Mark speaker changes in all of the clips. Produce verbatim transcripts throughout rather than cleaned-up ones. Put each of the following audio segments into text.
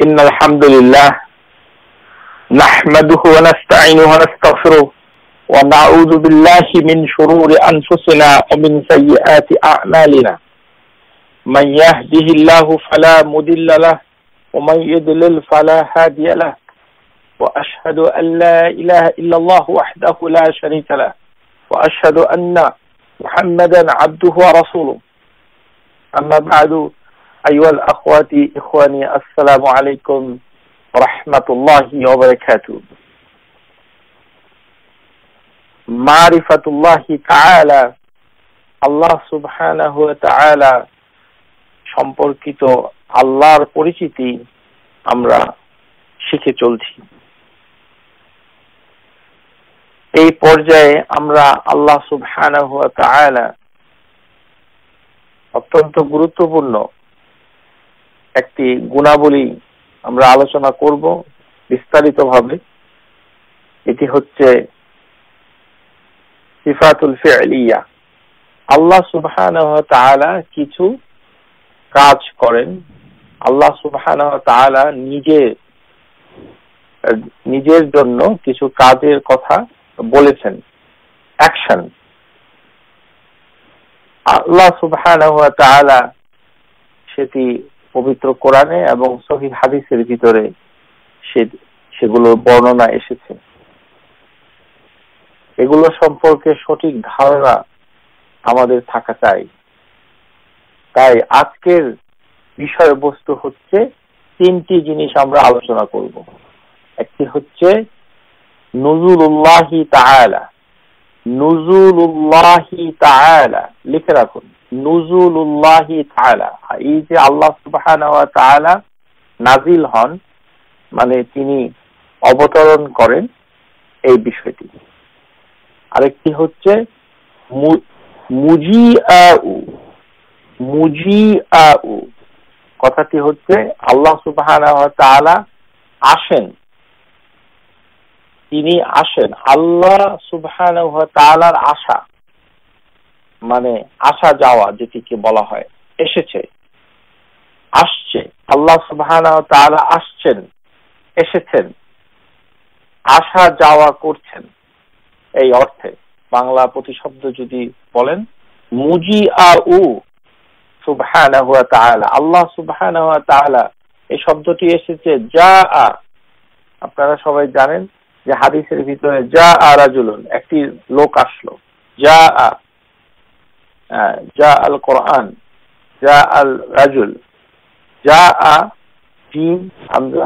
Speaker 1: إن الحمد لله نحمده ونستعينه ونستغفره ونعوذ بالله من شرور أنفسنا ومن سيئات أعمالنا من يهده الله فلا مضل له ومن يضلل فلا هادي له وأشهد أن لا إله إلا الله وحده لا شريك له وأشهد أن محمدا عبده ورسوله أما بعد أيها الأخوات إخواني السلام عليكم ورحمة الله وبركاته معرفة الله تعالى আল্লাহ সুবহানাহু ওয়া তাআলা সম্পর্কিত আল্লাহর পরিচিতি আমরা শিখে চলছি। এই পর্যায়ে আমরা আল্লাহ সুবহানাহু ওয়া তাআলা অত্যন্ত গুরুত্বপূর্ণ একটি গুণাবলী আমরা আলোচনা করব বিস্তারিতভাবে। এটি হচ্ছে সিফাতুল ফি'লিয়া। আল্লাহ সুবহানাহু ওয়া তাআলা কিছু কাজ করেন, আল্লাহ সুবহানাহু ওয়া তাআলা নিজে নিজের জন্য কিছু কাজের কথা বলেছেন, অ্যাকশন। আল্লাহ সুবহানাহু ওয়া তাআলা সেটি পবিত্র কোরআনে এবং সহিহ হাদিসের ভিতরে সেগুলো বর্ণনা এসেছে। এগুলো সম্পর্কে সঠিক ধারণা আমাদের থাকা চাই। তাই আজকের বিষয়বস্তু হচ্ছে তিনটি জিনিস আমরা আলোচনা করব। একটি হচ্ছে নুজুলুল্লাহি তাআলা, নুজুলুল্লাহি তাআলা লিখে রাখুন, নুজুলুল্লাহি তাআলা। এই যে আল্লাহ সুবহানাহু ওয়া তাআলা নাজিল হন, মানে তিনি অবতরণ করেন, এই বিষয়টি। আরেকটি হচ্ছে মুজিআউ, মুজিআউ কথাটি হচ্ছে আল্লাহ সুবহানাহু ওয়া তাআলা আসেন, তিনি আসেন। আল্লাহ সুবহানাহু ওয়া তাআলার আসা মানে আসা যাওয়া, যেটিকে বলা হয় এসেছে, আসছে। আল্লাহ সুবহানাহু ওয়া তাআলা আসছেন, এসেছেন, আসা যাওয়া করছেন, এই অর্থে বাংলা প্রতিশব্দ যদি বলেন মুজিআউ সুবহানাহু ওয়া তাআলা, আল্লাহ সুবহানাহু ওয়া তাআলা, এই শব্দটি এসেছে জাআ। আপনারা সবাই জানেন যে হাদিসের ভিতরে জাআ রাজুলুন, একটি লোক আসলো, জাআ জাআ আল কোরআন, জাআ আল রাজুল, জাআ gym Hamza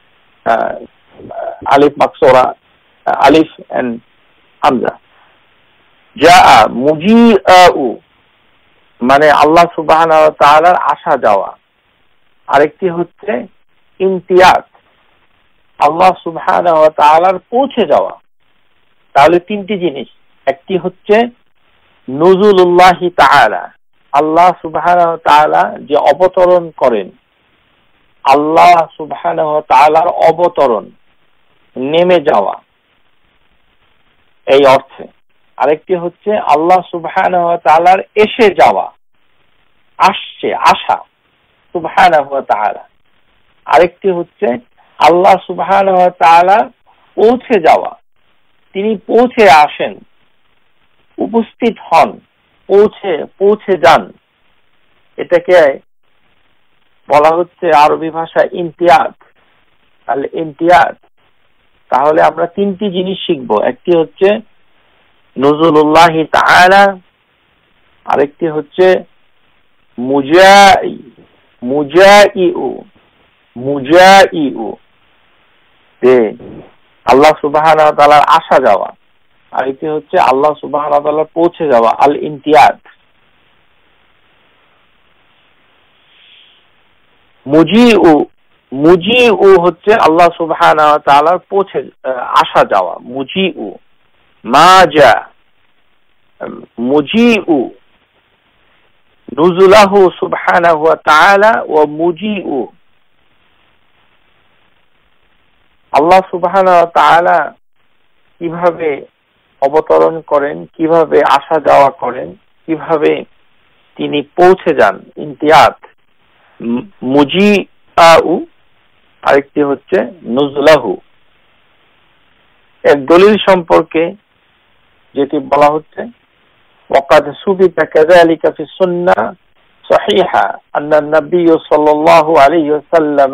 Speaker 1: Alif Maksura, Alif and Hamza, জাআ মুজিআউ মানে আল্লাহ সুবহানাহু ওয়া তাআলার আসা যাওয়া। আরেকটি হচ্ছে ইমতিয়াজ, আল্লাহ সুবহানাহু ওয়া তাআলার পৌঁছে যাওয়া। তাহলে তিনটি জিনিস। একটি হচ্ছে নুজুলুল্লাহি তাআলা, আল্লাহ সুবহানাহু ওয়া তাআলা যে অবতরণ করেন, আল্লাহ সুবহানাহু ওয়া তাআলার অবতরণ, নেমে যাওয়া, এই অর্থে। আরেকটি হচ্ছে আল্লাহ সুবহানাহু ওয়া তাআলার এসে যাওয়া, আসছে, আসা সুবহানাহু ওয়া তাআলা। আরেকটি হচ্ছে আল্লাহ সুবহানাহু ওয়া তাআলা পৌঁছে যাওয়া, তিনি পৌঁছে আসেন, উপস্থিত হন, পৌঁছে পৌঁছে যান। এটাকে বলা হচ্ছে আরবি ভাষা ইমতিয়াজ, আল ইমতিয়াজ। তাহলে আমরা তিনটি জিনিস শিখবো। একটি হচ্ছে নুজুলুল্লাহি তাআলা, আরেকটি হচ্ছে মুজাই মুজাইউ মুজাইউ যে আল্লাহ সুবহানাহু ওয়া তাআলার আসা যাওয়া, আরেকটি হচ্ছে আল্লাহ সুবহানাহু ওয়া তাআলার পৌঁছে যাওয়া, আল ইমতিয়াজ। মুজিউ মুজিউ হচ্ছে আল্লাহ সুবহানাহু ওয়া তাআলার পৌঁছে আসা যাওয়া, মুজিউ। মাজা মুজিউ নুজুলাহু সুবহানাহু ওয়া তাআলা ওয়া মুজিউ। আল্লাহ সুবহানাহু ওয়া তাআলা কিভাবে অবতরণ করেন, কিভাবে আসা যাওয়া করেন, কিভাবে তিনি পৌঁছে যান, ইমতিয়াজ। মুজিআউ আরেকটি হচ্ছে নুজুলাহু। এর দলিল সম্পর্কে যেটি বলা হচ্ছে ওয়াকাদ সুবিতা কাযালিকা ফি সুন্নাহ সাহিহা আন্না নবী সাল্লাল্লাহু আলাইহি ওয়াসাল্লাম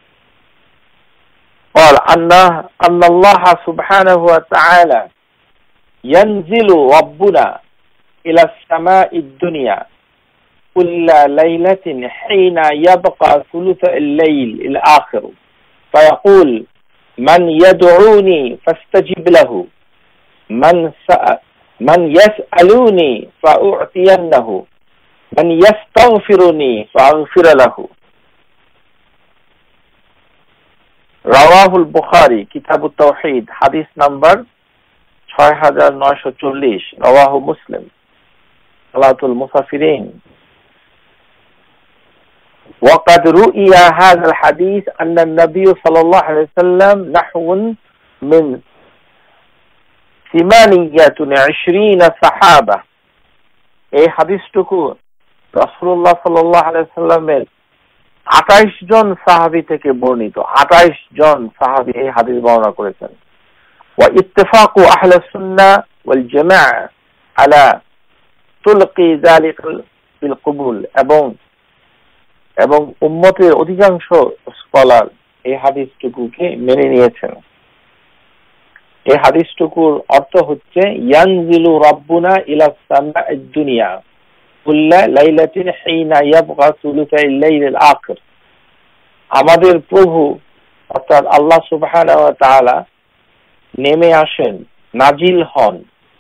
Speaker 1: قال أن أن الله سبحانه وتعالى ينزل ربنا إلى السماء الدنيا كل ليلة حين يبقى ثلث الليل الآخر فيقول من يدعوني فاستجب له من سأل من يسألوني فأعطينه من يستغفرني فأغفر له রাওয়াহুল বুখারী কিতাবুত তাওহীদ হাদিস নাম্বার ছয় হাজার নয়শো চল্লিশ, রাওয়াহু মুসলিম সালাতুল মুসাফিরিন। وقد رؤي هذا الحديث أن النبي صلى الله عليه وسلم نحو من ثمانية وعشرين صحابة এই হাদিসটুকু রাসূলুল্লাহ সাল্লাল্লাহু আলাইহি ওয়াসাল্লামের আঠাইশ জন সাহাবী থেকে বর্ণিত। আঠাইশ জন সাহাবী এই হাদিস বর্ণনা করেছেন। ওয়া ইত্তিফাকু আহলে সুন্নাহ ওয়াল জামাআহ আলা তুলকি যালিকা বিল কবুল, এবং এবং উম্মতের অধিকাংশ স্কলার এই হাদিসটুকুকে মেনে নিয়েছেন। এই হাদিসটুকুর অর্থ হচ্ছে ইয়ানজিলু রাব্বুনা ইলা সামাa'id দুনিয়া কুল্লা লাইলাতিন হিনা ইয়াবকা সুলুসাল লাইলিল আখির। আমাদের প্রভু অর্থাৎ আল্লাহ সুবহানাহু ওয়া তাআলা নেমে আসেন, নাজিল হন,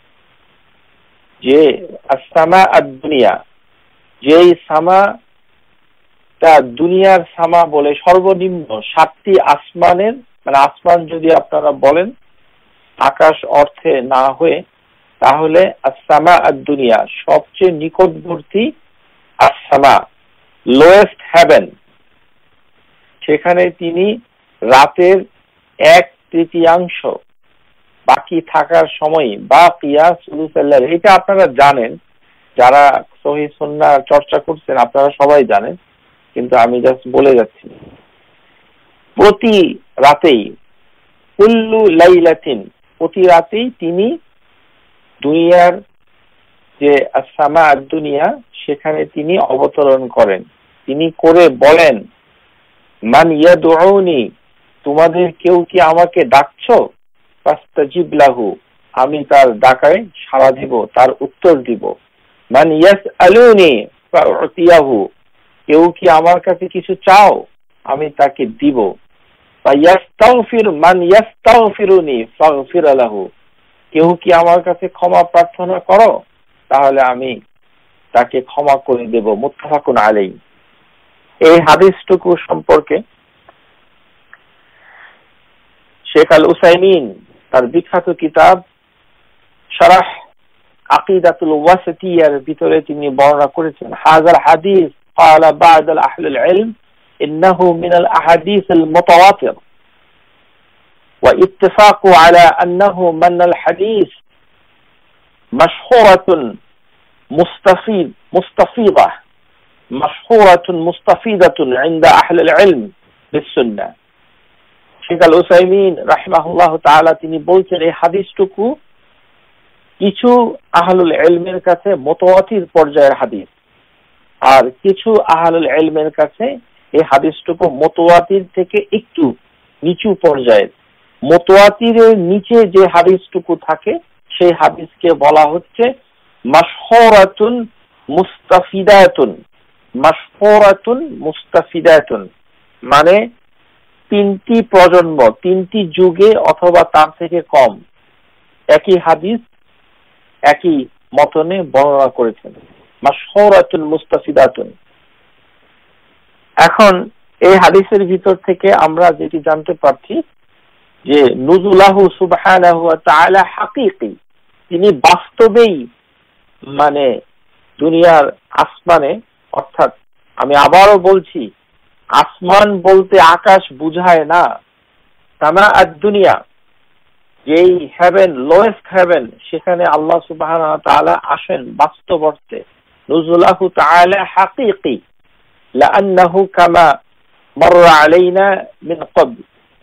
Speaker 1: যে as-সামাa'ud দুনিয়া, যেই সামা তা দুনিয়ার সামা বলে সর্বনিম্ন সাতটি আসমানের, মানে আসমান যদি আপনারা বলেন আকাশ অর্থে না হয়ে, তাহলে as-সামাa'ud দুনিয়া সবচেয়ে নিকটবর্তী as-সামা, লোয়েস্ট হেভেন, সেখানে তিনি রাতের এক তৃতীয়াংশ বাকি থাকার সময় বা কিয়াস সুলুসাল, এটা আপনারা জানেন, যারা সহিহ সুন্নাহ চর্চা করছেন আপনারা সবাই জানেন, কিন্তু আমি জাস্ট বলে যাচ্ছি। প্রতি রাতেই কুল্লু লাইলাতিন, প্রতি রাতেই তিনি দুনিয়ার যে as-সামাa'ud দুনিয়া সেখানে তিনি অবতরণ করেন। তিনি করে বলেন মান ইয়াদউনি, তোমাদের কেউ কি আমাকে ডাকছো? ফাস্তাজিব লাহু, আমি তার ডাকায় সাড়া দিব, তার উত্তর দিব। মান ইয়াসআলুনি ফাউতিয়াহু, কেউ কি আমার কাছে কিছু চাও? আমি তাকে দিব। বা ইয়াস্তাগফির মান ইয়াস্তাগফিরুনি ফাগফির লাহু, কেউ কি আমার কাছে ক্ষমা প্রার্থনা করো? তাহলে আমি তাকে ক্ষমা করে দেব। মুত্তাফাকুন আলাইহি। এই হাদিসটুকু সম্পর্কে শেখ আল উসাইমিন তার বিখ্যাত কিতাব শারাহ আকিদাতুল ওয়াসিতিয়ার ভিতরে তিনি বর্ণনা করেছেন, হাযাল হাদিস قال بعض أهل العلم إنه من الأحاديث المتواتر واتفاق على أنه من الحديث مشهورة مستفيد مستفيضة مشهورة مستفيدة عند أهل العلم بالسنة। শেখ আল উসাইমিন রাহিমাহুল্লাহ তাআলা তিনি বলছেন এই হাদিসটুকু কিছু আহলুল ইলমের কাছে মুতাওয়াতির পর্যায়ের হাদিস, আর কিছু আহলুল ইলমের কাছে এই হাদিসটুকু মুতাওয়াতির থেকে একটু নিচু পর্যায়ের। মুতাওয়াতিরের নিচে যে হাদিসটুকু থাকে সেই হাদিসকে বলা হচ্ছে মাশহুরাতুন মুস্তাফিদাতুন। মাশহুরাতুন মুস্তাফিদাতুন মানে তিনটি প্রজন্ম, তিনটি যুগে অথবা তার থেকে কম একই হাদিস একই মতনে বর্ণনা করেছেন, মাশহুরাতুন মুস্তাফিদাতুন। এখন এই হাদিসের ভিতর থেকে আমরা যেটি জানতে পারছি যে নুজুলাহু সুবহানাহু ওয়া তাআলা হাকীকি, তিনি বাস্তবেই মানে দুনিয়ার আসমানে, অর্থাৎ আমি আবারও বলছি আসমান বলতে আকাশ বুঝায় না, সামাa'ud দুনিয়া যেই হেভেন, লোয়েস্ট হেভেন, সেখানে আল্লাহ সুবহানাহু ওয়া তাআলা আসেন বাস্তব অর্থে। নুজুলাহু তাআলা হাকীকি লাআন্নাহু কামা মাররা আলাইনা মিন ক্বাবল,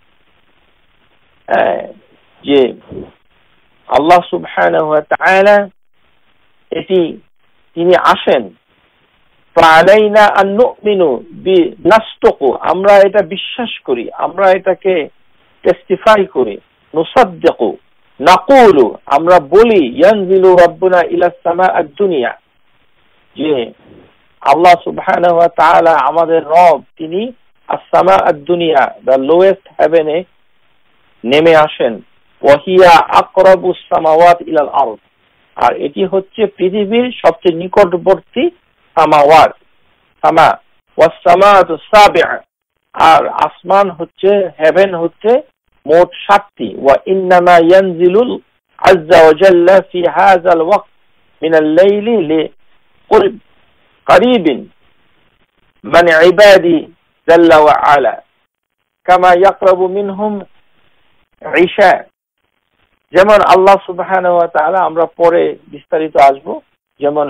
Speaker 1: যে আল্লাহ সুবহানাহু ওয়া তাআলা এটি তিনি আসেন, ফালাইনা আন নুমিনু বিনাসতাকু, আমরা এটা বিশ্বাস করি, আমরা এটাকে টেস্টিফাই করি, নুসাদ্দিকু নাকুলু, আমরা বলি, ইয়ানজিলু রাব্বুনা ইলা সামাআদ দুনিয়া, যে আল্লাহ সুবহানাহু ওয়া তাআলা আমাদের রব তিনি আস-সামাআদ দুনিয়া, দ্য লোয়েস্ট হেভেনে নেমে আসেন, ওয়াহিয়া আকরাবুস সামাওয়াত ইলাল আরদ, আর এটি হচ্ছে পৃথিবীর সবচেয়ে নিকটবর্তী সামাওয়াত, সামা ওয়াস সামাআতু সাবিআ, আর আসমান হচ্ছে, হেভেন হচ্ছে মোট সাতটি। ওয়া ইন্নামা ইয়ানজিলুল আযযা ওয়া জাল্লা ফি হাযাল ওয়াক্ত মিনাল লাইলি লিকুরব করিবিন মান ইবাদি জাল্লা ওয়া আলা কামা ইয়াকরাবু মিনহুম ঈশা। যেমন আল্লাহ সুবহানাহু ওয়া তাআলা, আমরা পরে বিস্তারিত আসব, যেমন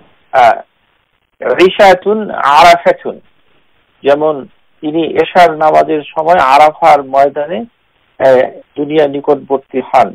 Speaker 1: ঈশাতুন আরাফাতুন, যেমন তিনি এশার নামাজের সময় আরাফার ময়দানে দুনিয়া নিকটবর্তী হন।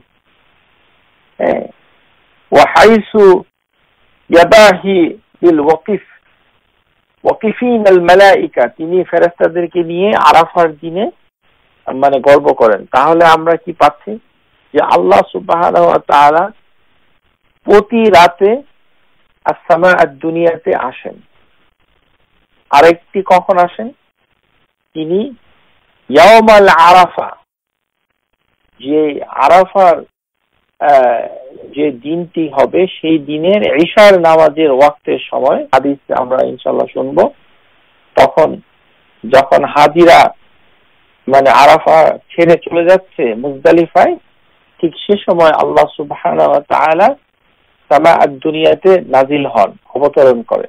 Speaker 1: ওয়া হাইসু ইয়াবাহি বিল ওয়াকিফ ওয়াকিফিন আল মালাইকা, তিনি ফেরেশতাদেরকে নিয়ে আরাফার দিনে মানে গর্ব করেন। তাহলে আমরা কি পাচ্ছি, যে আল্লাহ সুবহানাহু ওয়া তাআলা প্রতি রাতে আসমাআদ দুনিয়াতে আসেন। আরেকটি কখন আসেন, তিনি ইয়াউমাল আরাফা, যে আরাফার যে দিনটি হবে সেই দিনের ঈশার নামাজের ওয়াক্তের সময়, হাদিস আমরা ইনশাআল্লাহ শুনব, তখন যখন হাজিরা মানে আরাফা ছেড়ে চলে যাচ্ছে মুজদালিফায়, ঠিক সে সময় আল্লাহ সুবহানাহু ওয়া তাআলা সামাআদ দুনিয়াতে নাজিল হন, অবতরণ করে।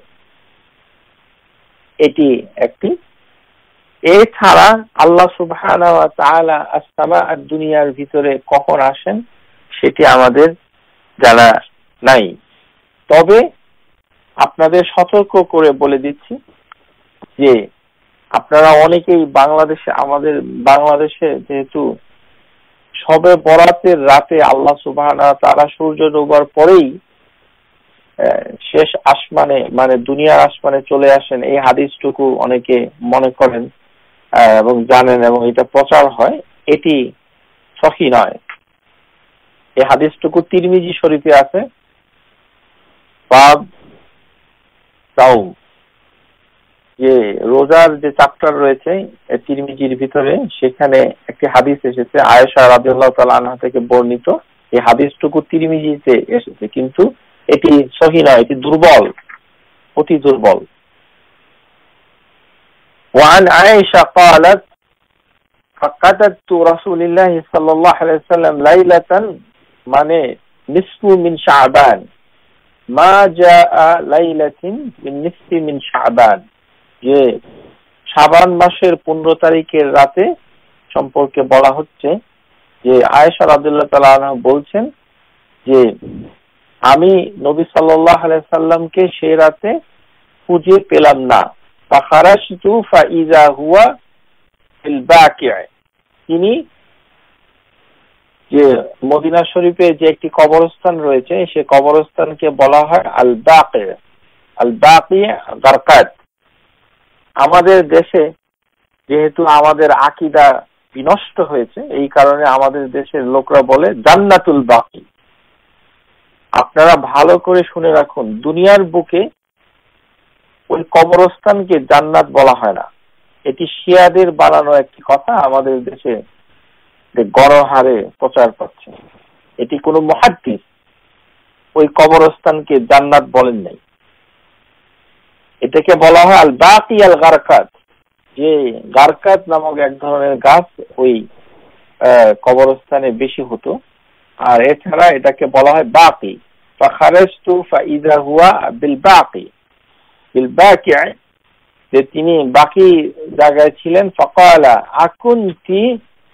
Speaker 1: এটি একটি। এছাড়া আল্লাহ সুবহানাহু ওয়া তাআলা আস-সামাআদ দুনিয়ার ভিতরে কখন আসেন সেটি আমাদের জানা নাই। তবে আপনাদের সতর্ক করে বলে দিচ্ছি যে আপনারা অনেকেই বাংলাদেশে, আমাদের বাংলাদেশে যেহেতু শবে বরাতের রাতে আল্লাহ সুবহানাহু ওয়া তাআলা সূর্য ডোবার পরেই শেষ আসমানে মানে দুনিয়ার আসমানে চলে আসেন, এই হাদিসটুকু অনেকে মনে করেন এবং জানেন এবং এটা প্রচার হয়, এটি সহি নয়। এই হাদিসটুকু তিরমিজি শরীফে আছে, বাব সাওম, যে রোজার যে চ্যাপ্টার রয়েছে তিরমিজির ভিতরে, সেখানে একটি হাদিস এসেছে আয়েশা রাদিয়াল্লাহু তাআলা আনহা থেকে বর্ণিত। এই হাদিসটুকু তিরমিজিতে এসেছে, কিন্তু এটি সহি নয়, এটি দুর্বল, অতি দুর্বল। وعن عائشة قالت فقدت رسول الله صلى الله عليه وسلم ليلة মানে নিসফু মিন শাবান মা জাআ লাইলাতিন মিন নিসফি মিন শাবান, যে শাবান মাসের পনেরো তারিখের রাতে সম্পর্কে বলা হচ্ছে যে আয়েশা রাদিয়াল্লাহু তাআলা আনহা বলছেন যে আমি নবী সাল্লাল্লাহু আলাইহি সাল্লামকে সেই রাতে খুঁজে পেলাম না। ফাখারাজতু ফাইযা হুয়া ফিল বাকিয়া, তিনি যে মদিনা শরীফে যে একটি কবরস্থান রয়েছে সেই কবরস্থানকে বলা হয় আল বাকি, আল বাকি গারকাত। আমাদের দেশে যেহেতু আমাদের আকীদা বিনষ্ট হয়েছে, এই কারণে আমাদের দেশের লোকরা বলে জান্নাতুল বাকি। আপনারা ভালো করে শুনে রাখুন, দুনিয়ার বুকে ওই কবরস্থানকে জান্নাত বলা হয় না। এটি শিয়াদের বানানো একটি কথা, আমাদের দেশে গণহারে প্রচার পাচ্ছে। এটি কোনো মুহাদ্দিস ওই কবরস্থানকে জান্নাত বলেন নাই। এটাকে বলা হয় আল বাকি আল গারকাত, যে গারকাত নামক এক ধরনের গাছ ওই কবরস্থানে বেশি হতো। আর এছাড়া এটাকে বলা হয় বাকি। ফাখারাজতু ফাইযা হুয়া বিল বাকি, বিল বাকি, যে তিনি বাকি জায়গায় ছিলেন। ফাকালা আকুনতি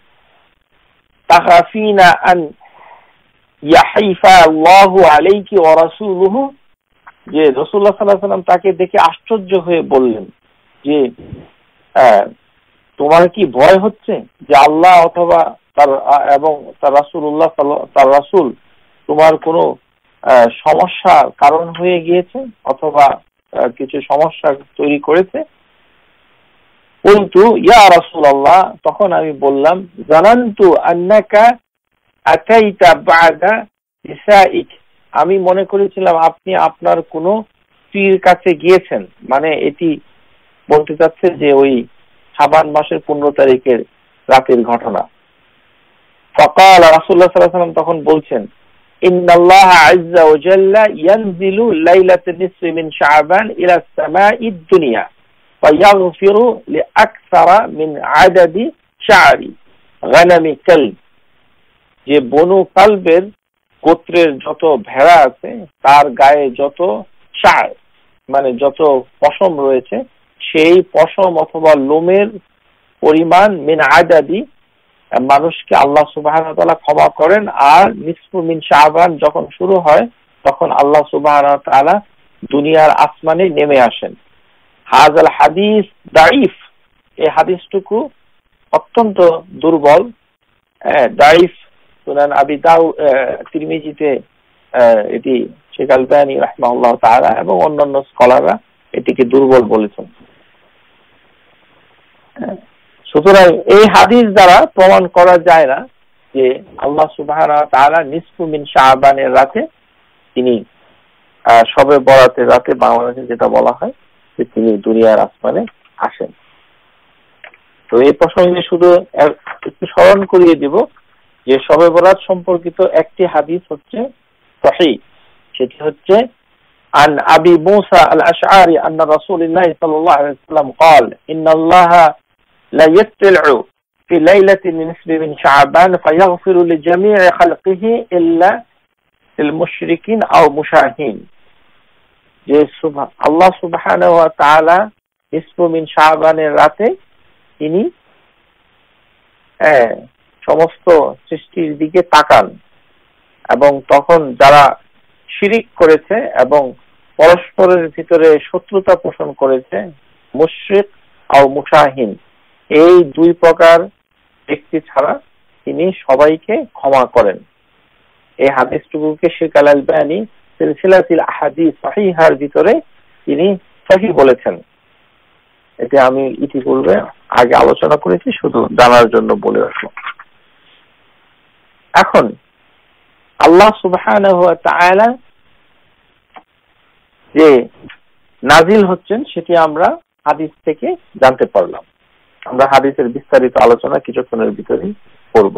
Speaker 1: তাখাফিনা আন ইয়াহিফা আল্লাহু আলাইকি ওয়া রাসূলুহু, যে রাসূলুল্লাহ সাল্লাল্লাহু আলাইহি ওয়াসাল্লাম তাকে দেখে আশ্চর্য হয়ে বললেন যে তোমার কি ভয় হচ্ছে যে আল্লাহ অথবা তার এবং তার রাসূলুল্লাহ তার রাসূল তোমার কোনো সমস্যার কারণ হয়ে গিয়েছে অথবা কিছু সমস্যা তৈরি করেছে? বলতু ইয়া রাসূলুল্লাহ, তখন আমি বললাম, জানান্তু আন্নাকা আতাইতা বাদা ইসাইক, আমি মনে করেছিলাম আপনি আপনার কোনো স্ত্রীর কাছে গিয়েছেন। মানে এটি বলতে চাচ্ছে যে ওই শাবান মাসের পনেরো তারিখের রাতের ঘটনা। ফাকাল রাসূলুল্লাহ সাল্লাল্লাহু আলাইহি ওয়াসাল্লাম তখন বলছেন, ইন্নাল্লাহা আযজা ওয়া জাল্লা ইয়ানজিলু লাইলাতান নিসফি মিন শাবান ইলা সামাঈদ দুনিয়া ফায়াগফিরু লিআকসারা মিন আদাদি শা'রি গানামি কালব, যে বনু কালবের গোত্রের যত ভেড়া আছে তার গায়ে যত শার মানে যত পশম রয়েছে সেই পশম অথবা লোমের পরিমাণ মিন আদাদি মানুষকে আল্লাহ সুবহানাহু ওয়া তাআলা ক্ষমা করেন। আর নিসফু মিন শাবান যখন শুরু হয় তখন আল্লাহ সুবহানাহু ওয়া তাআলা দুনিয়ার আসমানে নেমে আসেন। হাযাল হাদিস দাঈফ, এই হাদিসটুকু অত্যন্ত দুর্বল, দাঈফ। সুনান আবি দাউদ, তিরমিজিতে এটি শেখ আলবানী রাহিমাহুল্লাহ তাআলা এবং অন্যান্য স্কলাররা এটিকে দুর্বল বলেছেন। সুতরাং এই হাদিস দ্বারা প্রমাণ করা যায় না যে আল্লাহ সুবহানাহু ওয়া তাআলা নিসফু মিন শাবানের রাতে তিনি শবে বরাতের রাতে বাংলাদেশে যেটা বলা হয় যে তিনি দুনিয়ার আসমানে আসেন। তো এই প্রসঙ্গে শুধু একটু স্মরণ করিয়ে দিব যে শবে বরাত সম্পর্কিত একটি হাদিস হচ্ছে সহিহ, সেটি হচ্ছে আন আবি মুসা আল আশআরি আন্না রাসূলুল্লাহ সাল্লাল্লাহু আলাইহি ওয়াসাল্লাম قال ان الله لا يطلع في ليلة النصف من شعبان فيغفر لجميع خلقه إلا للمشركين أو مشاهين, যে আল্লাহ সুবহানাহু ওয়া তাআলা নিসফু মিন শাবানের রাতে তিনি সমস্ত সৃষ্টির দিকে তাকান এবং তখন যারা শিরিক করেছে এবং পরস্পরের ভিতরে শত্রুতা পোষণ করেছে, মুশরিক ও মুশাহিন, এই দুই প্রকার ব্যক্তি ছাড়া তিনি সবাইকে ক্ষমা করেন। এই হাদিসটুকুকে শেখ আল আলবানী সিলসিলাতুল আহাদিস সহিহার ভিতরে তিনি সহিহ বলেছেন। এটা আমি ইতিপূর্বে আগে আলোচনা করেছি, শুধু জানার জন্য বলে রাখলাম। এখন আল্লাহ সুবহানাহু ওয়া তাআলা যে নাজিল হচ্ছেন সেটি আমরা হাদিস থেকে জানতে পারলাম। আমরা হাদিসের বিস্তারিত আলোচনা কিছুক্ষণের ভিতরেই করব।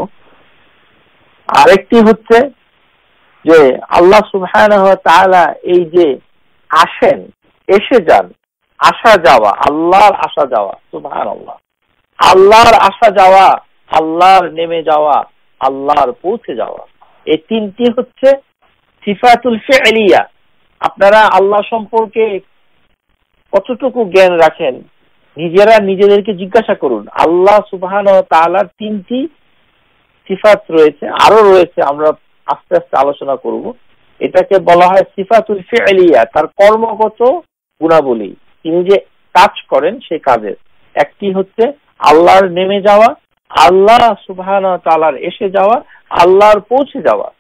Speaker 1: আরেকটি হচ্ছে যে আল্লাহ সুবহানাহু ওয়া তাআলা এই যে আসেন, এসে যান, আসা যাওয়া, আল্লাহর আসা যাওয়া, সুবহানাল্লাহ, আল্লাহর আসা যাওয়া, আল্লাহর নেমে যাওয়া, আল্লাহর পৌঁছে যাওয়া, এই তিনটি হচ্ছে সিফাতুল ফি'লিয়া। আপনারা আল্লাহ সম্পর্কে কতটুকু জ্ঞান রাখেন নিজেরা নিজেদেরকে জিজ্ঞাসা করুন। আল্লাহ সুবহানাহু ওয়া তাআলার তিনটি সিফাত রয়েছে, আরো রয়েছে, আমরা আস্তে আস্তে আলোচনা করব। এটাকে বলা হয় সিফাতুল ফি'লিয়া, তার কর্মগত গুণাবলী, তিনি যে কাজ করেন সেই কাজের। একটি হচ্ছে আল্লাহর নেমে যাওয়া, আল্লাহ সুবহানাহু ওয়া তাআলার এসে যাওয়া, আল্লাহর পৌঁছে যাওয়া।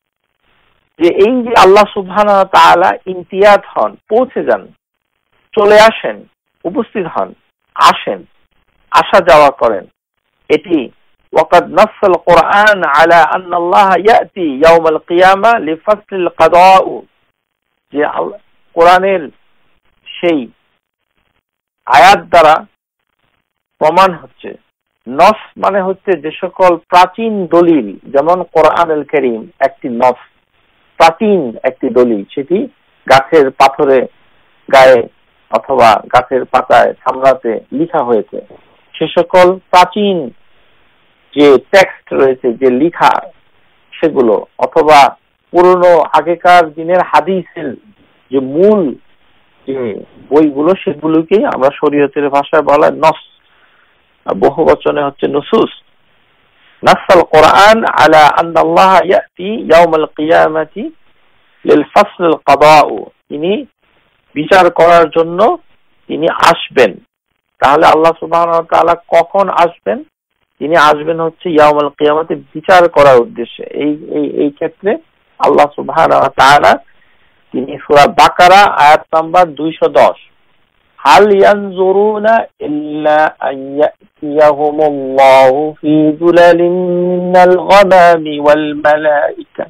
Speaker 1: যে এই যে আল্লাহ সুবহানাহু ওয়া তাআলা ইমতিয়াজ হন, পৌঁছে যান, চলে আসেন, উপস্থিত হন, আসেন, আসা যাওয়া করেন, এটি ওয়াকাদ নাসাল কোরআন আলা আন্না আল্লাহ ইয়াতি ইয়াউমাল কিয়ামা লিফাসলিল কাদাউ, যে কোরআনের সেই আয়াত দ্বারা প্রমাণ হচ্ছে। নস মানে হচ্ছে যে সকল প্রাচীন দলিল, যেমন কোরআনুল কারীম একটি নস, প্রাচীন একটি দলিল, সেটি গাছের পাথরে গায়ে অথবা গাছের পাতায় ছামড়াতে লিখা হয়েছে। সে সকল প্রাচীন যে টেক্সট রয়েছে, যে লিখা, সেগুলো অথবা পুরনো আগেকার দিনের হাদিসের যে মূল যে বইগুলো, সেগুলোকেই আমরা শরীয়তের ভাষায় বলা নস, বহু বচনে হচ্ছে নুসুস। নাসাল কোরআন আলা আন্না আল্লাহ ইয়াতি ইয়াউমাল কিয়ামাতি লিল ফাসলিল কাদাউ, তিনি বিচার করার জন্য তিনি আসবেন। তাহলে আল্লাহ সুবহানাহু ওয়া তাআলা কখন আসবেন? তিনি আসবেন হচ্ছে ইয়াউমুল কিয়ামতে বিচার করার উদ্দেশ্যে। এই এই এই ক্ষেত্রে আল্লাহ সুবহানাহু ওয়া তাআলা তিনি সূরা বাকারা আয়াত নাম্বার দুইশো দশ, হাল ইয়ানজুরুনা ইল্লা আন ইয়াতিয়াহুমুল্লাহু ফি যুলালিন মিনাল গামামি ওয়াল মালাইকা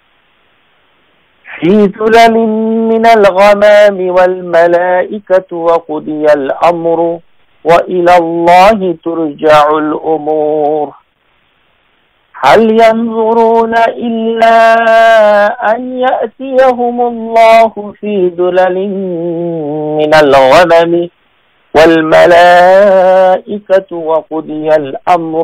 Speaker 1: ফি যুলালিন মিনাল গামামি ওয়াল মালাইকাতু ওয়া কুদিয়াল আমরু ওয়া ইলাল্লাহি তুরজাউল উমুর। هل ينظرون إلا أن يأتيهم الله في ذلل من الغمم والملائكة وقضي الأمر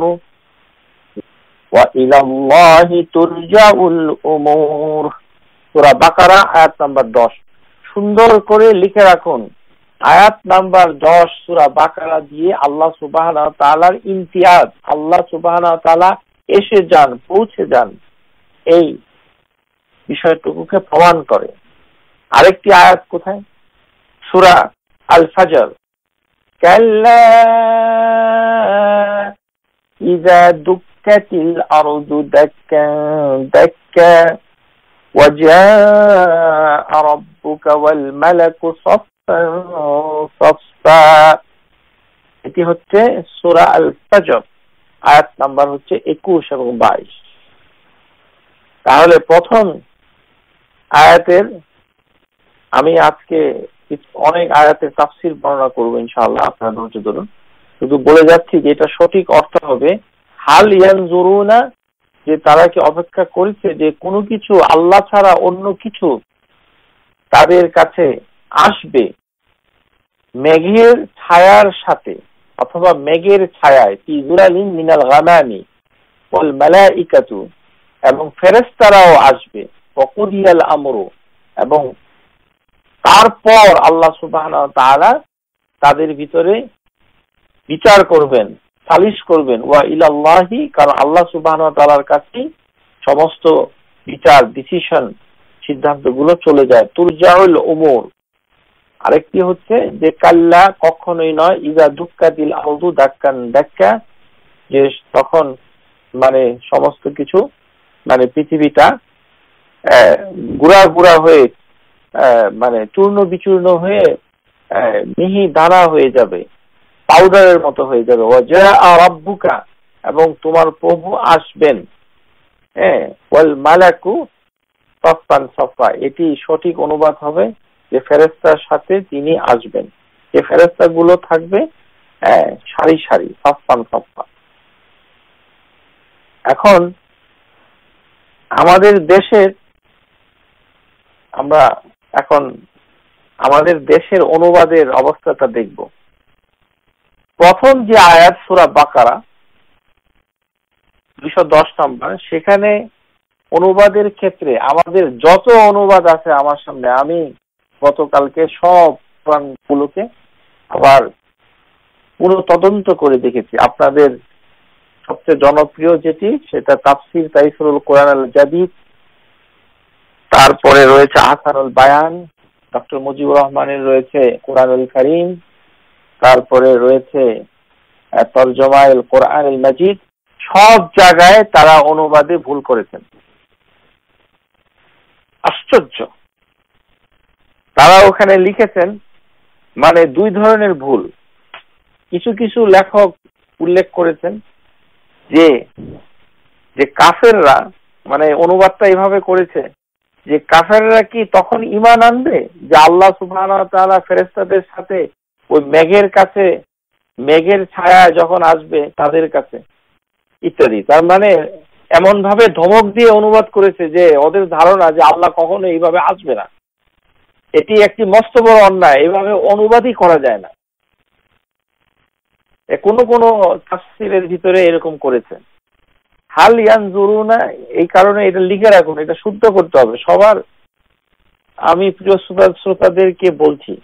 Speaker 1: وإلى الله ترجع الأمور। সূরা বাকারা আয়াত নাম্বার দশ। সুন্দর করে লিখে রাখুন, আয়াত নাম্বার দশ সূরা বাকারা দিয়ে আল্লাহ সুবহানাহু ওয়া তাআলার ইমতিয়াজ, আল্লাহ সুবহানাহু ওয়া তাআলা এসে যান, পৌঁছে যান, এই বিষয়টুকুকে প্রমাণ করে। আরেকটি আয়াত কোথায়? সূরা আল ফাজর, কাল্লা ইযা দুক্কাতিল আরদু দাক্কান দাক্কা ওয়া জাআ রাব্বুকা ওয়াল মালাকু সাফফান সাফফা। এটি হচ্ছে সূরা আল ফাজর, আয়াত নাম্বার হচ্ছে একুশ এবং বাইশ। তাহলে প্রথম আয়াতের আমি আজকে অনেক আয়াতের তাফসীর বর্ণনা করবো ইনশাআল্লাহ, আপনারা ধৈর্য ধরুন। শুধু বলে যাচ্ছি যে এটা সঠিক অর্থ হবে হাল ইয়ানজুরুনা, যে তারা কি অপেক্ষা করেছে যে কোনো কিছু আল্লাহ ছাড়া অন্য কিছু তাদের কাছে আসবে মেঘের ছায়ার সাথে, অথবা মেঘের ছায়ায়, ফি যুলালিন মিনাল গামামি ওয়াল মালাইকাতু, এবং ফেরেশতারাও আসবে, ওয়া কুদিয়াল আমরু, এবং তারপর আল্লাহ সুবহানাহু ওয়া তাআলা তাদের ভিতরে বিচার করবেন, সালিশ করবেন, ওয়া ইলাল্লাহি, কারণ আল্লাহ সুবহানাহু ওয়া তাআলার কাছে সমস্ত বিচার, ডিসিশন, সিদ্ধান্তগুলো চলে যায়। তুরজাউল উমুর। আরেকটি হচ্ছে যে কাল্লা, কখনোই নয়, ইজা দুক্কাতিল আরদু দাক্কান দাক্কা, যে তখন মানে সমস্ত কিছু মানে পৃথিবীটা গুড়া গুড়া হয়ে মানে চূর্ণ বিচূর্ণ হয়ে মিহি দানা হয়ে যাবে, পাউডারের মতো হয়ে যাবে। ওয়া জাআ রাব্বুকা, এবং তোমার প্রভু আসবেন, হ্যাঁ, ওয়াল মালাকু সাফফান সাফফা। এটি সঠিক অনুবাদ হবে যে ফেরেশতার সাথে তিনি আসবেন, যে ফেরেশতা গুলো থাকবে সারি সারি, সাফফান সাফফা। এখন আমাদের দেশের, আমরা এখন আমাদের দেশের অনুবাদের অবস্থাটা দেখব। প্রথম যে আয়াত সূরা বাকারা দুইশো দশ নম্বর, সেখানে অনুবাদের ক্ষেত্রে আমাদের যত অনুবাদ আছে আমার সামনে, আমি গতকালকে সব কোরআনগুলোকে আবার পুরো তদন্ত করে দেখেছি। আপনাদের সবচেয়ে জনপ্রিয় যেটি, সেটা তাফসীর তাইসিরুল কোরআন আল জাদীদ, তারপরে রয়েছে আহসানুল বায়ান, ডক্টর মুজিবুর রহমানের রয়েছে কোরআনুল কারীম, তারপরে রয়েছে তরজমায়ে কোরআনুল মাজিদ। সব জায়গায় তারা অনুবাদে ভুল করেছেন। আশ্চর্য, তারা ওখানে লিখেছেন মানে দুই ধরনের ভুল। কিছু কিছু লেখক উল্লেখ করেছেন যে যে কাফেররা, মানে অনুবাদটা এইভাবে করেছে যে কাফেররা কি তখন ঈমান আনবে যে আল্লাহ সুবহানাহু ওয়া তাআলা ফেরেশতাদের সাথে ওই মেঘের কাছে, মেঘের ছায়া যখন আসবে তাদের কাছে ইত্যাদি। তার মানে এমন ভাবে ধমক দিয়ে অনুবাদ করেছে যে ওদের ধারণা যে আল্লাহ কখনো এইভাবে আসবে না। এটি একটি মস্ত বড় অন্যায়, এইভাবে অনুবাদই করা যায় না। কোন কোন তাফসীরের ভিতরে এরকম করেছে। হাল ইয়ানজুরুনা, এই কারণে এটা লিখে রাখুন, এটা শুদ্ধ করতে হবে সবার। আমি প্রিয় শ্রোতাদেরকে বলছি,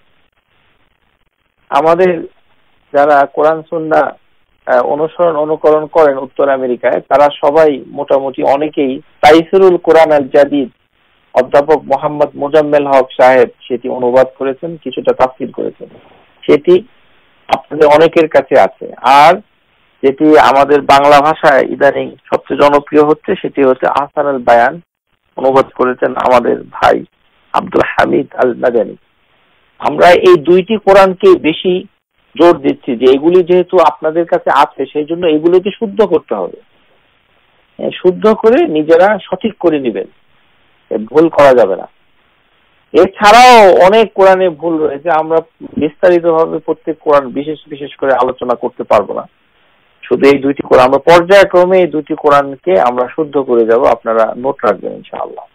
Speaker 1: আমাদের যারা কোরআন সুন্নাহ অনুসরণ অনুকরণ করেন উত্তর আমেরিকায়, তারা সবাই মোটামুটি অনেকেই তাইসিরুল কোরআন আল জাদীদ, অধ্যাপক মোহাম্মদ মোজাম্মেল হক সাহেব সেটি অনুবাদ করেছেন, কিছুটা তাফসীর করেছেন। সেটি আপনাদের অনেকের কাছে আছে। আর যেটি আমাদের বাংলা ভাষায় ইদানিং সবচেয়ে জনপ্রিয় হচ্ছে সেটি হচ্ছে আহসান আল বায়ান, অনুবাদ করেছেন আমাদের ভাই আব্দুল হামিদ আল মাদানী। আমরা এই দুইটি কোরআনকে বেশি জোর দিচ্ছি যে এগুলি যেহেতু আপনাদের কাছে আছে সেই জন্য এগুলোকে শুদ্ধ করতে হবে, শুদ্ধ করে নিজেরা সঠিক করে নেবেন, ভুল করা যাবে না। এছাড়াও অনেক কোরআনে ভুল রয়েছে, আমরা বিস্তারিত ভাবে প্রত্যেক কোরআন বিশেষ বিশেষ করে আলোচনা করতে পারবো না। শুধু এই দুইটি কোরআন আমরা পর্যায়ক্রমে এই দুইটি কোরআনকে আমরা শুদ্ধ করে যাব, আপনারা নোট রাখবেন ইনশাআল্লাহ।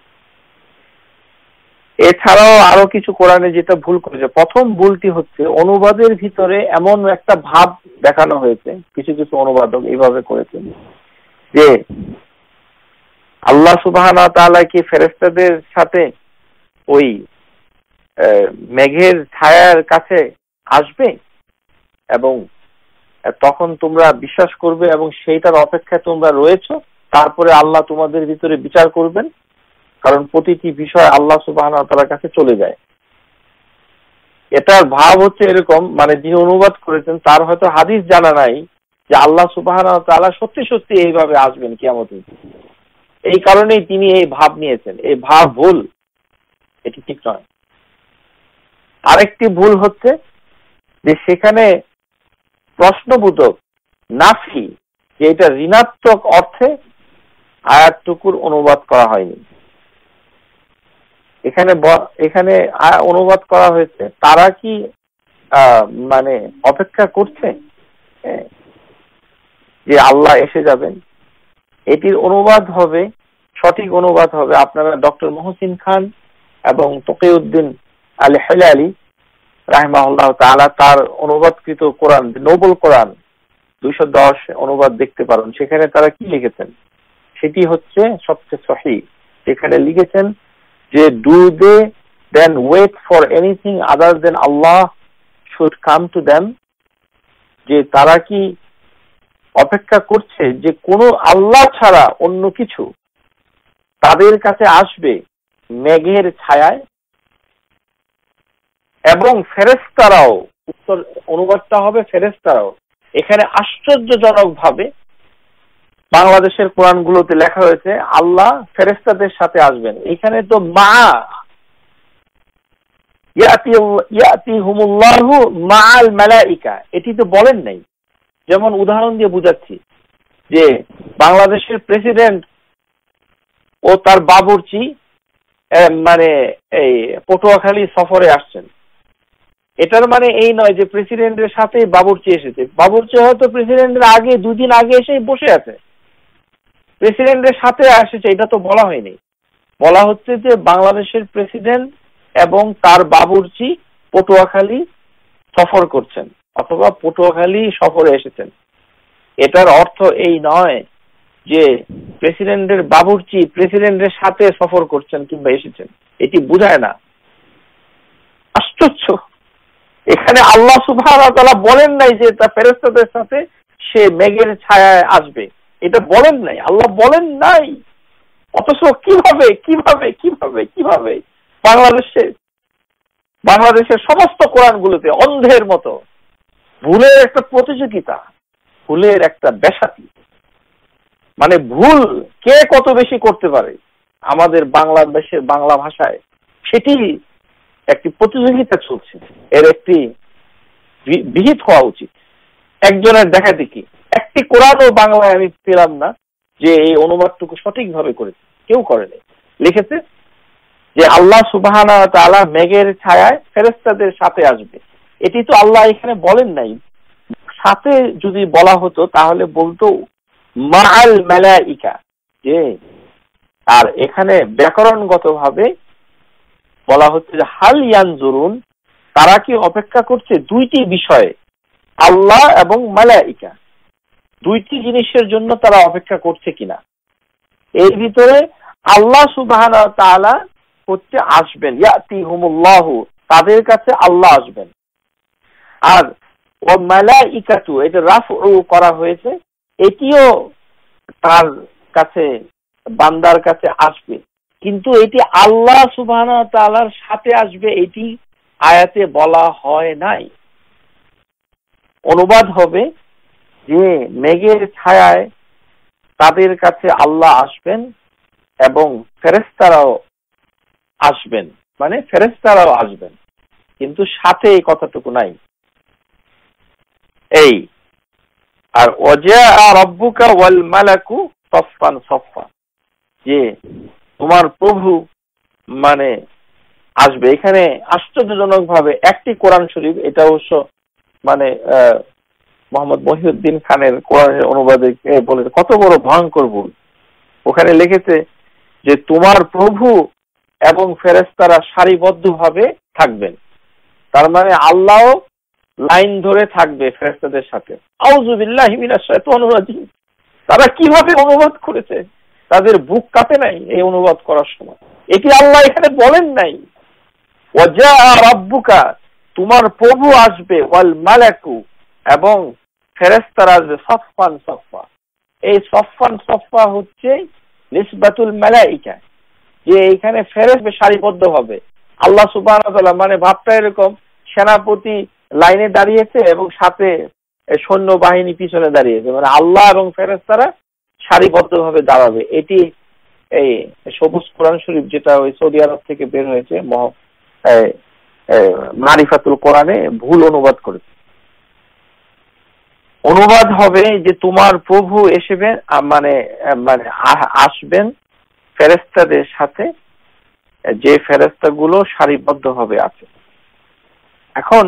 Speaker 1: এছাড়াও আরো কিছু কোরআনে যেটা ভুল করেছে, প্রথম ভুলটি হচ্ছে অনুবাদের ভিতরে এমন একটা ভাব দেখানো হয়েছে, কিছু কিছু অনুবাদক এইভাবে করেছেন যে আল্লাহ সুবহানাহু ওয়া তাআলা কি ফেরেশতাদের সাথে ওই মেঘের ছায়ার কাছে আসবে এবং তখন তোমরা বিশ্বাস করবে এবং সেইটার অপেক্ষায় তোমরা রয়েছো, তারপরে আল্লাহ তোমাদের ভিতরে বিচার করবেন, কারণ প্রতিটি বিষয় আল্লাহ সুবহানাহু ওয়া তাআলার কাছে চলে যায়। এটার ভাব হচ্ছে এরকম, মানে যিনি অনুবাদ করেছেন তার হয়তো হাদিস জানা নাই যে আল্লাহ সুবহানাহু ওয়া তাআলা সত্যি সত্যি এইভাবে আসবেন কিয়ামতের দিন, এই কারণেই তিনি এই ভাব নিয়েছেন। এই ভাব ভুল, এটি ঠিক নয়। আরেকটি ভুল হচ্ছে যে সেখানে প্রশ্নবোধক নাফি, যে এটা ঋণাত্মক অর্থে আয়াতটুকুর অনুবাদ করা হয়নি। এখানে এখানে অনুবাদ করা হয়েছে তারা কি মানে অপেক্ষা করছে যে আল্লাহ এসে যাবেন। এটির অনুবাদ হবে, সঠিক অনুবাদ হবে, আপনারা ডক্টর মহসিন খান এবং তকিউদ্দিন আল হিলালি রাহিমাহুল্লাহ তাআলা তার অনুবাদকৃত কোরআন নোবেল কোরআন দুইশো দশ অনুবাদ দেখতে পারেন। সেখানে তারা কি লিখেছেন সেটি হচ্ছে সবচেয়ে সহিহ। সেখানে লিখেছেন যে do they then wait for anything other than Allah should come to them, যে তারা কি অপেক্ষা করছে যে কোনো আল্লাহ ছাড়া অন্য কিছু তাদের কাছে আসবে মেঘের ছায়ায়, এবং ফেরেশতারাও, উত্তর অনুবাদটা হবে ফেরেশতারাও। এখানে আশ্চর্যজনক ভাবে বাংলাদেশের কোরআনগুলোতে লেখা হয়েছে আল্লাহ ফেরেশতাদের সাথে আসবেন। এখানে তো মা ইয়াতি ইয়াতিহুমুল্লাহু মাআল মালাইকা, এটি তো বলেন নাই। যেমন উদাহরণ দিয়ে বুঝাচ্ছি যে বাংলাদেশের প্রেসিডেন্ট ও তার বাবুর্চি মানে এই পটুয়াখালী সফরে আসছেন, এটার মানে এই নয় যে প্রেসিডেন্টের সাথে বাবুর্চি এসেছে। বাবুর্চি হয়তো প্রেসিডেন্টের আগে দুদিন আগে এসে বসে আছে, প্রেসিডেন্টের সাথে এসেছে এটা তো বলা হয়নি। বলা হচ্ছে যে বাংলাদেশের প্রেসিডেন্ট এবং তার বাবুর্চি পটুয়াখালী সফর করছেন অথবা পটুয়াখালী সফরে এসেছেন। এটার অর্থ এই নয় যে প্রেসিডেন্টের বাবুর্চি প্রেসিডেন্টের সাথে সফর করছেন কিংবা এসেছেন, এটি বোঝায় না। আশ্চর্য, এখানে আল্লাহ সুবহানাহু ওয়া তাআলা বলেন নাই যে তা ফেরেশতাদের সাথে সে মেঘের ছায়ায় আসবে, এটা বলেন নাই, আল্লাহ বলেন নাই। অথচ কিভাবে কিভাবে কিভাবে কিভাবে বাংলাদেশে বাংলাদেশের সমস্ত কোরআনগুলোতে অন্ধের মতো ভুলের একটা প্রতিযোগিতা, ভুলের একটা বেসাতি, মানে ভুল কে কত বেশি করতে পারে আমাদের বাংলাদেশের বাংলা ভাষায়, সেটি একটি প্রতিযোগিতা চলছে। এর একটি বিহিত হওয়া উচিত। একজনের দেখা দেখি একটি কোরআনও বাংলায় আমি পেলাম না যে এই অনুবাদটুকু সঠিকভাবে করেছে, কেউ করেনি। লিখেছে যে আল্লাহ সুবহানাহু ওয়া তাআলা মেঘের ছায়ায় ফেরেশতাদের সাথে আসবে, এটি তো আল্লাহ এখানে বলেন নাই। সাথে যদি বলা হতো তাহলে বলতো মাআল মালাইকা, যে আর এখানে ব্যাকরণগত ভাবে বলা হচ্ছে যে হাল ইয়ানজুরুন, তারা কি অপেক্ষা করছে দুইটি বিষয়ে, আল্লাহ এবং মালাইকা, দুইটি জিনিসের জন্য তারা অপেক্ষা করছে কিনা। এর ভিতরে আল্লাহ সুবহানাহু ওয়া তাআলা হচ্ছে আসবেন, ইয়াতিহুমুল্লাহু, তাদের কাছে আল্লাহ আসবেন। আর ও মালাইকাতু, এটা রাফউ করা হয়েছে, এটিও তার কাছে বান্দার কাছে আসবে, কিন্তু এটি আল্লাহ সুবহানাহু ওয়া তাআলার সাথে আসবে এটি আয়াতে বলা হয় নাই। অনুবাদ হবে যে মেঘের ছায়ায় তাদের কাছে আল্লাহ আসবেন এবং ফেরেশতারাও আসবেন, মানে ফেরেশতারাও আসবেন, কিন্তু সাথে এই কথাটুকু নাই। এই আর ওয়াজা রাব্বুকা ওয়াল মালাকু সফফান সফফা, যে তোমার প্রভু মানে আসবে। এখানে আশ্চর্যজনক ভাবে একটি কোরআন শরীফ, এটা অবশ্য মানে মোহাম্মদ মহিউদ্দিন খানের কোরআনের অনুবাদে বলে কত বড় ভয়ঙ্কর ভুল। ওখানে লিখেছে যে তোমার প্রভু এবং ফেরেশতারা সারিবদ্ধভাবে থাকবেন, তার মানে আল্লাহ লাইন ধরে থাকবে ফেরেশতাদের সাথে। আউযু বিল্লাহি মিনাশ শাইতানির রাজিম। তারা কিভাবে অনুবাদ করেছে, তাদের বুক কাঁপে নাই এই অনুবাদ করার সময়? এটি আল্লাহ এখানে বলেন নাই। ওয়াজা রাব্বুকা, তোমার প্রভু আসবে, ওয়াল মালাকু, এবং ফেরেশতারা আসবে, সফফান সফফা। এই সফফান সফফা হচ্ছে নিসবাতুল মালাইকা, যে এইখানে ফেরেশতা সারিবদ্ধ হবে। আল্লাহ সুবহানাহু ওয়া তাআলা, মানে ভাবটা এরকম, সেনাপতি লাইনে দাঁড়িয়েছে এবং সাথে সৈন্য বাহিনী পিছনে দাঁড়িয়েছে, মানে আল্লাহ এবং ফেরেশতারা সারিবদ্ধভাবে দাঁড়াবে। এটি এই সবুজ কোরআন শরীফ, যেটা ওই সৌদি আরব থেকে বের হয়েছে, মারিফাতুল কোরআনে ভুল অনুবাদ করেছে। অনুবাদ হবে যে তোমার প্রভু এসেবেন, মানে মানে আসবেন ফেরেশতাদের সাথে, যে ফেরেশতাগুলো সারিবদ্ধভাবে আছে। এখন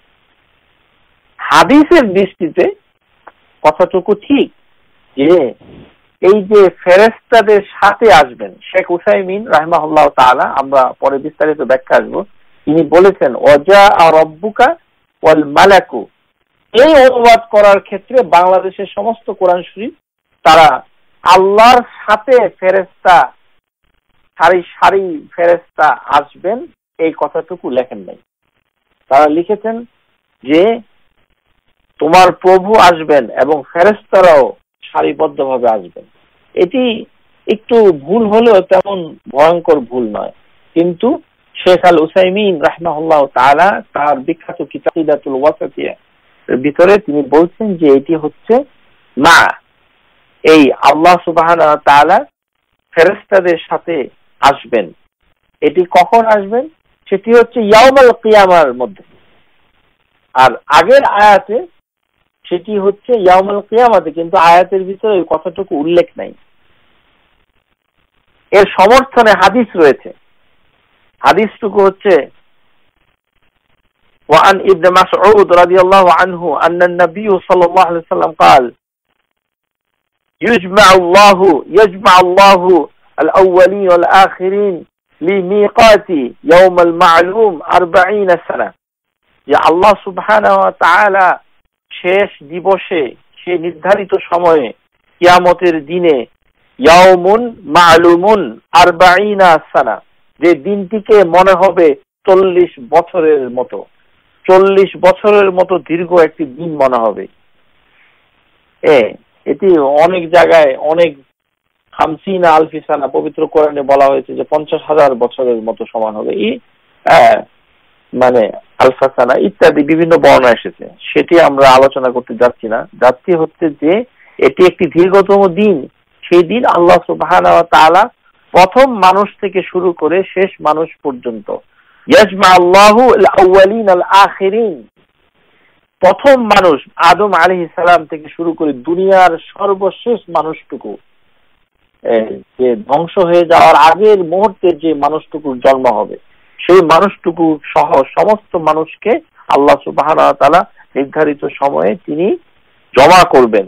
Speaker 1: হাদিসের দৃষ্টিতে কথাটুকু ঠিক, যে এই যে ফেরেশতাদের সাথে আসবেন, শেখ উসাইমিন রাহিমাহুল্লাহ তাআলা, আমরা পরে বিস্তারিত ব্যাখ্যা আসবো, তিনি বলেছেন ওয়াজা রাব্বুকা ওয়াল মালাকু। এই অনুবাদ করার ক্ষেত্রে বাংলাদেশের সমস্ত কোরআন শরীফ তারা আল্লাহর সাথে ফেরেশতা, সারি সারি ফেরেশতা আসবেন, এই কথাটুকু লেখেন নাই। তারা লিখেছেন যে তোমার প্রভু আসবেন এবং ফেরেশতারাও সারিবদ্ধভাবে আসবেন। এটি একটু ভুল হলেও তেমন ভয়ঙ্কর ভুল নয়, কিন্তু শেখ আল উসাইমিন রাহিমাহুল্লাহ তাআলা তার বিখ্যাত কিতাব আকিদাতুল ওয়াসিতিয়া এর ভিতরে তিনি বলছেন যে এটি হচ্ছে না, এই আল্লাহ সুবহানাহু ওয়া তাআলা ফেরেশতাদের সাথে আসবেন। এটি কখন আসবেন? সেটি হচ্ছে ইয়াউমুল কিয়ামার মধ্যে। আর আগের আয়াতে সেটি হচ্ছে ইয়াউমুল কিয়ামাতে, কিন্তু আয়াতের ভিতরে ওই কথাটুকু উল্লেখ নাই। এর সমর্থনে হাদিস রয়েছে। হাদিসটুকু হচ্ছে وعن ابن مسعود رضي الله عنه أن النبي صلى الله عليه وسلم قال يجمع الله يجمع الله الأولين والآخرين لميقات يوم المعلوم أربعين سنة। যে আল্লাহ সুবহানাহু ওয়া তাআলা শেষ দিবসে, সে নির্ধারিত সময়ে, কিয়ামতের দিনে, ইয়াউমুন মা'লুমুন আরবাঈনা সানা, যে দিনটিকে মনে হবে চল্লিশ বছরের মতো, চল্লিশ বছরের মতো দীর্ঘ একটি দিন মনে হবে। এ এটি অনেক জায়গায় অনেক খামসিনা আলফি সানা, পবিত্র কোরআনে বলা হয়েছে যে পঞ্চাশ হাজার বছরের মতো সমান হবে। এই মানে আলফা সানা ইত্যাদি বিভিন্ন বর্ণনা এসেছে, সেটি আমরা আলোচনা করতে যাচ্ছি না। যাচ্ছি হচ্ছে যে এটি একটি দীর্ঘতম দিন। সেই দিন আল্লাহ সুবহানাহু ওয়া তাআলা প্রথম মানুষ থেকে শুরু করে শেষ মানুষ পর্যন্ত, ইয়াজমা আল্লাহু আল আউয়ালিন আল আখিরিন, প্রথম মানুষ আদম আলাইহিস সালাম থেকে শুরু করে দুনিয়ার সর্বশেষ মানুষটুকু, যে ধ্বংস হয়ে যাওয়ার আগের মুহূর্তে যে মানুষটুকুর জন্ম হবে, সেই মানুষটুকু সহ সমস্ত মানুষকে আল্লাহ সুবহানাহু ওয়া তাআলা নির্ধারিত সময়ে তিনি জমা করবেন।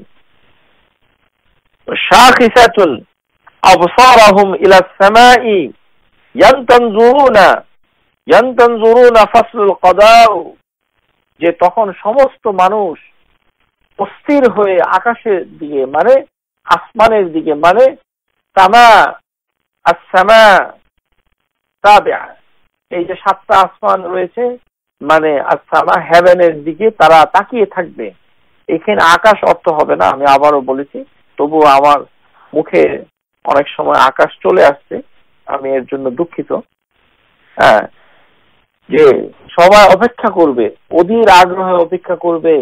Speaker 1: শাখিসাতুন আবসারহুম ইলা সামাই ইয়ানতানজুরুনা ইয়ানতানজুরুনা ফাসলুল কদা, যে তখন সমস্ত মানুষ অস্থির হয়ে আকাশের দিকে, মানে আসমানের দিকে, মানে সামা আস-সামা তাবিআ, এই যে সাতটা আসমান রয়েছে, মানে আস-সামা হেভেনের দিকে তারা তাকিয়ে থাকবে। এখানে আকাশ অর্থ হবে না, আমি আবারও বলেছি, তবুও আমার মুখে অনেক সময় আকাশ চলে আসছে, আমি এর জন্য দুঃখিত। হ্যাঁ, যে সবাই অপেক্ষা করবে, অধীর আগ্রহে অপেক্ষা করবে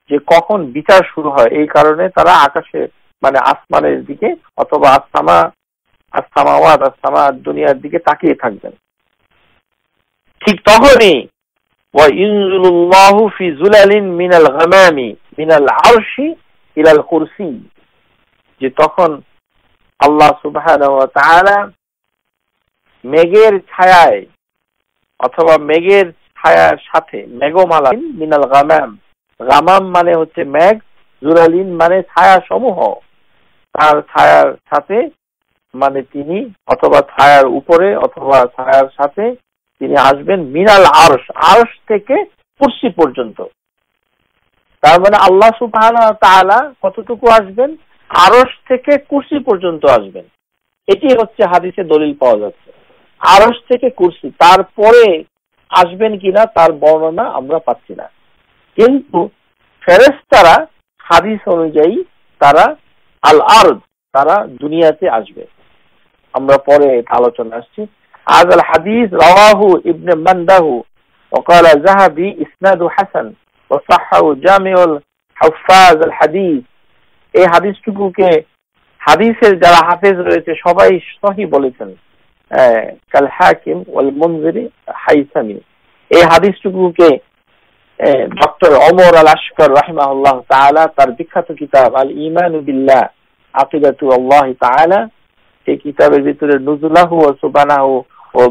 Speaker 1: যে কখন বিচার শুরু হয়, এই কারণে তারা আকাশে মানে আসমানের দিকে অথবা আসসামা আসসামাওয়াত আসসামা দুনিয়ার দিকে তাকিয়ে থাকবেন। ঠিক তখনই ওয়া ইনজুলুল্লাহু ফি যুলালিন মিনাল গামামি মিনাল আরশি ইলাল কুরসি, যে তখন আল্লাহ সুবহানাহু ওয়া তাআলা মেঘের ছায়ায় অথবা মেঘের ছায়ার সাথে মেঘমালা মিনাল গামাম, গামাম মানে হচ্ছে মেঘ, জুলালিন মানে ছায়া সমূহ, তার ছায়ার সাথে মানে তিনি অথবা ছায়ার উপরে অথবা ছায়ার সাথে তিনি আসবেন মিনাল আরশ, আরশ থেকে কুরসি পর্যন্ত। তার মানে আল্লাহ সুবহানাহু ওয়া তাআলা কতটুকু আসবেন? আরশ থেকে কুরসি পর্যন্ত আসবেন। এটি হচ্ছে হাদিসে দলিল পাওয়া যাচ্ছে। আরশ থেকে কুরসি, তারপরে আসবেন কিনা তার বর্ণনা আমরা পাচ্ছি না। কিন্তু ফেরেশতারা হাদিস অনুযায়ী তারা আল আরদ, তারা দুনিয়াতে আসবে। আমরা পরে আলোচনা আসছি। আজ আল হাদিস রাওয়াহু ইবনে মান্দাহু وقال الذهبي ইসনাদু হাসান وصححه جامع الحفاظ الحديث। এই হাদিসটুকুকে হাদিসের যারা হাফেজ রয়েছে সবাই সহিহ বলেছেন, কাল হাকিম ওয়াল মুনজিরি হাইসামি। এই হাদিসটুকুকে ডক্টর ওমর আল আশকর রাহিমাহুল্লাহ তাআলা তার বিখ্যাত কিতাব আল ঈমান বিল্লাহ আকিদাতু আল্লাহ তাআলা, এই কিতাবের ভিতরে নুজুলাহু ওয়া সুবহানাহু ওয়া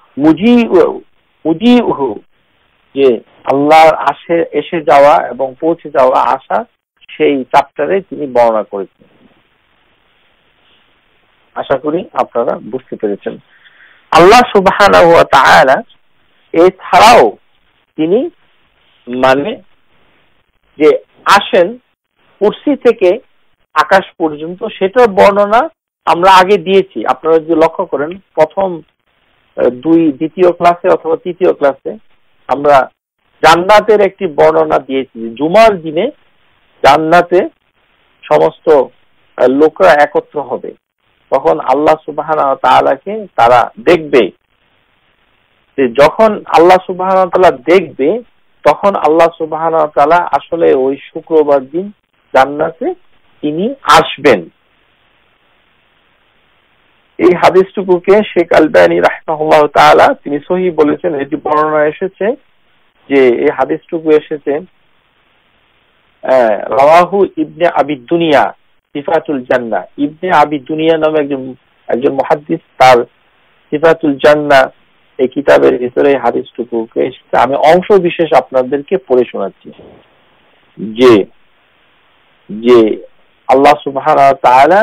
Speaker 1: মুজিউহু, যে আল্লাহর আসে এসে যাওয়া এবং পৌঁছে যাওয়া আসা, সেই চ্যাপ্টারে তিনি বর্ণনা করেছেন। আশা করি আপনারা বুঝতে পেরেছেন। আল্লাহ সুবহানাহু ওয়া তাআলা এছাড়াও তিনি মানে যে আসেন কুরসি থেকে আকাশ পর্যন্ত, সেটার বর্ণনা আমরা আগে দিয়েছি। আপনারা যদি লক্ষ্য করেন প্রথম দুই দ্বিতীয় ক্লাসে অথবা তৃতীয় ক্লাসে আমরা জান্নাতের একটি বর্ণনা দিয়েছি। জুমার দিনে জান্নাতে সমস্ত লোকরা একত্র হবে, তখন আল্লাহ সুবহানাহু ওয়া তাআলাকে তারা দেখবে। যে যখন আল্লাহ সুবহানাহু ওয়া তাআলা দেখবে তখন আল্লাহ সুবহানাহু ওয়া তাআলা আসলে ওই শুক্রবার দিন জান্নাতে তিনি আসবেন। এই হাদিসটুকুকে শেখ আলবানী রাহিমাহুল্লাহ তাআলা তিনি সহিহ বলেছেন। এটি বর্ণনা এসেছে যে এই হাদিসটুকু এসেছে রাওয়াহু ইবনে আবি দুনিয়া সিফাতুল জান্নাহ। ইবনে আবি দুনিয়া নামে একজন একজন মুহাদ্দিস, তার সিফাতুল জান্নাহ এই কিতাবের ভিতরে হাদিসটুকুকে এসেছে। আমি অংশ বিশেষ আপনাদেরকে পড়ে শোনাচ্ছি। যে যে আল্লাহ সুবহানাহু ওয়া তাআলা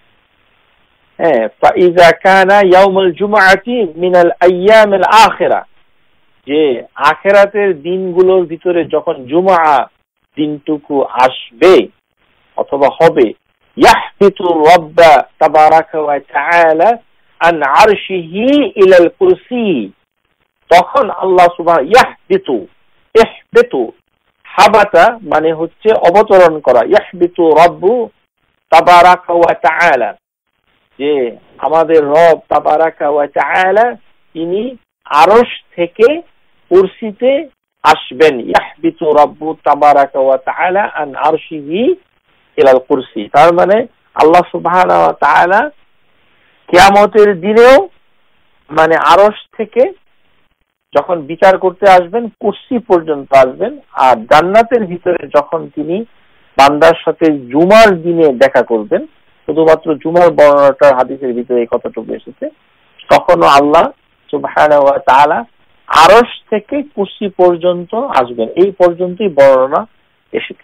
Speaker 1: হ্যাঁ ফাইযা কানা ইয়াউমুল জুমআতি মিনাল আইয়ামিল আখিরা, যে আখিরাতের দিনগুলোর ভিতরে যখন জুমআ দিনটুকু আসবে অথবা হবে, ইয়াহবিতু রাব্বা তাবারাকা ওয়া তাআলা আন আরশিহি ইলাল কুরসি, তখন আল্লাহ সুবহানাহু ইয়াহবিতু, ইহবিতু হাবাতা মানে হচ্ছে অবতরণ করা, ইয়াহবিতু রাব্বু তাবারাকা ওয়া তাআলা, যে আমাদের রব তাবারাকা ওয়া তাআলা তিনি আরশ থেকে কুরসিতে আসবেন। ইয়াহবিতু রাব্বু তাবারাকা ওয়া তাআলা আন আরশিহি ইলাল কুরসি, তার মানে আল্লাহ সুবহানাহু ওয়া তাআলা কিয়ামতের দিনেও মানে আরশ থেকে যখন বিচার করতে আসবেন কুরসি পর্যন্ত আসবেন। আর জান্নাতের ভিতরে যখন তিনি বান্দার সাথে জুমার দিনে দেখা করবেন, শুধুমাত্র জুমার বর্ণনাটা হাদিসের ভিতরে এই কথাটুকু এসেছে, তখনও আল্লাহ সুবহানাহু ওয়া তাআলা আরশ থেকে কুরসি পর্যন্ত আসবেন। এই পর্যন্তই বর্ণনা এসেছে।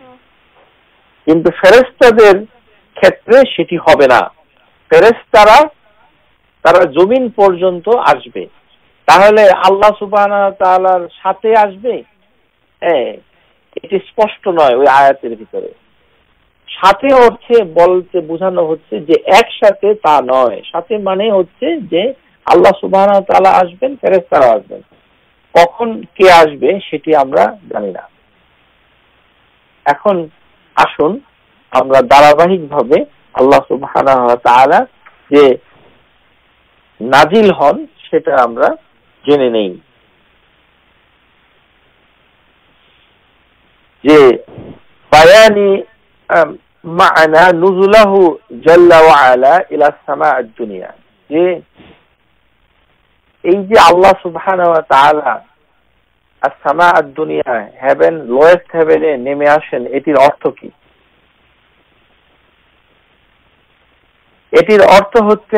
Speaker 1: কিন্তু ফেরেশতাদের ক্ষেত্রে সেটি হবে না। ফেরেশতারা তারা জমিন পর্যন্ত আসবে। তাহলে আল্লাহ সুবহানাহু ওয়া তাআলার সাথে আসবে, হ্যাঁ এটি স্পষ্ট নয় ওই আয়াতের ভিতরে। সাথে হচ্ছে বলতে বোঝানো হচ্ছে যে একসাথে, তা নয়। সাথে মানে হচ্ছে যে আল্লাহ সুবহানাহু ওয়া তাআলা আসবেন, ফেরেশতারা আসবেন। কখন কে আসবে সেটি আমরা জানি না। এখন আসুন আমরা ধারাবাহিকভাবে আল্লাহ সুবহানাহু ওয়া তাআলা যে নাজিল হন সেটা আমরা জেনে নেই। যে বায়ানি মা'না নুজুলাহু জাল্লা ওয়া আলা ইলা সামা' আদ-দুনিয়া, যে এই যে আল্লাহ সুবহানাহু ওয়া তাআলা as-সামা' আদ-দুনিয়া, হেভেন, লোয়েস্ট হেভেনে নেমে আসেন, এটির অর্থ কি? এটির অর্থ হচ্ছে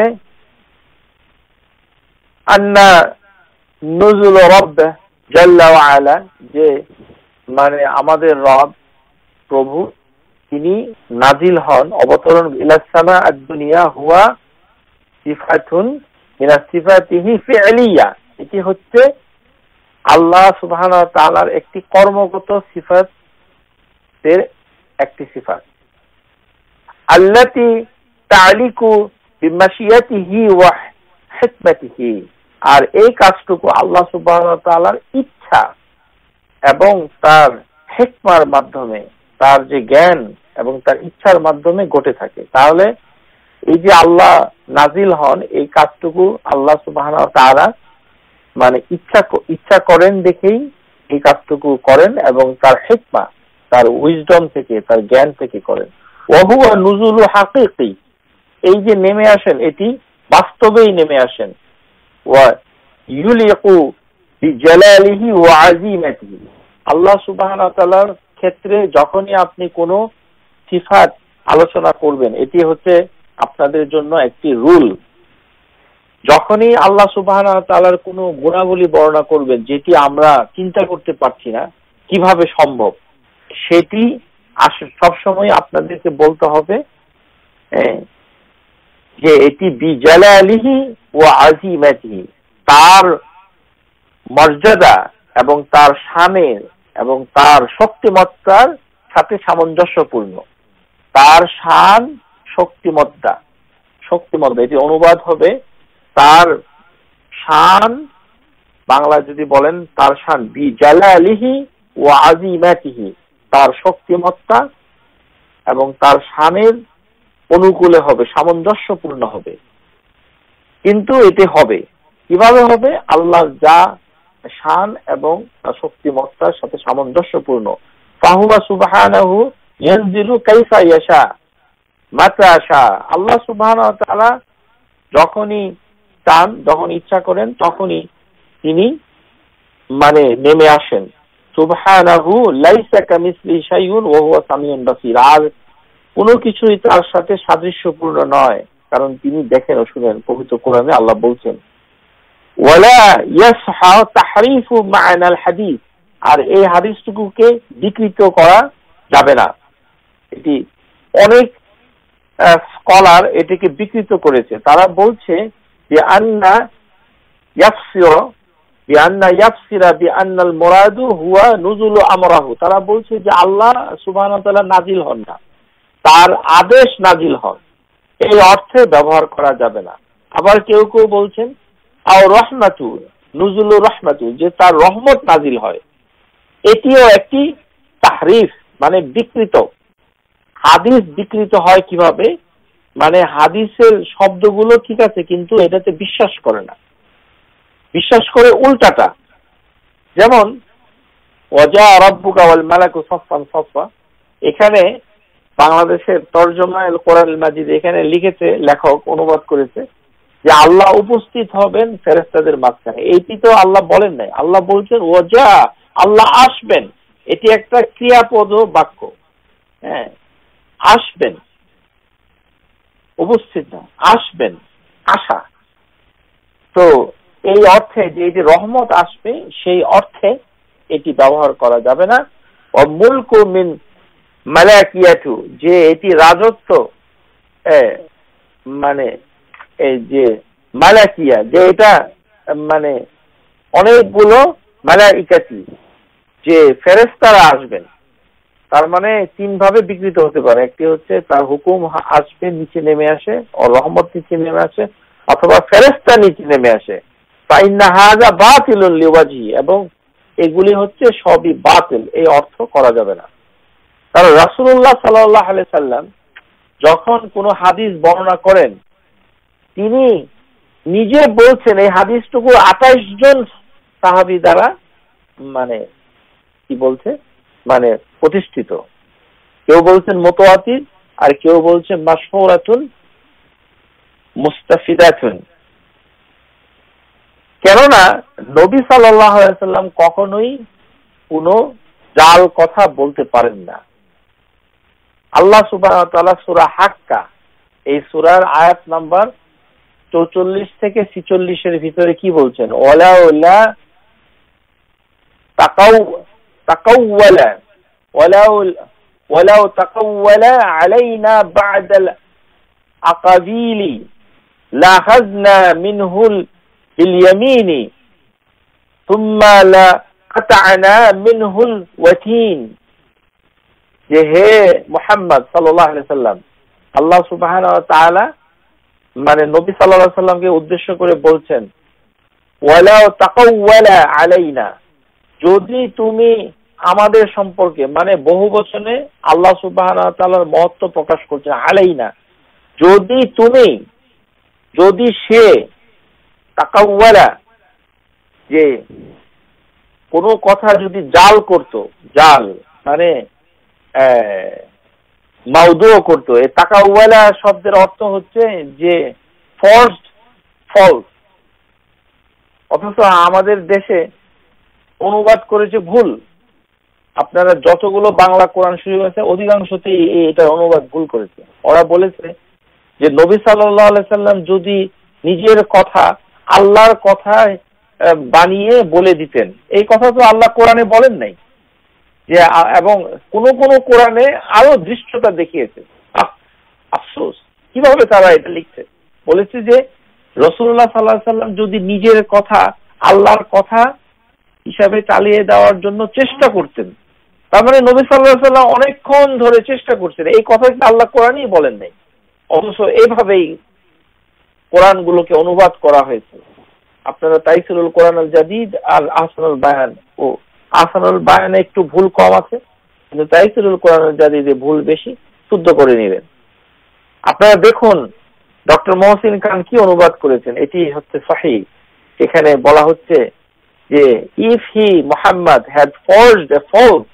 Speaker 1: আন্না নুজুল রব্ব জাল্লা ওয়া আলা, যে মানে আমাদের রব প্রভু তিনি নাজিল হন, অবতরণ ইলা সামা আদ-দুনিয়া হুয়া সিফাতুন মিনা সিফাতিহি ফি'লিয়া, এটি হচ্ছে আল্লাহ সুবহানাহু ওয়া তাআলার একটি কর্মগত সিফাতের একটি সিফাত, আল্লাতী তা'লিকু বিমাশিয়াতিহি ওয়া হিকমাতিহি, আর এই কাজটুকু আল্লাহ সুবহানাহু ওয়া তাআলার ইচ্ছা এবং তার হিকমার মাধ্যমে, তার যে জ্ঞান এবং তার ইচ্ছার মাধ্যমে ঘটে থাকে। তাহলে এই যে আল্লাহ নাজিল হন, এই কাজটুকু আল্লাহ সুবহানাহু ওয়া তাআলা মানে ইচ্ছা ইচ্ছা করেন দেখেই এই কাজটুকু করেন, এবং তার হিকমা, তার উইজডম থেকে, তার জ্ঞান থেকে করেন। ওয়া হুয়া নুজুলু হাকীকি, এই যে নেমে আসেন এটি বাস্তবেই নেমে আসেন। ওয়া ইউলিকু বিজালালিহি ওয়া আযীমাতিহি, আল্লাহ সুবহানাহু ওয়া তাআলার ক্ষেত্রে যখনই আপনি কোনো সিফাত আলোচনা করবেন, এটি হচ্ছে আপনাদের জন্য একটি রুল। যখনই আল্লাহ সুবহানাহু ওয়া তাআলার কোনো গুণাবলী বর্ণনা করবেন যেটি আমরা চিন্তা করতে পারছি না কিভাবে সম্ভব, সেটি সবসময় আপনাদেরকে বলতে হবে যে এটি বিজালালিহি ওয়া আযীমাতিহি, তার মর্যাদা এবং তার শানের এবং তার শক্তিমত্তার সাথে সামঞ্জস্যপূর্ণ। তার শান শক্তিমত্তা, শক্তিমত্তা এটি অনুবাদ হবে তার শান, বাংলা যদি বলেন তার শান বিজালালিহি ওয়া আযীমাতিহি, তার শক্তিমত্তা এবং তার শানের অনুকূলে হবে, সামঞ্জস্যপূর্ণ হবে। কিন্তু এটি হবে কিভাবে হবে? আল্লাহ যা শান এবং তার শক্তিমত্তার সাথে সামঞ্জস্যপূর্ণ। ফাহুয়া সুবহানাহু ইয়ানজিলু কাইফা ইয়াশা মাতা শা, আল্লাহ সুবহানাহু ওয়া তাআলা যখনই চান, যখন ইচ্ছা করেন, তখনই তিনি মানে নেমে আসেন। সুবহানাহু লাইসা কামিসলি শাইউন ওয়া হুয়া সামিউন বাসীর, আর কোনো কিছুই তার সাথে সাদৃশ্যপূর্ণ নয়, কারণ তিনি দেখেন ও শুনেন। পবিত্র কোরআনে আল্লাহ বলছেন ওয়ালা ইয়াসহা তাহরিফু মা'নাল হাদিস, আর এই হাদিসটুকুকে বিকৃত করা যাবে না। এটি অনেক স্কলার এটিকে বিকৃত করেছে। তারা বলছে যে আন্না ইয়াফসিরা বিআন্না ইয়াফসিরা বিআন্নাল মুরাদু হুয়া নুজুলু আমরাহু, তারা বলছে যে আল্লাহ সুবহানাহু ওয়া তাআলা নাজিল হন না, তার আদেশ নাজিল হন, এই অর্থে ব্যবহার করা যাবে না। আবার কেউ কেউ বলছেন আও রহমাতু নুজুলু রহমাতু, যে তার রহমত নাজিল হয়, এটিও একটি তাহরিফ, মানে বিকৃত। হাদিস বিকৃত হয় কিভাবে? মানে হাদিসের শব্দগুলো ঠিক আছে, কিন্তু এটাতে বিশ্বাস করে না, বিশ্বাস করে উল্টাটা। যেমন ওয়াজা রাব্বুকা ওয়াল মালাকু সাফফান সাফফা, এখানে বাংলাদেশের তরজমা আল কোরআন আল মাজিদ এখানে লিখেছে, লেখক অনুবাদ করেছে যে আল্লাহ উপস্থিত হবেন ফেরেশতাদের মাঝখানে। এইটি তো আল্লাহ বলেন নাই, আল্লাহ বলছেন ওয়াজা, আল্লাহ আসবেন। এটি একটা ক্রিয়াপদ বাক্য, হ্যাঁ, আসবেন, উপস্থিত না, আসবেন, আশা। তো এই অর্থে যে এটি রহমত আসবে, সেই অর্থে এটি ব্যবহার করা যাবে না। ও মুলকু মিন মালাকিয়াতু, যে এটি রাজত্ব, মানে এই যে মালাকিয়া, যে এটা মানে অনেকগুলো মালাইকাতি, যে ফেরেশতারা আসবেন, তার মানে তিন ভাবে বিকৃত হতে পারে। একটি হচ্ছে তার হুকুম আসবে, নিচে নেমে আসে, ও রহমত নিচে নেমে আসে, অথবা ফেরেশতা নিচে নেমে আসে। ফাইন্না হাযা বাতিলুন লিওয়াজহি, এবং এগুলি হচ্ছে সবই বাতিল, এই অর্থ করা যাবে না। কারণ রাসূলুল্লাহ সাল্লাল্লাহু আলাইহি সাল্লাম যখন কোনো হাদিস বর্ণনা করেন, তিনি নিজে বলছেন এই হাদিসটুকু আঠাশ জন সাহাবী দ্বারা মানে কি বলছে, মানে প্রতিষ্ঠিত। কেউ বলছেন মুতাওয়াতির, আর কেউ বলছেন মাশহুরাতুন মুস্তাফিদাতুন। কেননা নবী সাল্লাল্লাহু আলাইহি ওয়াসাল্লাম কখনোই কোনো জাল কথা বলতে পারেন না। আল্লাহ সুবহানাহু ওয়া তাআলা সূরা হাক্কা, এই সূরার আয়াত নাম্বার চৌচল্লিশ থেকে ছিচল্লিশ এর ভিতরে কি বলছেন? ওয়ালাউলা তাকাউ তাকাওয়ালা ওয়ালাউ ওয়ালাউ তাকাওয়ালা আলাইনা বা'দাল আকাবিলি লাখাযনা মিনহুল বিল ইয়ামিনি সুম্মা লাকাতা'না মিনহুল ওয়াতিন। যে হে মুহাম্মদ সাল্লাল্লাহু আলাইহি সাল্লাম, আল্লাহ সুবহানাহু ওয়া তাআলা মানে নবী সাল্লাল্লাহু আলাইহি সাল্লামকে উদ্দেশ্য করে বলছেন, ওয়ালাউ তাকাওয়ালা আলাইনা, যদি তুমি আমাদের সম্পর্কে, মানে বহু বচনে আল্লাহ সুবহানাহু ওয়া তাআলার মহত্ব প্রকাশ করছে, আলাইনা, যদি তুমি, যদি সে তাকাওয়ালা, যে কোনো কথা যদি জাল করত, জাল মানে মাউদু করত। এই তাকাওয়ালা শব্দের অর্থ হচ্ছে যে ফর্সড, ফলস, অথচ আমাদের দেশে অনুবাদ করেছে ভুল। আপনারা যতগুলো বাংলা কোরআন শরীফ আছে অধিকাংশতেই এটার অনুবাদ ভুল করেছে। ওরা বলেছে যে নবী সাল্লাল্লাহু আলাইহি সাল্লাম যদি নিজের কথা আল্লাহর কথা বানিয়ে বলে দিতেন, এই কথা তো আল্লাহ কোরআনে বলেন নাই। যে এবং কোন কোন কোরআনে আরো দৃশ্যতা দেখিয়েছে। আফসোস, কিভাবে তারা এটা লিখছে? বলেছে যে রাসূলুল্লাহ সাল্লাল্লাহু আলাইহি সাল্লাম যদি নিজের কথা আল্লাহর কথা হিসাবে চালিয়ে দেওয়ার জন্য চেষ্টা করতেন, তার মানে নবী সাল্লাল্লাহু আলাইহি সাল্লাম অনেকক্ষণ ধরে চেষ্টা করছেন, এই কথা কিন্তু আল্লাহ কোরআনেই বলেন নাই। অথচ এইভাবেই কোরআনগুলোকে অনুবাদ করা হয়েছে। আপনারা তাইসিরুল কোরআন আল জাদীদ আর আহসানুল বায়ান, ও আহসানুল বায়ানে একটু ভুল কম আছে, কিন্তু তাইসিরুল কোরআন আল জাদীদে ভুল বেশি, শুদ্ধ করে নেবেন। আপনারা দেখুন ডক্টর মহসিন খান কি অনুবাদ করেছেন, এটি হচ্ছে সহিহ। এখানে বলা হচ্ছে যে if he Muhammad had forged a false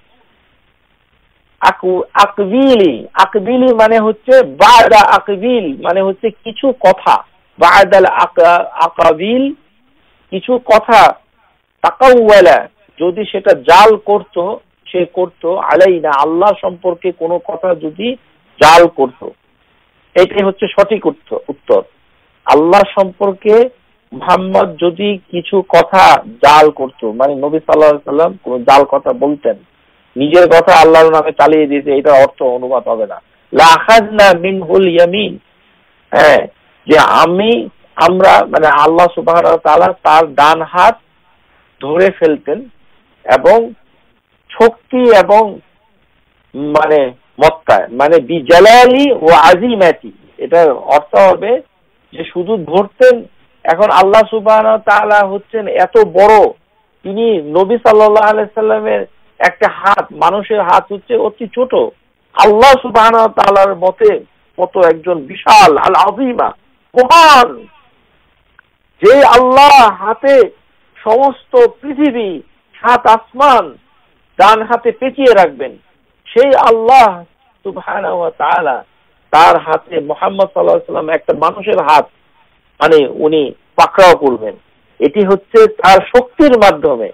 Speaker 1: আকবিলি, আকবিলি মানে হচ্ছে বাদা আকবিল, মানে হচ্ছে কিছু কথা, বাদাল আকাবিল, কিছু কথা, তাকাওয়ালা, যদি সেটা জাল করত, সে করত আলাইনা, আল্লাহ সম্পর্কে কোনো কথা যদি জাল করত, এটাই হচ্ছে সঠিক উত্তর। আল্লাহ সম্পর্কে মুহাম্মদ যদি কিছু কথা জাল করত, মানে নবী সাল্লাল্লাহু আলাইহি সাল্লাম কোন জাল কথা বলতেন, নিজের কথা আল্লাহর নামে চালিয়ে দিয়েছে, এটার অর্থ অনুবাদ হবে না লাখাযনা মিনহুল ইয়ামিন। হ্যাঁ, যে আমি আমরা মানে আল্লাহ সুবহানাহু ওয়া তাআলা তার ডান হাত ধরে ফেলতেন, এবং শক্তি এবং মানে মত্তায়, মানে বিজালালি ও আজিমাতি, এটার অর্থ হবে যে শুধু ধরতেন। এখন আল্লাহ সুবহানাহু ওয়া তাআলা হচ্ছেন এত বড়, তিনি নবী সাল্লাল্লাহু আলাইহি সাল্লামের একটা হাত, মানুষের হাত হচ্ছে অতি ছোট, আল্লাহ সুবহানাহু ওয়া তাআলার মতে মতো একজন বিশাল আল আযীমা, মহান, যে আল্লাহ হাতে সমস্ত পৃথিবী, সাত আসমান ডান হাতে পেঁচিয়ে রাখবেন, সেই আল্লাহ সুবহানাহু ওয়া তাআলা তার হাতে মুহাম্মদ সাল্লাল্লাহু আলাইহি সাল্লাম একটা মানুষের হাত, মানে উনি পাকড়াও করবেন। এটি হচ্ছে তার শক্তির মাধ্যমে,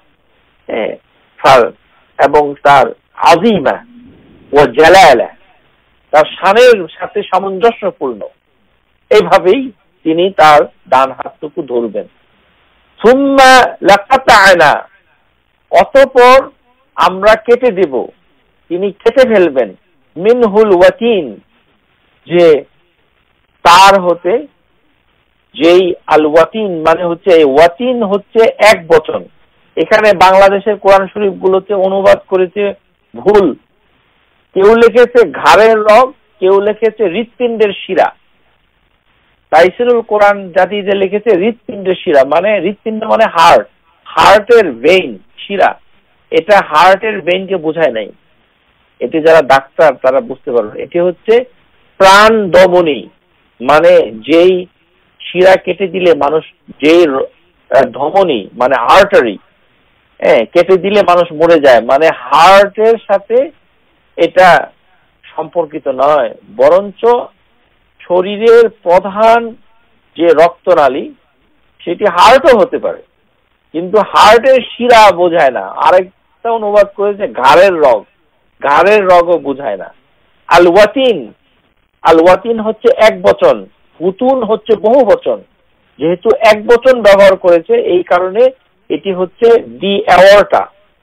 Speaker 1: এবং তার আজিমা ও জালালা, তার শানের সাথে সামঞ্জস্যপূর্ণ। এইভাবেই তিনি তার ডান হাতটুকু ধরবেন। সুম্মা লাকাতা'না, অতঃপর আমরা কেটে দেব, তিনি কেটে ফেলবেন, মিনহুল ওয়াতিন, যে তার হতে, যেই আল ওয়াতিন মানে হচ্ছে, এই ওয়াতিন হচ্ছে এক বচন। এখানে বাংলাদেশের কোরআন শরীফ গুলোতে অনুবাদ করেছে ভুল, কেউ লিখেছে ঘাড়ের রগ, কেউ লিখেছে হৃৎপিণ্ডের শিরা। তাইসিরুল কোরআন জাদীদে লিখেছে হৃৎপিণ্ডের শিরা, মানে হৃৎপিণ্ড মানে হার্ট, হার্টের ভেইন, শিরা। এটা হার্টের ভেইনকে বোঝায় নাই, এটি যারা ডাক্তার তারা বুঝতে পারবে। এটি হচ্ছে প্রাণ দমনী, মানে যেই শিরা কেটে দিলে মানুষ, যেই ধমনী মানে আর্টারি, হ্যাঁ, কেটে দিলে মানুষ মরে যায়, মানে হার্টের সাথে এটা সম্পর্কিত নয়, বরঞ্চ শরীরের প্রধান যে রক্তনালী সেটি হার্টও হতে পারে, কিন্তু হার্টের শিরা বোঝায় না। আরেকটা অনুবাদ করেছে ঘাড়ের রগ, ঘাড়ের রগও বোঝায় না। আল ওয়াতিন, আল ওয়াতিন হচ্ছে এক বচন, উতুন হচ্ছে বহু বচন। যেহেতু এক বচন ব্যবহার করেছে এই কারণে এটি হচ্ছে দি অ্যাওর্টা,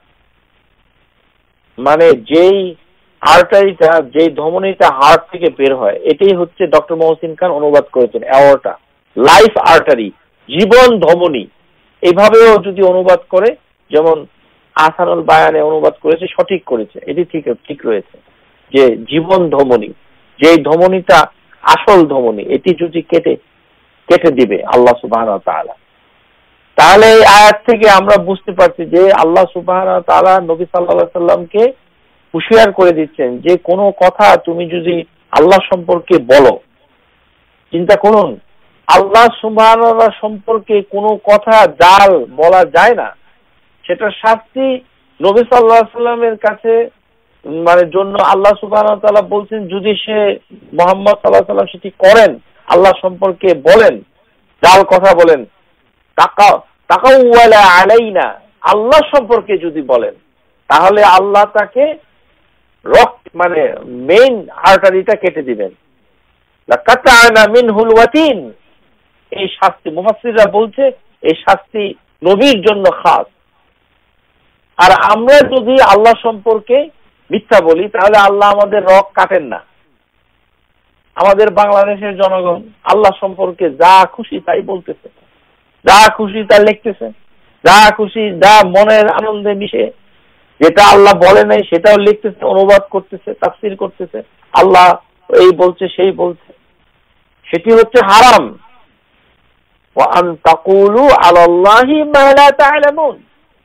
Speaker 1: মানে যেই আর্টারিটা, যেই ধমনীটা হার্ট থেকে বের হয়, এটাই হচ্ছে ডক্টর মহসিন খান অনুবাদ করেছেন অ্যাওর্টা, লাইফ আর্টারি, জীবন ধমনী। এইভাবেও যদি অনুবাদ করে, যেমন আসানুল বায়ানে অনুবাদ করেছে, সঠিক করেছে, এটি ঠিক ঠিক রয়েছে যে জীবন ধমনী, যেই ধমনীটা আসল ধমনী, এটি যদি কেটে কেটে দিবে আল্লাহ সুবহানাহু ওয়া তাআলা। তাহলে এই আয়াত থেকে আমরা বুঝতে পারছি যে আল্লাহ সুবহানাহু ওয়া তাআলা নবী সাল্লাল্লাহু আলাইহি সাল্লামকে হুঁশিয়ার করে দিচ্ছেন যে কোনো কথা তুমি যদি আল্লাহ সম্পর্কে বলো, চিন্তা করুন, আল্লাহ সুবহানাহু ওয়া তাআলা সম্পর্কে কোনো কথা জাল বলা যায় না, সেটার শাস্তি নবী সাল্লাল্লাহু আলাইহি সাল্লামের কাছে মানে জন্য আল্লাহ সুবহানাহু ওয়া তাআলা বলছেন যদি সে মুহাম্মদ সাল্লাল্লাহু আলাইহি সাল্লাম সেটি করেন, আল্লাহ সম্পর্কে বলেন, জাল কথা বলেন, তাকা তাকাওয়ালা আলাইনা, আল্লাহ সম্পর্কে যদি বলেন, তাহলে আল্লাহ তাকে রক্ত মানে মেইন আর্টারিটা কেটে দিবেন। লাকাতানা মিনহুল ওয়াতিন, এই শাস্তি মুফাসসিররা বলছে এই শাস্তি নবীর জন্য খাস। আর আমরা যদি আল্লাহ সম্পর্কে মিথ্যা বলি তাহলে আল্লাহ আমাদের রগ কাটেন না। আমাদের বাংলাদেশের জনগণ আল্লাহ সম্পর্কে যা খুশি তাই বলতেছে, যা খুশি তা লিখতেছে, যা খুশি যা মনের আনন্দে মিশে, যেটা আল্লাহ বলে নাই সেটাও লিখতেছে, অনুবাদ করতেছে, তাফসীর করতেছে, আল্লাহ এই বলছে সেই বলছে, সেটি হচ্ছে হারাম। ওয়া আন তাকুলু আলাল্লাহি মা লা তা'লামুন,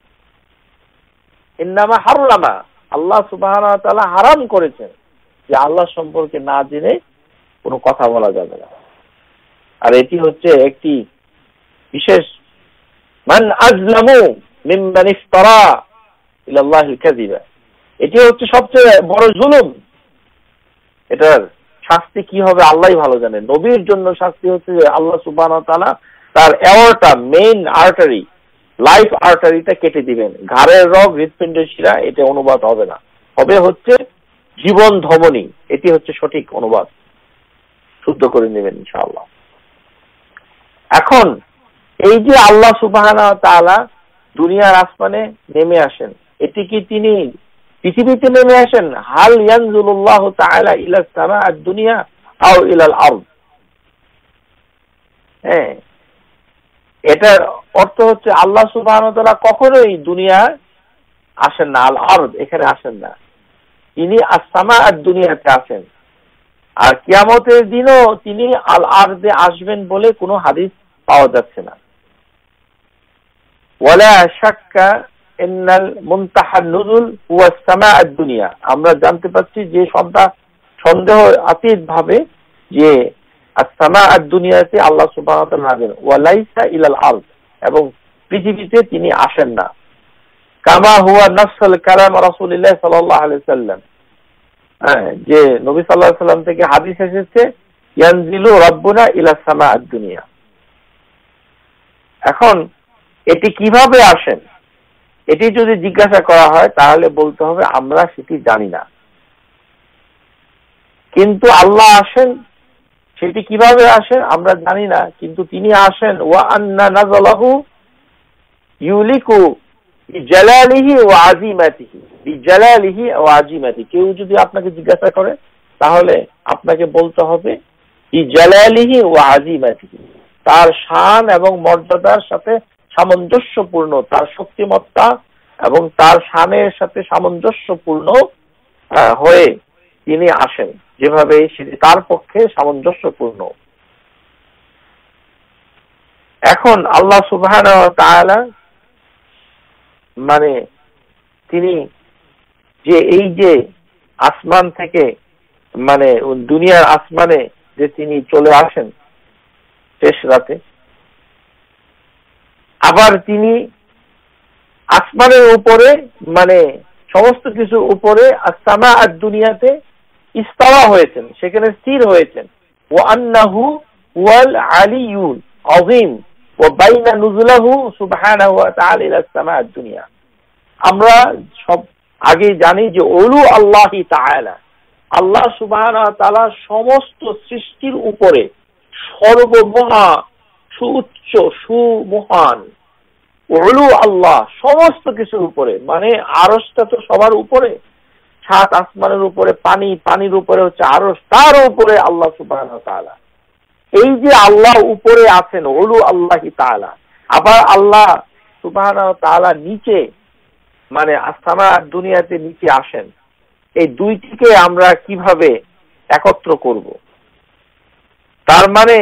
Speaker 1: ইন্নামা হারামা, আল্লাহ সুবহানাহু ওয়া তাআলা হারাম করেছেন যে আল্লাহ সম্পর্কে না জেনে কোনো কথা বলা যাবে না। আর এটি হচ্ছে একটি বিশেষ, মান আযলামু মিম্মান ইফতারা ইলাল্লাহিল কাযিবা, এটি হচ্ছে সবচেয়ে বড় জুলুম। এটার শাস্তি কি হবে আল্লাহই ভালো জানেন। নবীর জন্য শাস্তি হচ্ছে যে আল্লাহ সুবহানাহু ওয়া তাআলা তার অ্যাওর্টা, মেইন আর্টারি, লাইফ আর্টারিটা কেটে দিবেন। ঘাড়ের রগ, হৃৎপিণ্ডের শিরা, এটা অনুবাদ হবে না, হবে হচ্ছে জীবন ধমনী। এটি হচ্ছে সঠিক অনুবাদ, শুদ্ধ করে নেবেন ইনশাআল্লাহ। এখন এই যে আল্লাহ সুবহানাহু ওয়া তাআলা দুনিয়ার আসমানে নেমে আসেন, এটি কি তিনি পৃথিবীতে নেমে আসেন? হাল ইয়ানজুলুল্লাহু তাআলা ইলা সামাআদ দুনিয়া আও ইলাল আরদ, হ্যাঁ, এটার অর্থ হচ্ছে আল্লাহ সুবহানাহু ওয়া তাআলা কখনোই দুনিয়া আসেন না, আল আরদ এখানে আসেন না, তিনি আস-সামাআদ দুনিয়াতে আসেন। আর কিয়ামতের দিনও তিনি আল আরদে আসবেন বলে কোনো হাদিস পাওয়া যাচ্ছে না। ওয়ালা শাক্কা ইন্নাল মুনতাহান নুজুল হুয়া আস-সামাআদ দুনিয়া, আমরা জানতে পাচ্ছি যে সন্দেহ আতীত ভাবে যে আস-সামাআদ দুনিয়াতে আল্লাহ সুবহানাহু ওয়া তাআলা আসেন, ওয়া লাইসা ইলাল আরদ, এবং পৃথিবীতে তিনি আসেন না। কামা হুয়া নাফসুল কালাম রাসূলুল্লাহ সাল্লাল্লাহু আলাইহি ওয়াসাল্লাম, যে নবী সাল্লাল্লাহু আলাইহি ওয়াসাল্লাম থেকে হাদিস এসেছে ইয়ানজিলু রাব্বুনা ইলা সামাআদ দুনিয়া। এখন এটি কিভাবে আসেন, এটি যদি জিজ্ঞাসা করা হয় তাহলে বলতে হবে আমরা সেটি জানি না, কিন্তু আল্লাহ আসেন, সেটি কিভাবে আসেন আমরা জানি না, কিন্তু তিনি আসেন। ওয়া আন্না নাযালাহু ইউলিকু বিজালালিহি ওয়া আযীমাতিহি, বিজালালিহি ওয়া আযীমাতিহি। কেউ যদি আপনাকে জিজ্ঞাসা করে তাহলে আপনাকে বলতে হবে বিজালালিহি ওয়া আযীমাতিহি, তার শান এবং মর্যাদার সাথে সামঞ্জস্যপূর্ণ, তার শক্তিমত্তা এবং তার শানের সাথে সামঞ্জস্যপূর্ণ হয়ে তিনি আসেন, যেভাবে সেটি তার পক্ষে সামঞ্জস্যপূর্ণ। এখন আল্লাহ সুবহানাহু ওয়া তাআলা মানে তিনি যে এই যে আসমান থেকে মানে দুনিয়ার আসমানে যে তিনি চলে আসেন শেষ রাতে, আবার তিনি আসমানের উপরে মানে সমস্ত কিছু উপরে, আর সামাআদ দুনিয়াতে ইস্তাওয়া হয়েছেন, সেখানে স্থির হয়েছেন। ওয়া আন্নাহু হুয়াল আলিয়ুল আযীম ওয়া বাইনা নুজুলাহু সুবহানাহু ওয়া তাআলা ইলা সামা'আদ দুনিয়া। আমরা সব আগে জানি যে উলু আল্লাহি তাআলা, আল্লাহ সুবহানাহু ওয়া তাআলা সমস্ত সৃষ্টির উপরে সর্বমহা সুউচ্চ সুমহান। উলু আল্লাহ সমস্ত কিছুর উপরে, মানে আরশটা তো সবার উপরে, সাত আসমানের উপরে, পানি, পানির উপরে হচ্ছে আরশ, তার উপরে আল্লাহ সুবহানাহু ওয়া তাআলা। এই যে আল্লাহ উপরে আছেন, উলু আল্লাহি তাআলা, আবার আল্লাহ সুবহানাহু ওয়া তাআলা নিচে, মানে আসমানের দুনিয়াতে নিচে আসেন। এই দুইটিকে আমরা কিভাবে একত্র করব? তার মানে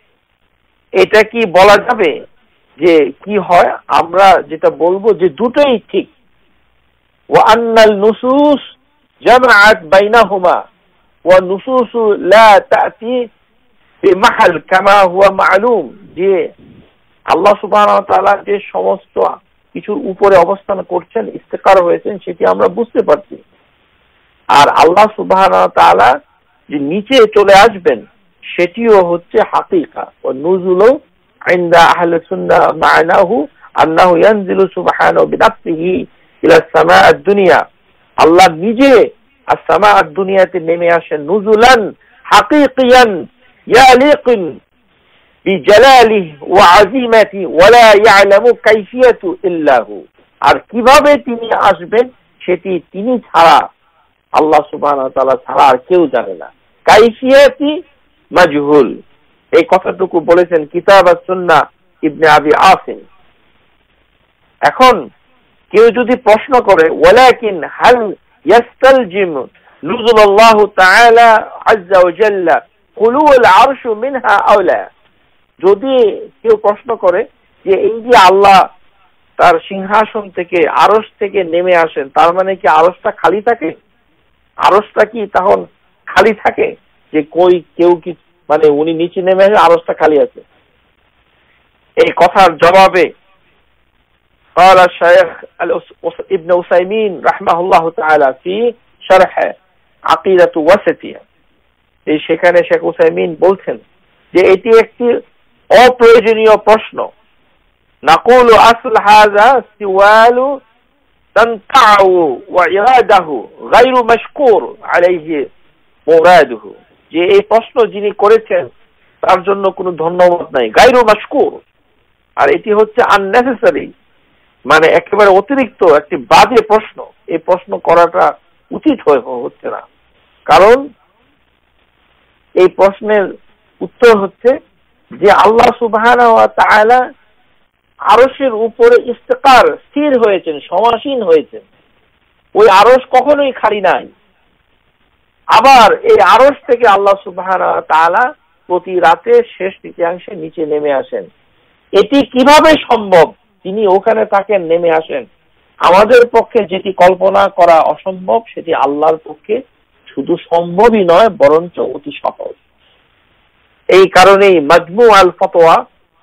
Speaker 1: এটা কি বলা যাবে যে কি হয়? আমরা যেটা বলবো যে দুটোই ঠিক। ওয়া আন্নাল নুসুস জামাআত বাইনাহুমা ওয়া নুসুসু লা তা'তি বিমাহাল কামা হুয়া মা'লুম, যে আল্লাহ সুবহানাহু ওয়া তাআলা যে সমস্ত কিছুর উপরে অবস্থান করছেন, ইস্তিকার হয়েছেন, সেটি আমরা বুঝতে পারছি। আর আল্লাহ সুবহানাহু ওয়া তাআলা যে নিচে চলে আসবেন সেটিও হচ্ছে হাকিকা। ও নুজুলু ইনদা আহলে সুন্নাহ মা'নাহু আন্নাহু ইয়ানজিলু সুবহানাহু বিনাফসিহি ইলা সামা'আদ দুনিয়া। আল্লাহ নিজে as-সামা'আদ দুনিয়াতে নেমে আসেন নুজুলান হাকিকিয়ান ইয়ালিকুন বিজালালিহি ওয়া আযীমাতিহি ওয়া লা ইয়ালামু কাইফিয়াতু ইল্লা হু। আর কিভাবে তিনি আসবেন সেটি তিনি ছাড়া, আল্লাহ সুবহানাহু ওয়া তাআলা ছাড়া আর কেউ জানে না। কাইফিয়াতি মাজহুল, এই কথাটুকু বলেছেন কিতাব আস-সুন্নাহ ইবনে আবি আসিম। এখন কেউ যদি প্রশ্ন করে ওয়ালাকিন হাল ইয়াস্তালজিমু নুজুলুল্লাহ তাআলা আযজা ওয়া জাল্লা খুলুল আরশু মিনহা আও লা, যদি কেউ প্রশ্ন করে যে এই যে আল্লাহ তার সিংহাসন থেকে, আরশ থেকে নেমে আসেন, তার মানে কি আরশটা খালি থাকে? আরশটা কি তখন খালি থাকে যে কই কেউ কি, মানে উনি নিচে নেমে আসে আরশটা খালি আছে? এই কথার জবাবে قال الشيخ ابن عثيمين رحمه الله تعالى في شرح عقيدة واسطية, এই সেখানে শেখ উসাইমিন বলছেন যে এটি একটি অপ্রয়োজনীয় প্রশ্ন। নাকুলু আসল হাযা সিওয়ালু তানতাউ ওয়া ইরাদাহু গায়রু মাশকুর আলাইহি মুরাদুহু, যে এই প্রশ্ন যিনি করেছেন তার জন্য কোনো ধন্যবাদ নাই, গায়রু মাশকুর। আর এটি হচ্ছে আননেসেসারি, মানে একেবারে অতিরিক্ত একটি বাজে প্রশ্ন। এই প্রশ্ন করাটা উচিত হচ্ছে না, কারণ এই প্রশ্নের উত্তর হচ্ছে যে আল্লাহ সুবহানাহু ওয়া তাআলা আরশের উপরে ইস্তিকার, স্থির হয়েছেন, সমাসীন হয়েছেন। ওই আরশ কখনোই খালি নাই। আবার এই আরশ থেকে আল্লাহ সুবহানাহু ওয়া তাআলা প্রতি রাতে শেষ তৃতীয়াংশে নিচে নেমে আসেন। এটি কিভাবে সম্ভব? তিনি ওখানে থাকেন, নেমে আসেন। আমাদের পক্ষে যেটি কল্পনা করা অসম্ভব, সেটি আল্লাহর পক্ষে শুধু সম্ভবই নয়, বরঞ্চ অতি সহজ। এই কারণেই মাজমু আল ফতোয়া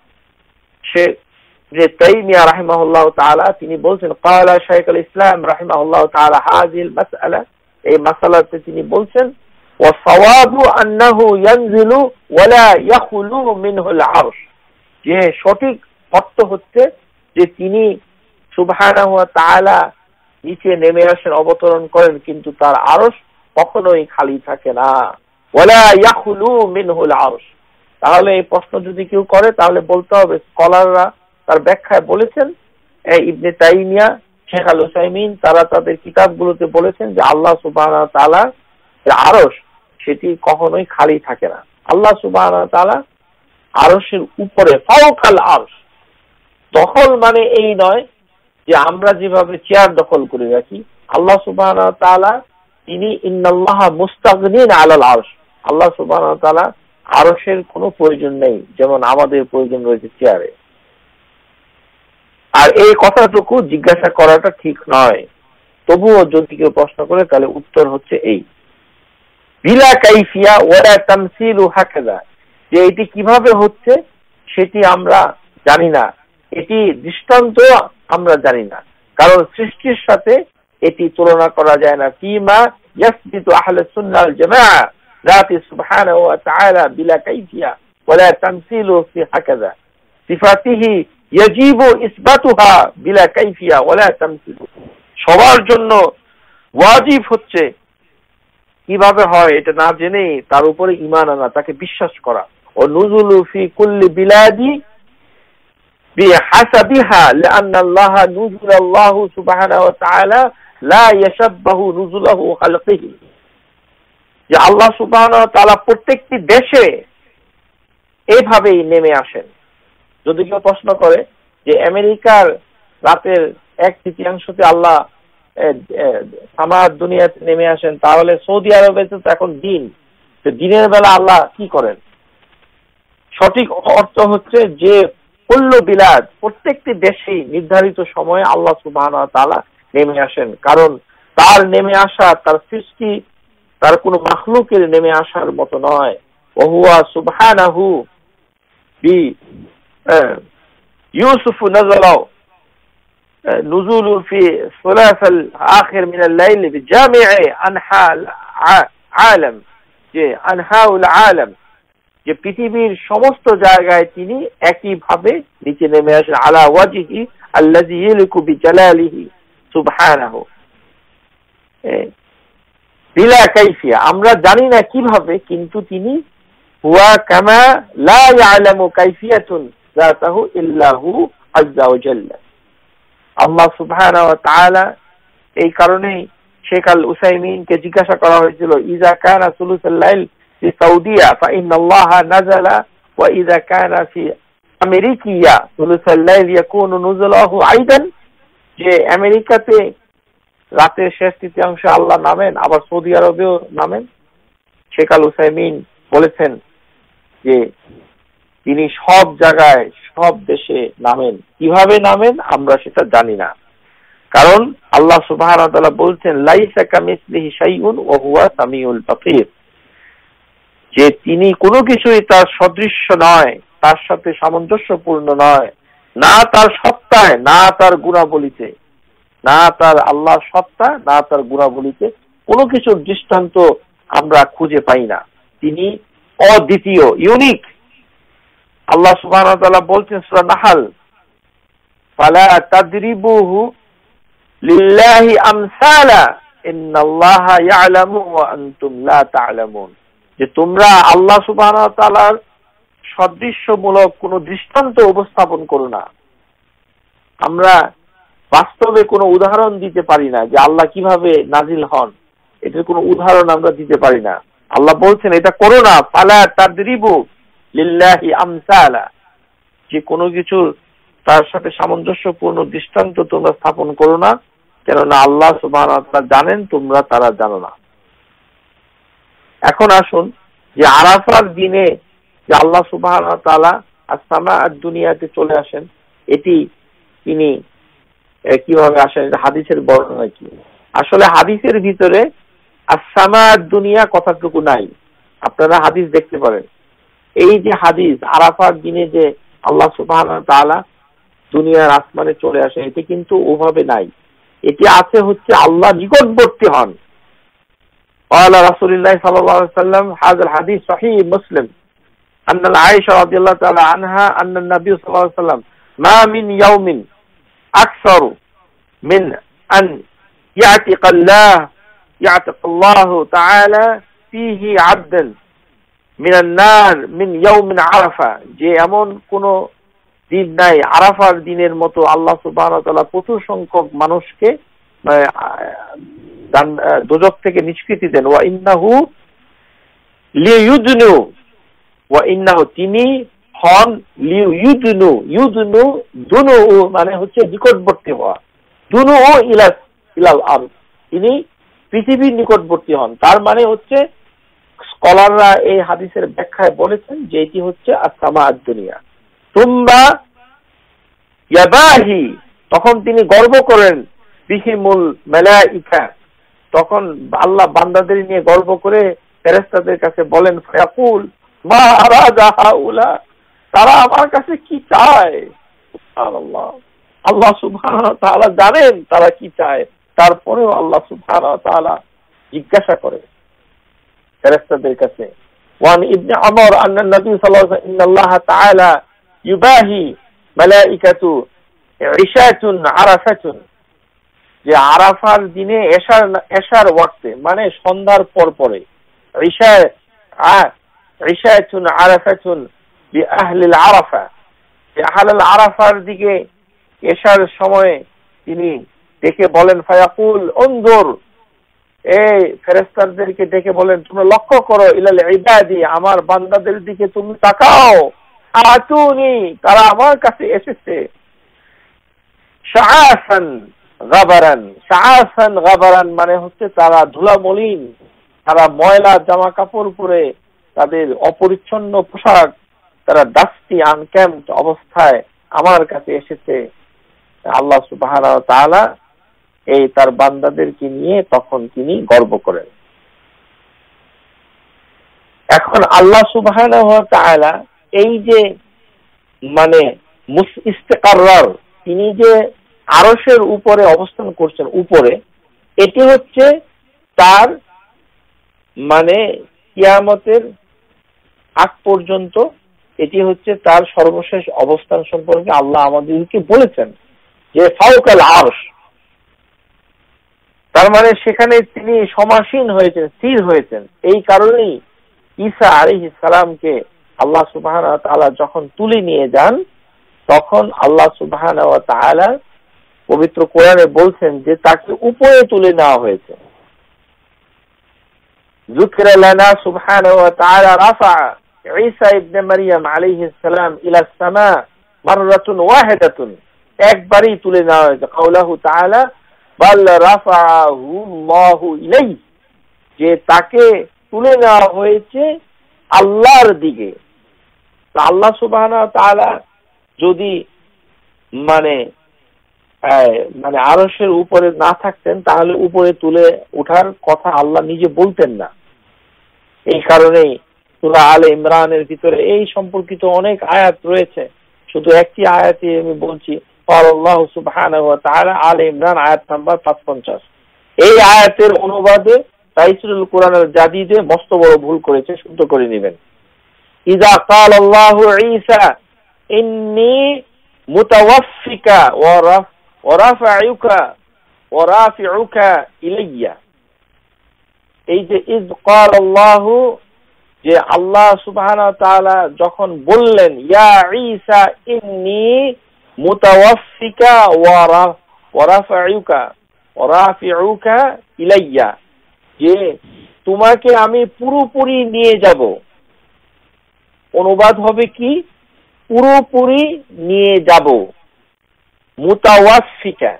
Speaker 1: সে যে তাইমিয়া রাহিমাহুল্লাহ তাআলা তিনি বলছেন, ক্বালা শাইখুল ইসলাম রাহিমাহুল্লাহ তাআলা হাযিল মাসআলা, এই মাসালাতে তিনি বলছেন ওয়া সাওয়াবু আন্নাহু ইয়ানজিলু ওয়া লা ইয়াখলু মিনহুল আরশ, যে সঠিক অর্থ হচ্ছে যে তিনি সুবহানাহু ওয়া তাআলা নিচে নেমে আসেন, অবতরণ করেন, কিন্তু তার আরশ কখনোই খালি থাকে না। ওয়ালা ইয়াখলু মিনহুল আরশ। তাহলে এই প্রশ্ন যদি কেউ করে তাহলে বলতে হবে স্কলাররা তার ব্যাখ্যায় বলেছেন, ইবনে তাইমিয়া, শেখ আল উসাইমিন, তারা তাদের কিতাবগুলোতে বলেছেন যে আল্লাহ সুবহানাহু ওয়া তাআলা এর আরশ সেটি কখনোই খালি থাকে না। আল্লাহ সুবহানাহু ওয়া তাআলা আরশের উপরে, ফাওকাল আরশ। দখল মানে এই নয় যে আমরা যেভাবে চেয়ার দখল করে রাখি। আল্লাহ সুবহানাহু ওয়া তাআলা তিনি ইন্নাল্লাহা মুস্তাগনিন আলাল আরশ, আল্লাহ সুবহানাহু ওয়া তাআলা আরশের কোনো প্রয়োজন নেই, যেমন আমাদের প্রয়োজন রয়েছে চেয়ারে। আর এই কথাটুকু জিজ্ঞাসা করাটা ঠিক নয়। তবুও যদি কেউ প্রশ্ন করে তাহলে উত্তর হচ্ছে এই, বিলা কাইফিয়া ওয়ালা তামসিলু হাকাযা, যে এটি কিভাবে হচ্ছে সেটি আমরা জানি না, এটি দৃষ্টান্ত আমরা জানি না, কারণ সৃষ্টির সাথে এটি তুলনা করা যায় না। ফিমা يثبت أهل السنة والجماعة ذاته سبحانه وتعالى بلا كيفية ولا تمثيل في هكذا صفاته يجب إثباتها بلا كيفية ولا تمثيل সবার জন্য ওয়াজিব হচ্ছে কিভাবে হয় এটা না জেনে তার উপরে ঈমান আনা, তাকে বিশ্বাস করা। ও নুজুলু ফি কুল্লি বিলাদি বিহাসাবিহা লিআন্না আল্লাহ নুজুল আল্লাহ সুবহানাহু ওয়া তাআলা লা ইয়াশাব্বাহু নুজুলহু খালকিহি, যে আল্লাহ সুবহানাহু ওয়া তাআলা প্রত্যেকটি দেশে এইভাবেই নেমে আসেন। যদি কেউ প্রশ্ন করে যে আমেরিকার রাতের এক তৃতীয়াংশতে আল্লাহ সামার দুনিয়াতে নেমে আসেন, তাহলে সৌদি আরবে তো এখন দিন, তো দিনের বেলা আল্লাহ কি করেন? সঠিক অর্থ হচ্ছে যে কুল্লু বিলাদ, প্রত্যেকটি দেশেই নির্ধারিত সময়ে আল্লাহ সুবহানাহু ওয়া তাআলা নেমে আসেন, কারণ তার নেমে আসা, তার সৃষ্টি তার কোনো মাখলুকের নেমে আসার মতো নয়। ওয়া হুয়া সুবহানাহু বি ইউসুফ নাযালা نزول في ثلاث الآخر من الليل بجامع أنحاء العالم، যে আনহাউল আলম, যে পৃথিবীর সমস্ত জায়গায় তিনি একই ভাবে নিচে নেমে আসেন। আলা ওয়াজহি আল্লাযী ইয়ালিকু বিজালালিহি সুবহানাহু বিলা কাইফিয়া, আমরা জানি না কিভাবে, কিন্তু তিনি হুয়া কামা লা ইয়ালামু কাইফিয়াতুন যাতাহু ইল্লা হু আযজা ওয়া জাল্লা। আল্লাহ সুবহানাহু ওয়া তাআলা, এই কারণেই শেখ আল উসাইমিনকে জিজ্ঞাসা করা হয়েছিল ইযা কানা সুলুসুল লাইল ফি সাউদিয়া ফা ইন্নাল্লাহা নাযালা ওয়া ইযা কানা ফি আমেরিকিয়া সুলুসুল লাইল ইয়াকুনু নুজুলুহু আইদান, যে আমেরিকাতে রাতের শেষ তৃতীয়াংশে আল্লাহ নামেন, আবার সৌদি আরবেও নামেন। শেখ আল উসাইমিন বলেছেন যে তিনি সব জায়গায় সব দেশে নামেন, কিভাবে নামেন আমরা সেটা জানি না, কারণ আল্লাহ সুবহানাহু ওয়া তাআলা বলছেন লাইসা কামিসলিহি শাইউন ওয়া হুয়া সামিউল বাসীর, যে তিনি কোনো কিছুই তার সদৃশ্য নয়, তার সাথে সামঞ্জস্যপূর্ণ নয়, না তার সত্তায় না তার গুণাবলীতে, না তার আল্লাহর সত্তা না তার গুণাবলীতে কোনো কিছুর দৃষ্টান্ত আমরা খুঁজে পাই না। তিনি অদ্বিতীয়, ইউনিক। আল্লাহ সুবহানাহু ওয়া তাআলা বলছেন সূরা নাহল ফালা তাদরিবুহু লিল্লাহি আমসালা ইন্নাল্লাহা ইয়ালামু ওয়া আনতুম লা তা'লামুন, যে তোমরা আল্লাহ সুবহানাহু ওয়া তাআলার সদৃশ্যমূলক কোনো দৃষ্টান্ত উপস্থাপন করো না। আমরা বাস্তবে কোনো উদাহরণ দিতে পারি না যে আল্লাহ কিভাবে নাজিল হন, এটার কোনো উদাহরণ আমরা দিতে পারি না। আল্লাহ বলছেন এটা করো না, ফালা তাদরিবু লিল্লাহি আমসালা, যে কোনো কিছুর তার সাথে সামঞ্জস্যপূর্ণ দৃষ্টান্ত তোমরা স্থাপন করো না, কেননা আল্লাহ সুবহানাহু ওয়া তাআলা জানেন, তোমরা তারা জানো না। এখন আসুন যে আরাফার দিনে যে আল্লাহ সুবহানাহু ওয়া তাআলা আসসামা আদ-দুনিয়াতে চলে আসেন, এটি তিনি কিভাবে আসেন, হাদিসের বর্ণনা কি? আসলে হাদিসের ভিতরে আসসামা আদ-দুনিয়া কথাটুকু নাই, আপনারা হাদিস দেখতে পারেন। এই যে হাদিস আরাফার দিনে যে আল্লাহ সুবহানাহু ওয়া তাআলা দুনিয়ার আসমানে চলে আসে, এটি কিন্তু ওভাবে নাই। এটি আছে হচ্ছে আল্লাহ নিকটবর্তী হন। قال رسول الله صلى الله عليه وسلم هذا الحديث صحيح مسلم أن عائشة رضي الله تعالى عنها أن النبي صلى الله عليه وسلم ما من يوم أكثر من أن يعتق الله يعتق الله تعالى فيه عبدا من النار من يوم عرفة, যে এমন কোন দিন নাই আরাফার দিনের মতো আল্লাহ সুবহানাহু ওয়া তাআলা প্রচুর সংখ্যক মানুষকে দোজখ থেকে নিষ্কৃতি দেন। ওয়া ইন্নাহু লিইউদনু, ওয়া ইন্নাহু তিনি হন লিইউদনু, ইউদনু দুনু মানে হচ্ছে নিকটবর্তী হওয়া, দুনু ইলা ইলাল আরদ, তিনি পৃথিবীর নিকটবর্তী হন। তার মানে হচ্ছে স্কলাররা এই হাদিসের ব্যাখ্যায় বলেছেন যে এটি হচ্ছে আসসামা আদ-দুনিয়া। তুমবা ইয়াবাহি, তখন তিনি গর্ব করেন, বিহিমুল মালাইকা, তখন আল্লাহ বান্দাদের নিয়ে গর্ব করে ফেরেশতাদের কাছে বলেন ফায়াকুল মা আরাদা হাউলা, তারা আমার কাছে কি চায়। সুবহানাল্লাহ, আল্লাহ সুবহানাহু ওয়া তাআলা জানেন তারা কি চায়, তারপরেও আল্লাহ সুবহানাহু ওয়া তাআলা জিজ্ঞাসা করে ফেরেশতাদের কাছে। ওয়ান ইবনে আমর আন্না নবী সাল্লাল্লাহু আলাইহি ওয়াসাল্লাম ইন্নাল্লাহ তাআলা ইউবাহি মালাইকাতু ইশাতুন আরাফাতুন, যে আরাফার দিনে এশার এশার ওয়াক্তে মানে সন্ধ্যার পর পরে ইশা ইশাতুন আরাফাতুন বিআহলিল আরাফা, যে আহলুল আরাফার দিকে এশার সময় তিনি ডেকে বলেন ফায়াকুল উনজুর, এই ফেরেশতাদেরকে ডেকে বলেন তোমরা লক্ষ্য করো ইলাল ইবাদি, আমার বান্দাদের দিকে তুমি তাকাও, আতুনি, তারা আমার কাছে এসেছে, শাআফান গাবারান, শাআফান গাবারান মানে হচ্ছে তারা ধুলা মলিন, তারা ময়লা জামা কাপড় পরে, তাদের অপরিচ্ছন্ন পোশাক, তারা ডাস্টি আনক্যাম্পড অবস্থায় আমার কাছে এসেছে। আল্লাহ সুবহানাহু ওয়া তাআলা এই তার বান্দাদেরকে নিয়ে তখন তিনি গর্ব করেন। এখন আল্লাহ সুবহানাহু ওয়া তাআলা এই যে মানে মুস্তাকাররার, তিনি যে আরশের উপরে অবস্থান করছেন উপরে, এটি হচ্ছে তার মানে কিয়ামতের আগ পর্যন্ত এটি হচ্ছে তার সর্বশেষ অবস্থান সম্পর্কে আল্লাহ আমাদেরকে বলেছেন যে ফাওকাল আরশ, তার মানে সেখানে তিনি সমাসীন হয়েছেন, স্থির হয়েছেন। এই কারণেই ঈসা আলাইহিস সালামকে আল্লাহ সুবহানাহু ওয়া তাআলা যখন তুলে নিয়ে যান, তখন আল্লাহ সুবহানাহু ওয়া তাআলা পবিত্র কোরআনে বলছেন যে তাকে উপরে তুলে নেওয়া হয়েছে। যুকরা লানা সুবহানাহু ওয়া তাআলা রাফা ঈসা ইবনে মারইয়াম আলাইহিস সালাম ইলা সামা মাররাতুন ওয়াহিদাতুন, একবারই তুলে নেওয়া হয়েছে। কাউলাহু তাআলা বাল রাফাহু আল্লাহু ইলাইহি, যে তাকে তুলে নেওয়া হয়েছে আল্লাহর দিকে। আল্লাহ সুবহানাহু ওয়া তাআলা যদি মানে মানে আরশের উপরে না থাকতেন তাহলে উপরে তুলে ওঠার কথা আল্লাহ নিজে বলতেন না। এই কারণেই সূরা আলে ইমরানের ভিতরে এই সম্পর্কিত অনেক আয়াত রয়েছে। শুধু একটি আয়াতে আমি বলছি, আল্লাহ সুবহানাহু ওয়া তাআলা, আলে ইমরান আয়াত নাম্বার পঞ্চাশ। এই আয়াতের অনুবাদে তাইসিরুল কোরআনের জাদিদে মস্ত বড় ভুল করেছে, শুদ্ধ করে নেবেন। ইযা ক্বাল আল্লাহু ঈসা ইন্নী মুতাওয়াফফিকা ওয়া রাফাউকা ওয়া রাফিউকা ইলাইয়া, এই যে ইয ক্বাল আল্লাহু, যে আল্লাহ সুবহানাহু ওয়া তাআলা যখন বললেন ইয়া ঈসা ইন্নী মুতাওয়াফফিকা ওয়া রাফাউকা ওয়া রাফিউকা ইলাইয়া, যে তোমাকে আমি পুরোপুরি নিয়ে যাব। অনুবাদ হবে কি? পুরোপুরি নিয়ে যাব। মুতাওয়াফফিকা,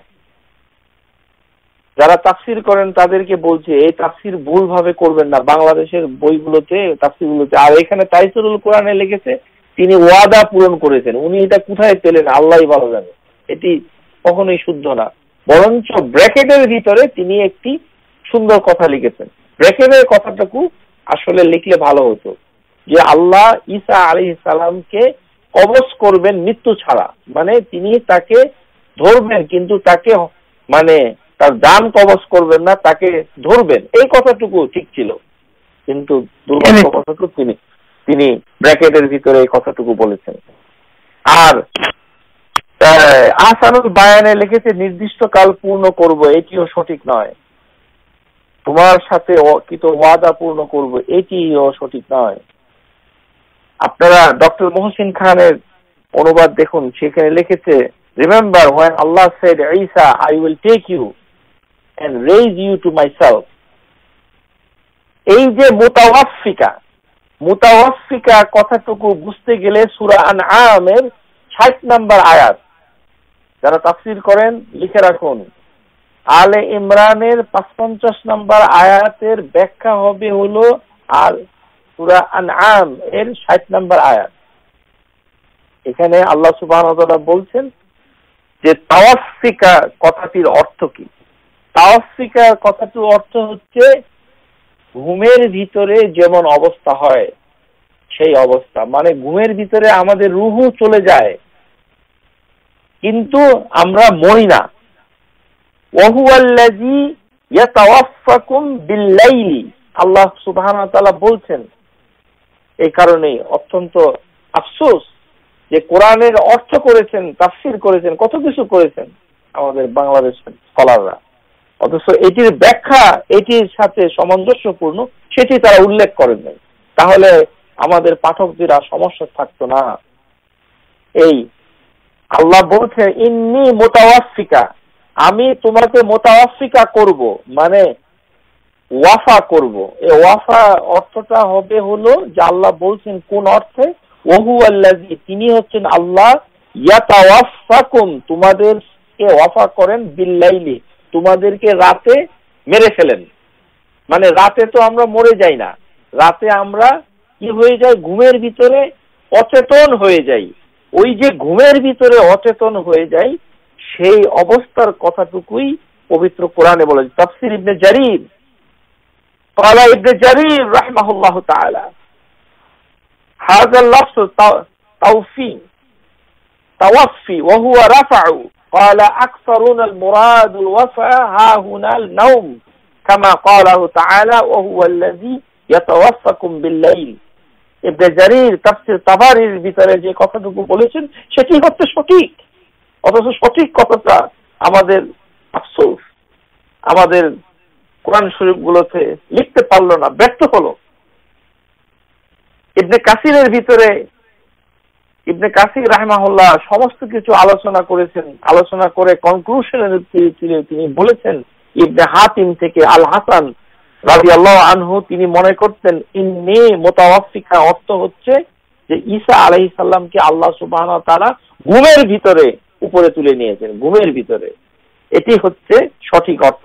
Speaker 1: যারা তাফসীর করেন তাদেরকে বলছে এই তাফসীর ভুল ভাবে করবেন না, বাংলাদেশের বইগুলোতে তাফসীরগুলোতে। আর এখানে তাইসিরুল কোরআনে লিখেছে তিনি ওয়াদা পূরণ করেছেন। উনি এটা কোথায় পেলেন আল্লাহই ভালো জানে, এটি কখনোই শুদ্ধ না। বরঞ্চ ব্র্যাকেটের ভিতরে তিনি একটি সুন্দর কথা লিখেছেন। ব্র্যাকেটের কথাটুকু আসলে লিখলে ভালো হতো, যে আল্লাহ ঈসা আলাইহিস সালামকে কবজ করবেন মৃত্যু ছাড়া, মানে তিনি তাকে ধরবেন কিন্তু তাকে মানে তার জান কবজ করবেন না, তাকে ধরবেন। এই কথাটুকু ঠিক ছিল, কিন্তু দুর্ভাগ্য কথাটুকু তিনি তিনি ব্র্যাকেটের ভিতরে এই কথাটুকু বলেছেন। আর আহসানুল বায়ানে লিখেছে নির্দিষ্ট কাল পূর্ণ করব, এটিও সঠিক নয়। তোমার সাথে কৃত ওয়াদা পূর্ণ করব, এটিও সঠিক নয়। আপনারা ডক্টর মোহসিন খানের অনুবাদ দেখুন, সেখানে লিখেছে remember when Allah said Isa I will take you and raise you to myself। এই যে মুতাওয়াফফিকা, মুতাওয়াফফিকা কথাটুকু বুঝতে গেলে সূরা আনআমের ষাট নম্বর আয়াত, যারা তাফসীর করেন লিখে রাখুন, আলে ইমরানের পঞ্চাশ নম্বর আয়াতের ব্যাখ্যা হবে হলো আর সূরা আনআম এর ষাট নম্বর আয়াত। এখানে আল্লাহ সুবহানাহু ওয়া তাআলা বলছেন যে তাওয়াফফিকা কথাটির অর্থ কি? তাওয়াফফিকা কথাটির অর্থ হচ্ছে ঘুমের ভিতরে যেমন অবস্থা হয় সেই অবস্থা, মানে ঘুমের ভিতরে আমাদের রুহু চলে যায় কিন্তু আমরা মরি না। ওয়াহুয়াল্লাযী ইয়াতাওয়াফাকুম বিল্লাইলি, আল্লাহ সুবহানাহু ওয়া তাআলা বলছেন। এই কারণে অত্যন্ত আফসোস যে কোরআনের অর্থ করেছেন, তাফসীর করেছেন, কত কিছু করেছেন আমাদের বাংলাদেশের স্কলাররা, অথচ এটির ব্যাখ্যা এটির সাথে সামঞ্জস্যপূর্ণ সেটি তারা উল্লেখ করেন নাই। তাহলে আমাদের পাঠকদেরা সমস্যা থাকতো না। এই আল্লাহ বলছেন ইন্নী মুতাওয়াফিকা, আমি তোমাকে মুতাওয়াফিকা করব, মানে ওয়াফা করব। এই ওয়াফা অর্থটা হবে হলো যে আল্লাহ বলছেন কোন অর্থে, ওহু আল্লাযী, তিনি হচ্ছেন আল্লাহ, ইয়াতাওয়াফাকুম, তোমাদেরকে ওয়াফা করেন, বিল্লাইলি, তোমাদেরকে রাতে মেরে ফেলেন। মানে রাতে তো আমরা মরে যাই না, রাতে আমরা কি হয়ে যাই, ঘুমের ভিতরে অচেতন হয়ে যাই। ওই যে ঘুমের ভিতরে অচেতন হয়ে যাই, সেই অবস্থার কথাটুকুই পবিত্র কোরআনে বলা যায়। তাফসীর ইবনে জারীর قال ابن جرير رحمه الله تعالى هذا اللفظ توفي توفي وهو رفع قال أكثرون المراد الوفاء ها هنا النوم كما قاله تعالى وهو الذي يتوفاكم بالليل। ইবনে জারীর তাফসীর তাবারির ভিতরে যে কথাটুকু বলেছেন সেটি হচ্ছে সঠিক, অথচ সঠিক কথাটা আমাদের আফসোস আমাদের কোরআন শরীফ গুলোতে লিখতে পারলো না, ব্যর্থ হলো। ইবনে কাসিরের ভিতরে ইবনে কাসির রাহিমাহুল্লাহ সমস্ত কিছু আলোচনা করেছেন, আলোচনা করে কনক্লুশনের তিনি বলেছেন ইবনে হাতিম থেকে আল হাসান রাদিয়াল্লাহু আনহু তিনি মনে করতেন ইন্নী মুতাওয়াফিকা অর্থ হচ্ছে যে ঈসা আলাইহিস সালামকে আল্লাহ সুবহানাহু ওয়া তাআলা ঘুমের ভিতরে উপরে তুলে নিয়েছেন, ঘুমের ভিতরে। এটি হচ্ছে সঠিক অর্থ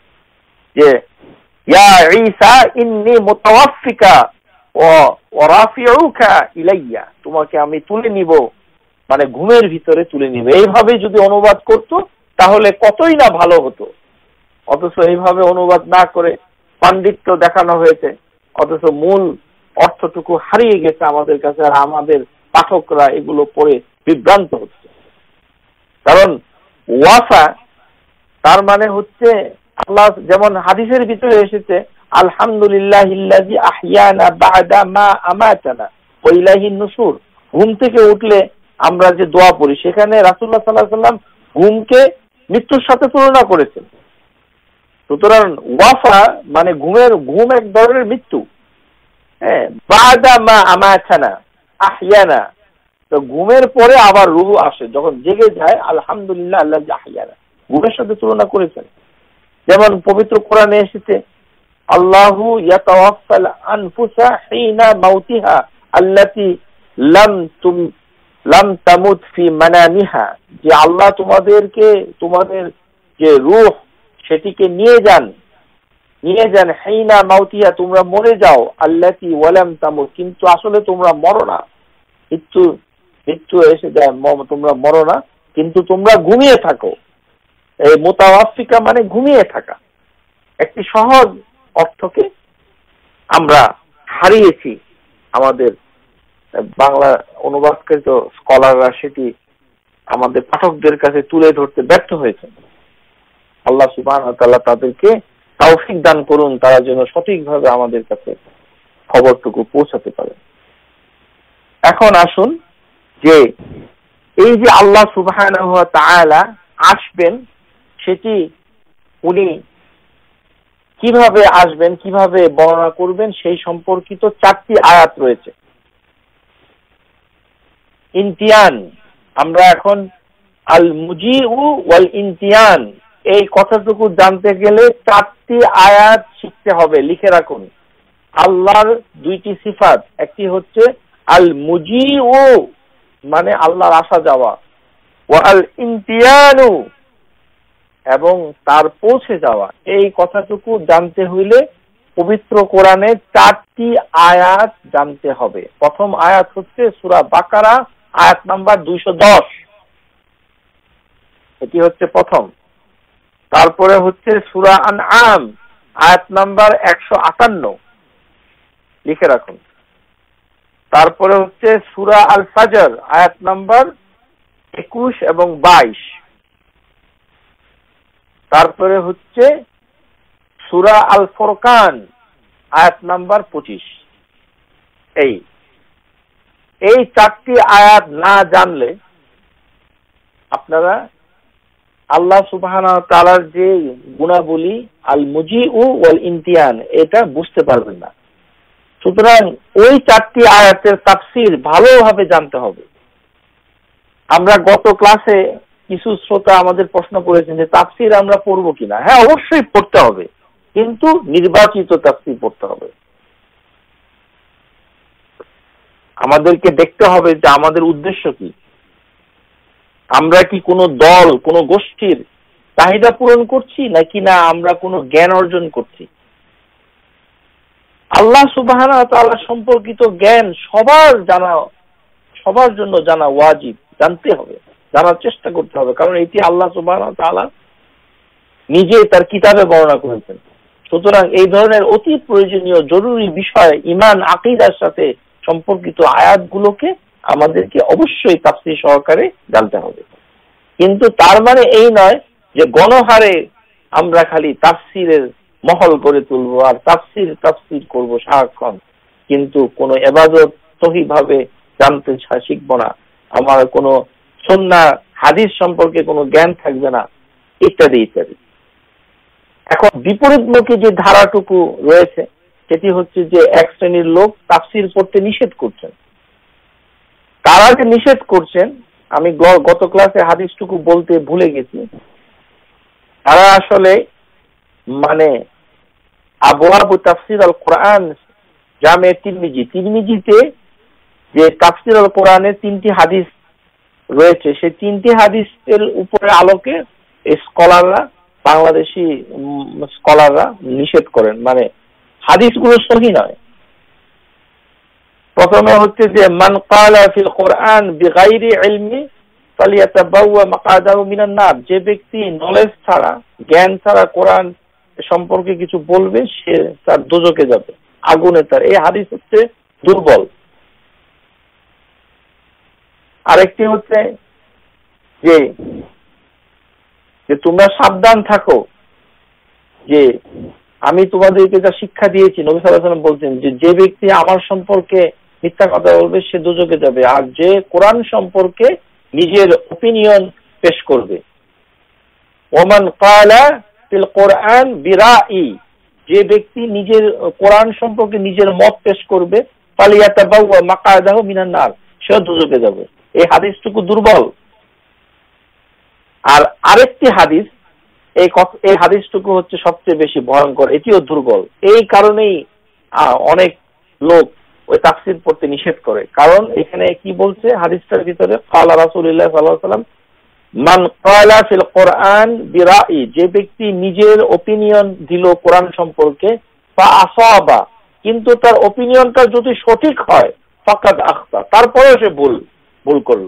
Speaker 1: যে ইয়া ঈসা ইন্নী মুতাওয়াফিকা ওয়া রাফিউকা ইলাইয়া, তোমাকে আমি তুলে নিব, মানে ঘুমের ভিতরে তুলে নিব। এইভাবে যদি অনুবাদ করত তাহলে কতই না ভালো হতো, অথচ এইভাবে অনুবাদ না করে পাণ্ডিত্য দেখানো হয়েছে, অথচ মূল অর্থটুকু হারিয়ে গেছে আমাদের কাছে, আর আমাদের পাঠকরা এগুলো পড়ে বিভ্রান্ত হচ্ছে। কারণ ওয়াফা তার মানে হচ্ছে আল্লাহ, যেমন হাদিসের ভিতরে এসেছে আলহামদুলিল্লাহিল্লাযী আহইয়ানা বা'দা মা আমাতানা ওয়া ইলাইহিন নুশুর, ঘুম থেকে উঠলে আমরা যে দোয়া পড়ি, সেখানে রাসূলুল্লাহ সাল্লাল্লাহু আলাইহি ওয়াসাল্লাম ঘুমকে মৃত্যুর সাথে তুলনা করেছেন। সুতরাং ওয়াফা মানে ঘুমের ঘুম এক ধরনের মৃত্যু। হ্যাঁ, বা'দা মা আমাতানা আহইয়ানা, তো ঘুমের পরে আবার রূহ আসে, যখন জেগে যায় আলহামদুলিল্লাহ আল্লাযী আহইয়ানা, ঘুমের সাথে তুলনা করেছেন। যেমন পবিত্র কোরআনে এসেছে আল্লাহু ইয়াতাওয়াফাল আনফুসা হিনা মাউতিহা আল্লাতী লাম তুম লাম তামুত ফি মানামিহা, যে আল্লাহ তোমাদেরকে তোমাদের যে রূহ সেটিকে নিয়ে যান নিয়ে যান হিনা মাউতিহা, তোমরা মরে যাও, আল্লাতী ওয়ালাম তামুত, কিন্তু আসলে তোমরা মরো না, মৃত্যু মৃত্যু এসে যায়, তোমরা মরো না, কিন্তু তোমরা ঘুমিয়ে থাকো। এই মুতাওয়াফিকা মানে ঘুমিয়ে থাকা। একটি সহজ অর্থকে আমরা হারিয়েছি, আমাদের বাংলা অনুবাদকৃত স্কলাররা সেটি আমাদের পাঠকদের কাছে তুলে ধরতে ব্যর্থ হয়েছে। আল্লাহ সুবহানাহু ওয়া তাআলা তাদেরকে তৌফিক দান করুন, তারা যেন সঠিকভাবে আমাদের কাছে খবরটুকু পৌঁছাতে পারে। এখন আসুন যে এই যে আল্লাহ সুবহানাহু ওয়া তাআলা আসবেন, সেটি উনি কিভাবে আসবেন, কিভাবে বর্ণনা করবেন, সেই সম্পর্কিত চারটি আয়াত রয়েছে। ইনতিয়ান, আমরা এখন আল মুজিউ ওয়াল ইনতিয়ান এই কথাটুকু জানতে গেলে চারটি আয়াত শিখতে হবে, লিখে রাখুন। আল্লাহর দুইটি সিফাত, একটি হচ্ছে আল মুজিউ মানে আল্লাহর আসা যাওয়া, ওয়া আল ইনতিয়ানু এবং তার পৌঁছে যাওয়া। এই কথাটুকু জানতে হইলে পবিত্র কোরআনে চারটি আয়াত জানতে হবে। প্রথম আয়াত হচ্ছে সূরা বাকারা আয়াত নাম্বার দুইশো দশ, এটি হচ্ছে প্রথম। তারপরে হচ্ছে সূরা আনআম আয়াত নাম্বার একশো আটান্ন, লিখে রাখুন। তারপরে হচ্ছে সূরা আল ফাজর আয়াত নাম্বার একুশ এবং বাইশ। তারপরে হচ্ছে সূরা আল ফুরকান আয়াত নাম্বার পঁচিশ। এই এই চারটি আয়াত না জানলে আপনারা আল্লাহ সুবহানাহু ওয়া তাআলার যে গুণাবলী আল মুজিউ ওয়াল ইমতিয়ান এটা বুঝতে পারবেন না। সুতরাং ওই চারটি আয়াতের তাফসীর ভালোভাবে জানতে হবে। আমরা গত ক্লাসে কিছু শ্রোতা আমাদের প্রশ্ন করেছেন যে তাফসীর আমরা পড়বো কিনা। হ্যাঁ, অবশ্যই পড়তে হবে, কিন্তু নির্বাচিত তাফসীর পড়তে হবে। আমাদেরকে দেখতে হবে যে আমাদের উদ্দেশ্য কি। আমরা কি কোনো দল, কোনো গোষ্ঠীর চাহিদা পূরণ করছি নাকি না আমরা কোনো জ্ঞান অর্জন করছি। আল্লাহ সুবহানাহু ওয়া তাআলা সম্পর্কিত জ্ঞান সবার জানা, সবার জন্য জানা ওয়াজিব, জানতে হবে, জানার চেষ্টা করতে হবে, কারণ এটি আল্লাহ সুবহানাহু ওয়া তাআলা নিজে তার কিতাবে বর্ণনা করেছেন। সুতরাং এই ধরনের অতি প্রয়োজনীয় জরুরি বিষয় ঈমান আকীদার সাথে সম্পর্কিত আয়াতগুলোকে আমাদেরকে অবশ্যই তাফসীর সহকারে জানতে হবে। কিন্তু তার মানে এই নয় যে গণহারে আমরা খালি তাফসীরের মহল করে তুলবো আর তাফসীর তাফসীর করব সারাক্ষণ, কিন্তু কোনো ইবাদত সহিভাবে জানতে শিখব না, আমার কোনো সুন্নাহ হাদিস সম্পর্কে কোনো জ্ঞান থাকবে না, ইত্যাদি ইত্যাদি। এখন বিপরীতমুখী যে ধারাটুকু রয়েছে সেটি হচ্ছে যে এক শ্রেণীর লোক তাফসীর পড়তে নিষেধ করছেন। তারা যে নিষেধ করছেন, আমি গত ক্লাসে হাদিসটুকু বলতে ভুলে গেছি, তারা আসলে মানে আবওয়াবু তাফসীর আল কোরআন জামে তিরমিজি, তিরমিজিতে যে তাফসীর আল কোরআনের তিনটি হাদিস রয়েছে, সেই তিনটি হাদিসের উপরে আলোকে এই স্কলাররা, বাংলাদেশি স্কলাররা নিষেধ করেন, মানে হাদিসগুলো সহি নয়। প্রথমে হচ্ছে যে মান ক্বালা ফিল কোরআন বিগাইরি ইলমি ফালিয়াতাবাওয়া মাকআদাহু মিনান নার, যে ব্যক্তি নলেজ ছাড়া, জ্ঞান ছাড়া কোরআন সম্পর্কে কিছু বলবে সে তার দোজখে যাবে, আগুনে তার। এই হাদিস হচ্ছে দুর্বল। আরেকটি হচ্ছে যে যে তোমরা সাবধান থাকো, যে আমি তোমাদেরকে যা শিক্ষা দিয়েছি, নবী সাল্লাল্লাহু আলাইহি ওয়াসাল্লাম বলছেন যে যে ব্যক্তি আমার সম্পর্কে মিথ্যা কথা বলবে সে দোজখে যাবে, আর যে কোরআন সম্পর্কে নিজের ওপিনিয়ন পেশ করবে। ওমান ক্বালা ফিল কোরআন বিরাই, যে ব্যক্তি নিজের কোরআন সম্পর্কে নিজের মত পেশ করবে, ফালিয়াতাবাওয়া মাকআদাহু মিনান নার, সে দোজখে যাবে। এই হাদিসটুকু দুর্বল। আর আরেকটি হাদিস, এই এই হাদিসটুকু হচ্ছে সবচেয়ে বেশি ভয়ঙ্কর, এটিও দুর্বল। এই কারণেই অনেক লোক ওই তাফসীর পড়তে নিষেধ করে, কারণ এখানে কি বলছে হাদিসটার ভিতরে, ক্বালা রাসূলুল্লাহ সাল্লাল্লাহু আলাইহি ওয়াসাল্লাম মান ক্বালা ফিল কোরআন বিরাই, যে ব্যক্তি নিজের ওপিনিয়ন দিল কোরআন সম্পর্কে, ফা আসাবা, কিন্তু তার ওপিনিয়নটা যদি সঠিক হয়, ফাকাদ আখতা, তারপরেও সে ভুল ভুল করলো।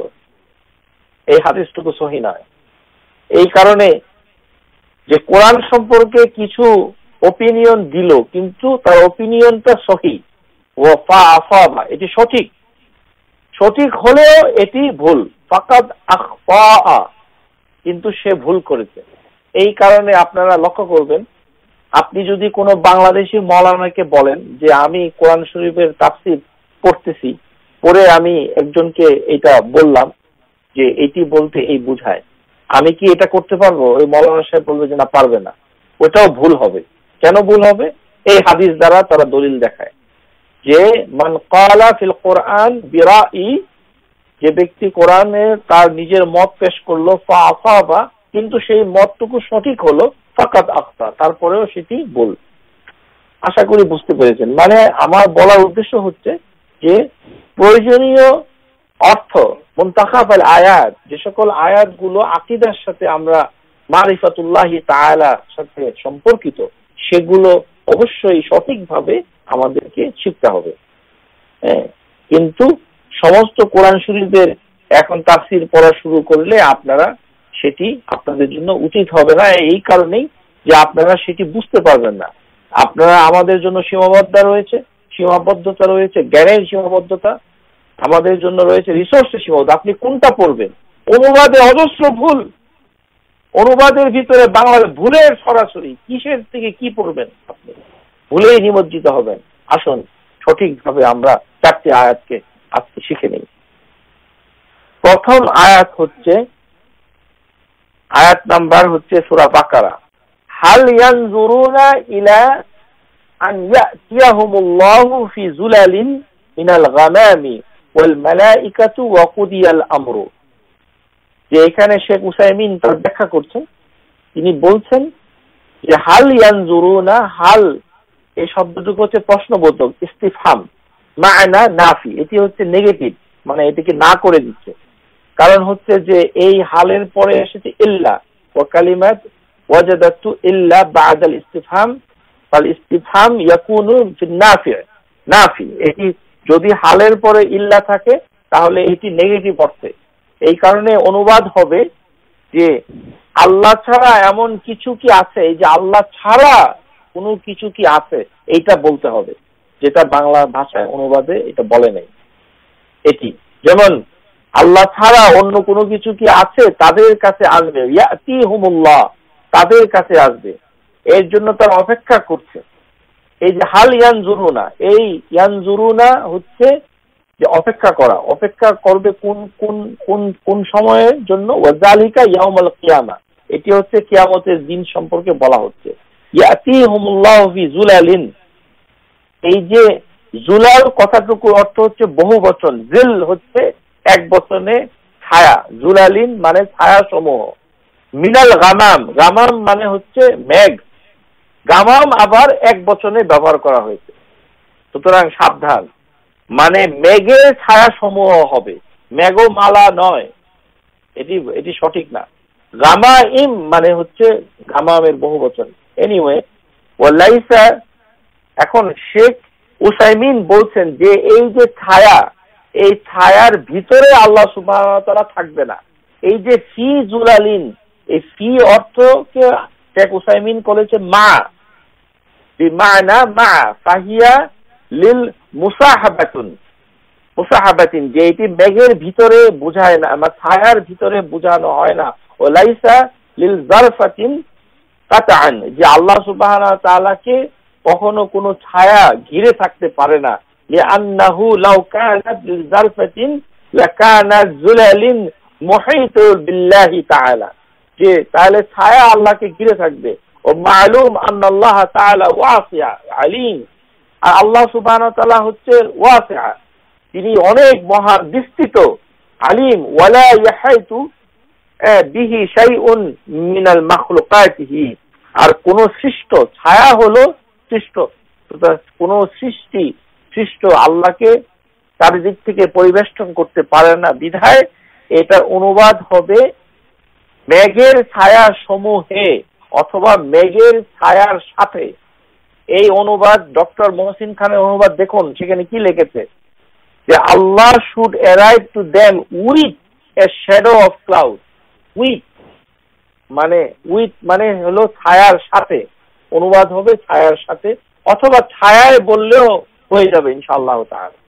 Speaker 1: এই হাদিসটুকু সহিহ নয়। এই কারণে যে কোরআন সম্পর্কে কিছু ওপিনিয়ন দিল কিন্তু তার ওপিনিয়নটা সহিহ, ও ফা আসাবা, এটি সঠিক, সঠিক হলেও এটি ভুল, ফাকাদ আখতা, কিন্তু সে ভুল করেছে। এই কারণে আপনারা লক্ষ্য করবেন, আপনি যদি কোনো বাংলাদেশি মাওলানাকে বলেন যে আমি কোরআন শরীফের তাফসীর পড়তেছি, পরে আমি একজনকে এটা বললাম যে এটি বলতে এই বুঝায়, আমি কি এটা করতে পারবো? ওই মাওলানা সাহেব বলবে যে না, পারবে না। ওটাও ভুল হবে। কেন ভুল হবে? এই হাদিস দ্বারা তারা দলিল দেখায় যে মান ক্বালা ফিল কোরআন বিরাই, যে ব্যক্তি কোরআনে তার নিজের মত পেশ করলো, ফা আসাবা, কিন্তু সেই মতটুকু সঠিক হলো, ফাকাদ আখতা, তারপরেও সেটি ভুল। আশা করি বুঝতে পেরেছেন। মানে আমার বলার উদ্দেশ্য হচ্ছে যে প্রয়োজনীয় অর্থ, মুনতাখাব আল আয়াত, যে সকল আয়াতগুলো আকীদার সাথে আমরা মারিফাতুল্লাহি তাআলার সাথে সম্পর্কিত, সেগুলো অবশ্যই সঠিকভাবে আমাদেরকে শিখতে হবে। হ্যাঁ, কিন্তু সমস্ত কোরআন শরীফের এখন তাফসীর পড়া শুরু করলে আপনারা সেটি আপনাদের জন্য উচিত হবে না, এই কারণেই যে আপনারা সেটি বুঝতে পারবেন না। আপনারা, আমাদের জন্য সীমাবদ্ধতা রয়েছে, সীমাবদ্ধতা রয়েছে, জ্ঞানের সীমাবদ্ধতা, আমাদের জন্য রয়েছে রিসোর্সের সীমাবদ্ধতা। আপনি কোনটা পড়বেন? অনুবাদে অজস্র ভুল, অনুবাদের ভিতরে বাংলা ভুলের সরাসরি কিসের থেকে কি পড়বেন আপনি, ভুলেই নিমজ্জিত হবেন। আসুন সঠিকভাবে আমরা চারটি আয়াতকে আজকে শিখে নিই। প্রথম আয়াত হচ্ছে, আয়াত নাম্বার হচ্ছে সূরা বাকারা, হাল ইয়ানজুরুনা ইলা আন ইয়াতিয়াহুমুল্লাহু ফি যুলালিন মিনাল গামামি ওয়াল মালাইকাতু ওয়া কুদিয়াল আমরু। যে এখানে শেখ উসাইমিন তার ব্যাখ্যা করছেন, তিনি বলছেন যে হাল ইয়ানজুরুনা, হাল এই শব্দটুকু হচ্ছে প্রশ্নবোধক, ইস্তিফহাম, মা'না নাফি, এটি হচ্ছে নেগেটিভ, মানে এটিকে না করে দিচ্ছে। কারণ হচ্ছে যে এই হালের পরে এসেছে ইল্লা, ওয়া কালিমাত ওয়াজাদাতু ইল্লা বা'দাল ইস্তিফহাম, ফাল ইস্তিফহাম ইয়াকুনু ফিন নাফি, নাফি, এটি যদি হালের পরে ইল্লা থাকে তাহলে এটি নেগেটিভ অর্থে। এই কারণে অনুবাদ হবে যে আল্লাহ ছাড়া এমন কিছু কি আছে, এই যে আল্লাহ ছাড়া কোনো কিছু কি আছে এইটা বলতে হবে, যেটা বাংলা ভাষায় অনুবাদে এটা বলে নাই। এটি যেমন আল্লাহ ছাড়া অন্য কোনো কিছু কি আছে তাদের কাছে আসবে, ইয়াতিহুমুল্লাহ, তাদের কাছে আসবে, এর জন্য তারা অপেক্ষা করছে। এই যে হাল ইয়ানজুরুনা, এই ইয়ানজুরুনা হচ্ছে যে অপেক্ষা করা, অপেক্ষা করবে কোন কোন কোন কোন সময়ের জন্য, ওয়াজালিকা ইয়াউমুল কিয়ামা, এটি হচ্ছে কিয়ামতের দিন সম্পর্কে বলা হচ্ছে। ইয়াতিহুমুল্লাহু ফি যুলালিন, এই যে জুলাল কথাটুকুর অর্থ হচ্ছে বহু বচন, জিল হচ্ছে এক বচনে ছায়া, জুলালিন মানে ছায়া সমূহ, মিনাল গামাম, গামাম মানে হচ্ছে মেঘ, গামাম আবার এক বচনে ব্যবহার করা হয়েছে। সুতরাং সাবধান, মানে মেঘের ছায়া সমূহ হবে, মেঘমালা নয়, এটি এটি সঠিক না। গামাইম মানে হচ্ছে গামামের বহু বচন। এনিওয়ে, ওয়ালাইসা, এখন শেখ উসাইমিন বলছেন যে এই যে ছায়া, এই ছায়ার ভিতরে আল্লাহ সুবহানাহু ওয়া তাআলা থাকবে না। এই যে ফি জুলালিন, এই ফি অর্থকে শেখ উসাইমিন করেছে মা, বিমানা মা, ফাহিয়া লিল মুসাহাবাতুন, মুসাহাবাতিন, যে এটি মেঘের ভিতরে বোঝায় না, বা ছায়ার ভিতরে বোঝানো হয় না। ওয়ালাইসা লিল জারফাতিন কাতান, যে আল্লাহ সুবহানাহু ওয়া তাআলাকে কখনো কোনো ছায়া ঘিরে থাকতে পারে না। লিআন্নাহু লাউ কানাত লিল জারফাতিন লাকানাত যুলালিন মুহিতু বিল্লাহি তাআলা, যে তাহলে ছায়া আল্লাহকে ঘিরে থাকবে। ও মালুম আন্নাল্লাহ তাআলা ওয়াসিআ আলিম, আর আল্লাহ সুবহানাহু ওয়া তাআলা হচ্ছে ওয়াসিআ, তিনি অনেক মহান, বিস্তৃত, আলিম, ওয়ালা ইয়াহাইতু বিহি শাইউন মিনাল মাখলুকাতিহি, আর কোন সৃষ্ট, ছায়া হলো সৃষ্ট, কোন সৃষ্টি সৃষ্ট আল্লাহকে তার দিক থেকে পরিবেষ্টন করতে পারে না। বিধায় এটার অনুবাদ হবে মেঘের ছায়া সমূহে অথবা মেঘের ছায়ার সাথে। এই অনুবাদ ডক্টর মহসিন খানের অনুবাদ দেখুন, সেখানে কি লিখেছে যে Allah should arrive to them with a shadow of cloud, with মানে উইথ মানে হলো ছায়ার সাথে, অনুবাদ হবে ছায়ার সাথে, অথবা ছায়ায় বললেও হয়ে যাবে ইনশাআল্লাহ তাআলা।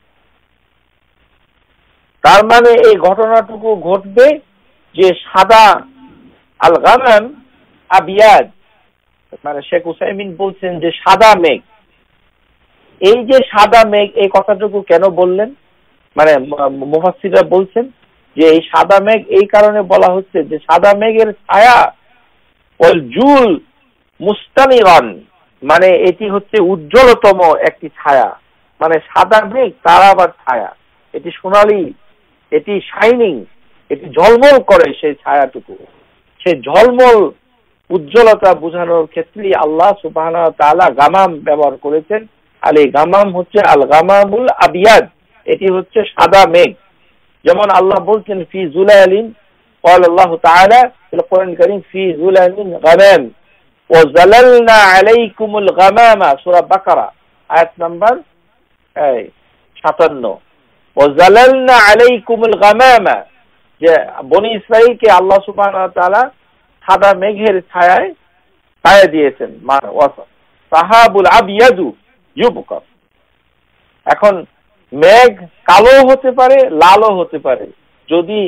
Speaker 1: তার মানে এই ঘটনাটুকু ঘটবে যে সাদা আল গামাম আবিয়াদ, মানে শেখ উসাইমিন বলছেন যে সাদা মেঘ, এই যে সাদা মেঘ, এই কথাটুকু কেন বললেন, মানে মুফাসসিররা বলছেন যে এই সাদা মেঘ এই কারণে বলা হচ্ছে যে সাদা মেঘের ছায়া ওয়াল জুল মুস্তানিরান, মানে এটি হচ্ছে উজ্জ্বলতম একটি ছায়া, মানে সাদা মেঘ তার আবার ছায়া, এটি সোনালী, এটি শাইনিং, এটি ঝলমল করে, সেই ছায়াটুকু, সেই ঝলমল উজ্জ্বলতা বোঝানোর ক্ষেত্রে আল্লাহ সুবহানাহু ওয়া তাআলা গামাম ব্যবহার করেছেন। আর এই গামাম হচ্ছে আল গামামুল আবিয়াদ, এটি হচ্ছে সাদা মেঘ। যেমন আল্লাহ বলছেন ফি যুলালিন, قال الله تعالى في القرآن الكريم في ظلال غمام وظللنا عليكم الغمام, সূরা বাকারা আয়াত নাম্বার সাতান্ন। وظللنا عليكم الغمام, যে বনি ইসরাঈলকে আল্লাহ সুবহানাহু ওয়া তাআলা সাদা মেঘের ছায়ায় ছায়া দিয়েছেন। সাহাবুল আবিয়াদু ইউবকা, এখন মেঘ কালো হতে পারে, লালও হতে পারে। যদি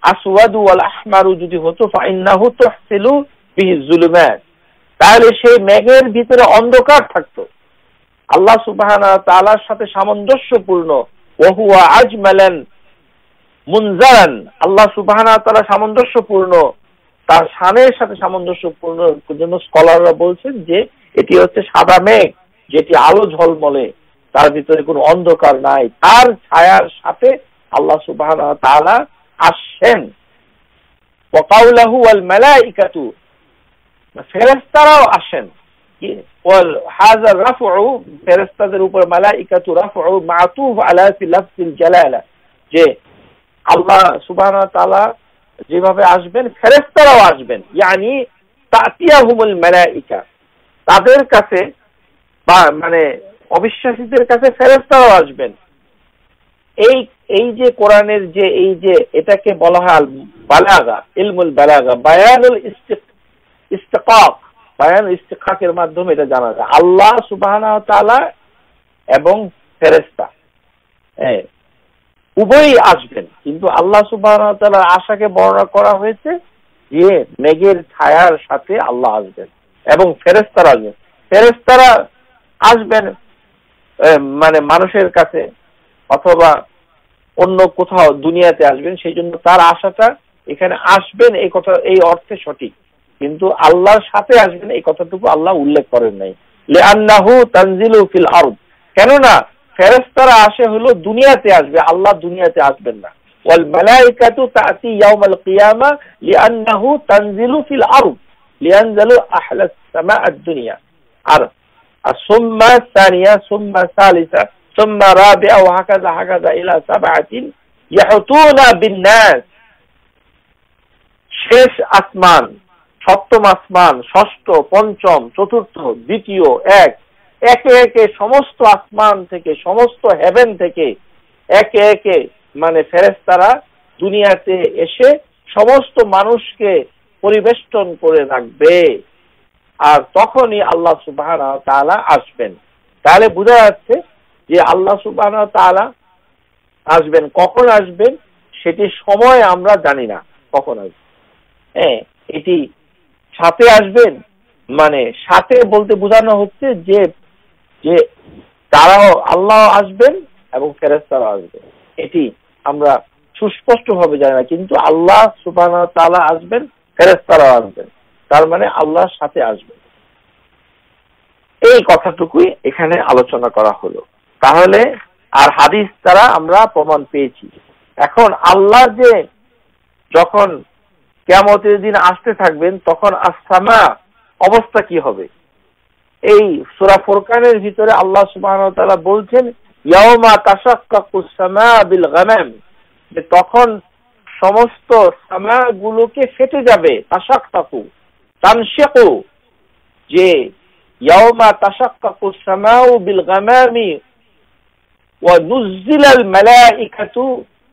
Speaker 1: আসওয়াদু ওয়াল আহমারু যদি হতো ফাইন্নাহু তুহসিলু বিহি যুলুমাত, তাহলে সেই মেঘের ভিতরে অন্ধকার থাকতো। আল্লাহ সুবহানাহু ওয়া তাআলার সাথে সামঞ্জস্যপূর্ণ, ওয়া হুয়া আজমালান মুনজারান, আল্লাহ সুবহানাহু ওয়া তাআলা সামঞ্জস্যপূর্ণ, তার শানের সাথে সামঞ্জস্যপূর্ণ জন্য স্কলাররা বলছেন যে এটি হচ্ছে সাদা মেঘ, যেটি আলো ঝলমলে, তার ভিতরে কোনো অন্ধকার নাই, তার ছায়ার সাথে আল্লাহ সুবহানাহু ওয়া তাআলা আসেন। ওয়া কাউলুহু ওয়াল মালাইকাতু, ফেরেশতারাও আসেন। ওয়াল হাযা রাফউ, ফেরেশতাদের উপর মালাইকাতু রাফউ মাতুফ আলা লাফজিল জালালা, যে আল্লাহ সুবহানাহু ওয়া তাআলা যেভাবে আসবেন ফেরেশতারাও আসবেন, ইয়ানি তাতিয়াহুমুল মালাইকা, তাদের কাছে বা মানে অবিশ্বাসীদের কাছে ফেরেশতারাও আসবেন। এই এই যে কোরআনের যে এই যে এটাকে বলা হয় বালাগা, ইলমুল বালাগা, বায়ানুল ইস্তিকাক, বায়ান ইস্তিকাকের মাধ্যমে এটা জানা যায় আল্লাহ সুবহানাহু ওয়া তাআলা এবং ফেরেশতা হ্যাঁ উভয়ই আসবেন। কিন্তু আল্লাহ সুবহানাহু ওয়া তাআলার আশাকে বর্ণনা করা হয়েছে যে মেঘের ছায়ার সাথে আল্লাহ আসবেন এবং ফেরেশতারা আসবেন। ফেরেশতারা আসবেন মানে মানুষের কাছে অথবা অন্য কোথাও দুনিয়াতে আসবেন, সেই জন্য তার আশাটা এখানে আসবেন এই কথা এই অর্থে সঠিক, কিন্তু আল্লাহর সাথে আসবেন এই কথাটুকু আল্লাহ উল্লেখ করেন নাই। লিআন্নাহু তানজিলু ফিল আরদ, কেননা ফেরেশতারা আসে হলো দুনিয়াতে আসবে, আল্লাহ দুনিয়াতে আসবেন না। ওয়াল মালাইকাতু তাতি ইয়াউমাল কিয়ামা লিআন্নাহু তানজিলু ফিল আরদ লিয়ানজিলু আহলাস সামাআদ দুনিয়া। আর সুম্মা সানিয়া সুম্মা সালিসা সুম্মা রাবিআ ওয়া হাকাযা হাকাযা ইলা সাবআতিন ইয়াহুতুনা বিন নাস, শেষ আসমান, সপ্তম আসমান, ষষ্ঠ, পঞ্চম, চতুর্থ, দ্বিতীয়, এক একে একে সমস্ত আসমান থেকে সমস্ত হেভেন থেকে একে একে মানে ফেরেশতারা দুনিয়াতে এসে সমস্ত মানুষকে পরিবেষ্টন করে রাখবে, আর তখনই আল্লাহ সুবহানাহু ওয়া তাআলা আসবেন। তাহলে বোঝা যাচ্ছে যে আল্লাহ সুবহানাহু ওয়া তাআলা আসবেন, কখন আসবেন সেটি সময় আমরা জানি না কখন আসবেন। হ্যাঁ, এটি সাথে আসবেন মানে সাথে বলতে বোঝানো হচ্ছে যে যে তারাও আল্লাহ আসবেন এবং ফেরেশতারাও আসবেন, এটি আমরা সুস্পষ্ট ভাবে জানি না, কিন্তু আল্লাহ সুবহানাহু ওয়া তাআলা আসবেন, ফেরেশতারাও আসবেন, তার মানে আল্লাহর সাথে আসবেন। এই কথাটুকুই এখানে আলোচনা করা হলো। তাহলে আর হাদিস দ্বারা আমরা প্রমাণ পেয়েছি। এখন আল্লাহ যে যখন কিয়ামতের দিন আসতে থাকবেন তখন আসসামা অবস্থা কি হবে, এই সূরা ফুরকানের ভিতরে আল্লাহ সুবহানাহু ওয়া তাআলা বলছেন ইয়াউমা তাশাক্কাকুস সামা বিল গামাম, যে তখন সমস্ত সামাগুলোকে ফেটে যাবে, তাশাক্কাকু তানশিকু, যে ইয়াউমা তাশাক্কাকুস সামাউ বিল গামামি ওয়া নুজিলাল মালাইকাতু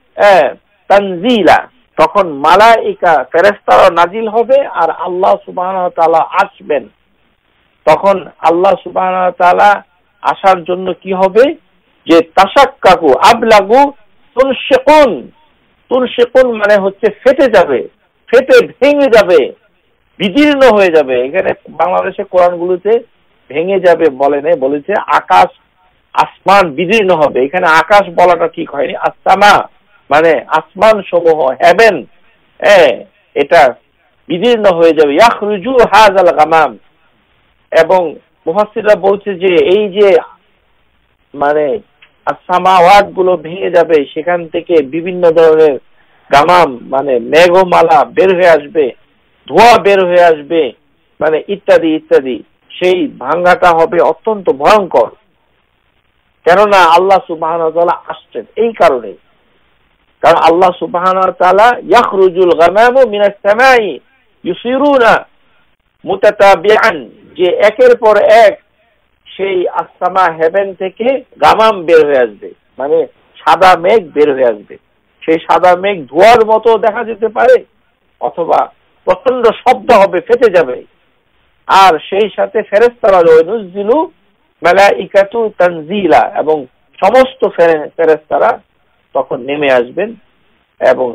Speaker 1: তানজিলা, তখন মালাইকা ফেরেশতারা নাজিল হবে আর আল্লাহ সুবহানাহু ওয়া তাআলা আসবেন। তখন আল্লাহ সুবহানাহু ওয়া তাআলা আসার জন্য কি হবে, যে তাশাক্কাকু আবলাগু তুনশিকুন, তুনশিকুন মানে হচ্ছে ফেটে যাবে, ফেটে ভেঙে যাবে, বিদীর্ণ হয়ে যাবে। এখানে বাংলাদেশে কোরআনগুলোতে ভেঙে যাবে বলে নেই, বলেছে আকাশ আসমান বিদীর্ণ হবে, এখানে আকাশ বলাটা ঠিক হয়নি, আসসামা মানে আসমান সমূহ, হেভেন, হ্যাঁ এটা বিদীর্ণ হয়ে যাবে। ইয়াখরুজু হাযাল গামাম, এবং মুফাসসিররা বলছে যে এই যে মানে আসমাওয়াত গুলো ভেঙে যাবে, সেখান থেকে বিভিন্ন ধরনের গামাম মানে মেঘমালা বের হয়ে আসবে, ধোঁয়া বের হয়ে আসবে, মানে ইত্যাদি ইত্যাদি। সেই ভাঙ্গাটা হবে অত্যন্ত ভয়ঙ্কর, কেননা আল্লাহ সুবহানাহু ওয়া তাআলা আসছেন এই কারণে। কারণ আল্লাহ সুবহানাহু ওয়া তাআলা ইয়াখরুজুল গামামু মিনাস সামাই ইউসিরুনা মুতাতাবিআন, যে একের পর এক সেই আসসামা হেভেন থেকে গামাম বের হয়ে আসবে, মানে সাদা মেঘ বের হয়ে আসবে। সেই সাদা মেঘ ধোঁয়ার মতো দেখা যেতে পারে অথবা প্রচন্ড শব্দ হবে, ফেটে যাবে। আর সেই সাথে ফেরেশতারা নুজিলু মালাইকাতু তানজিলা, এবং সমস্ত ফেরেশতারা তখন নেমে আসবেন এবং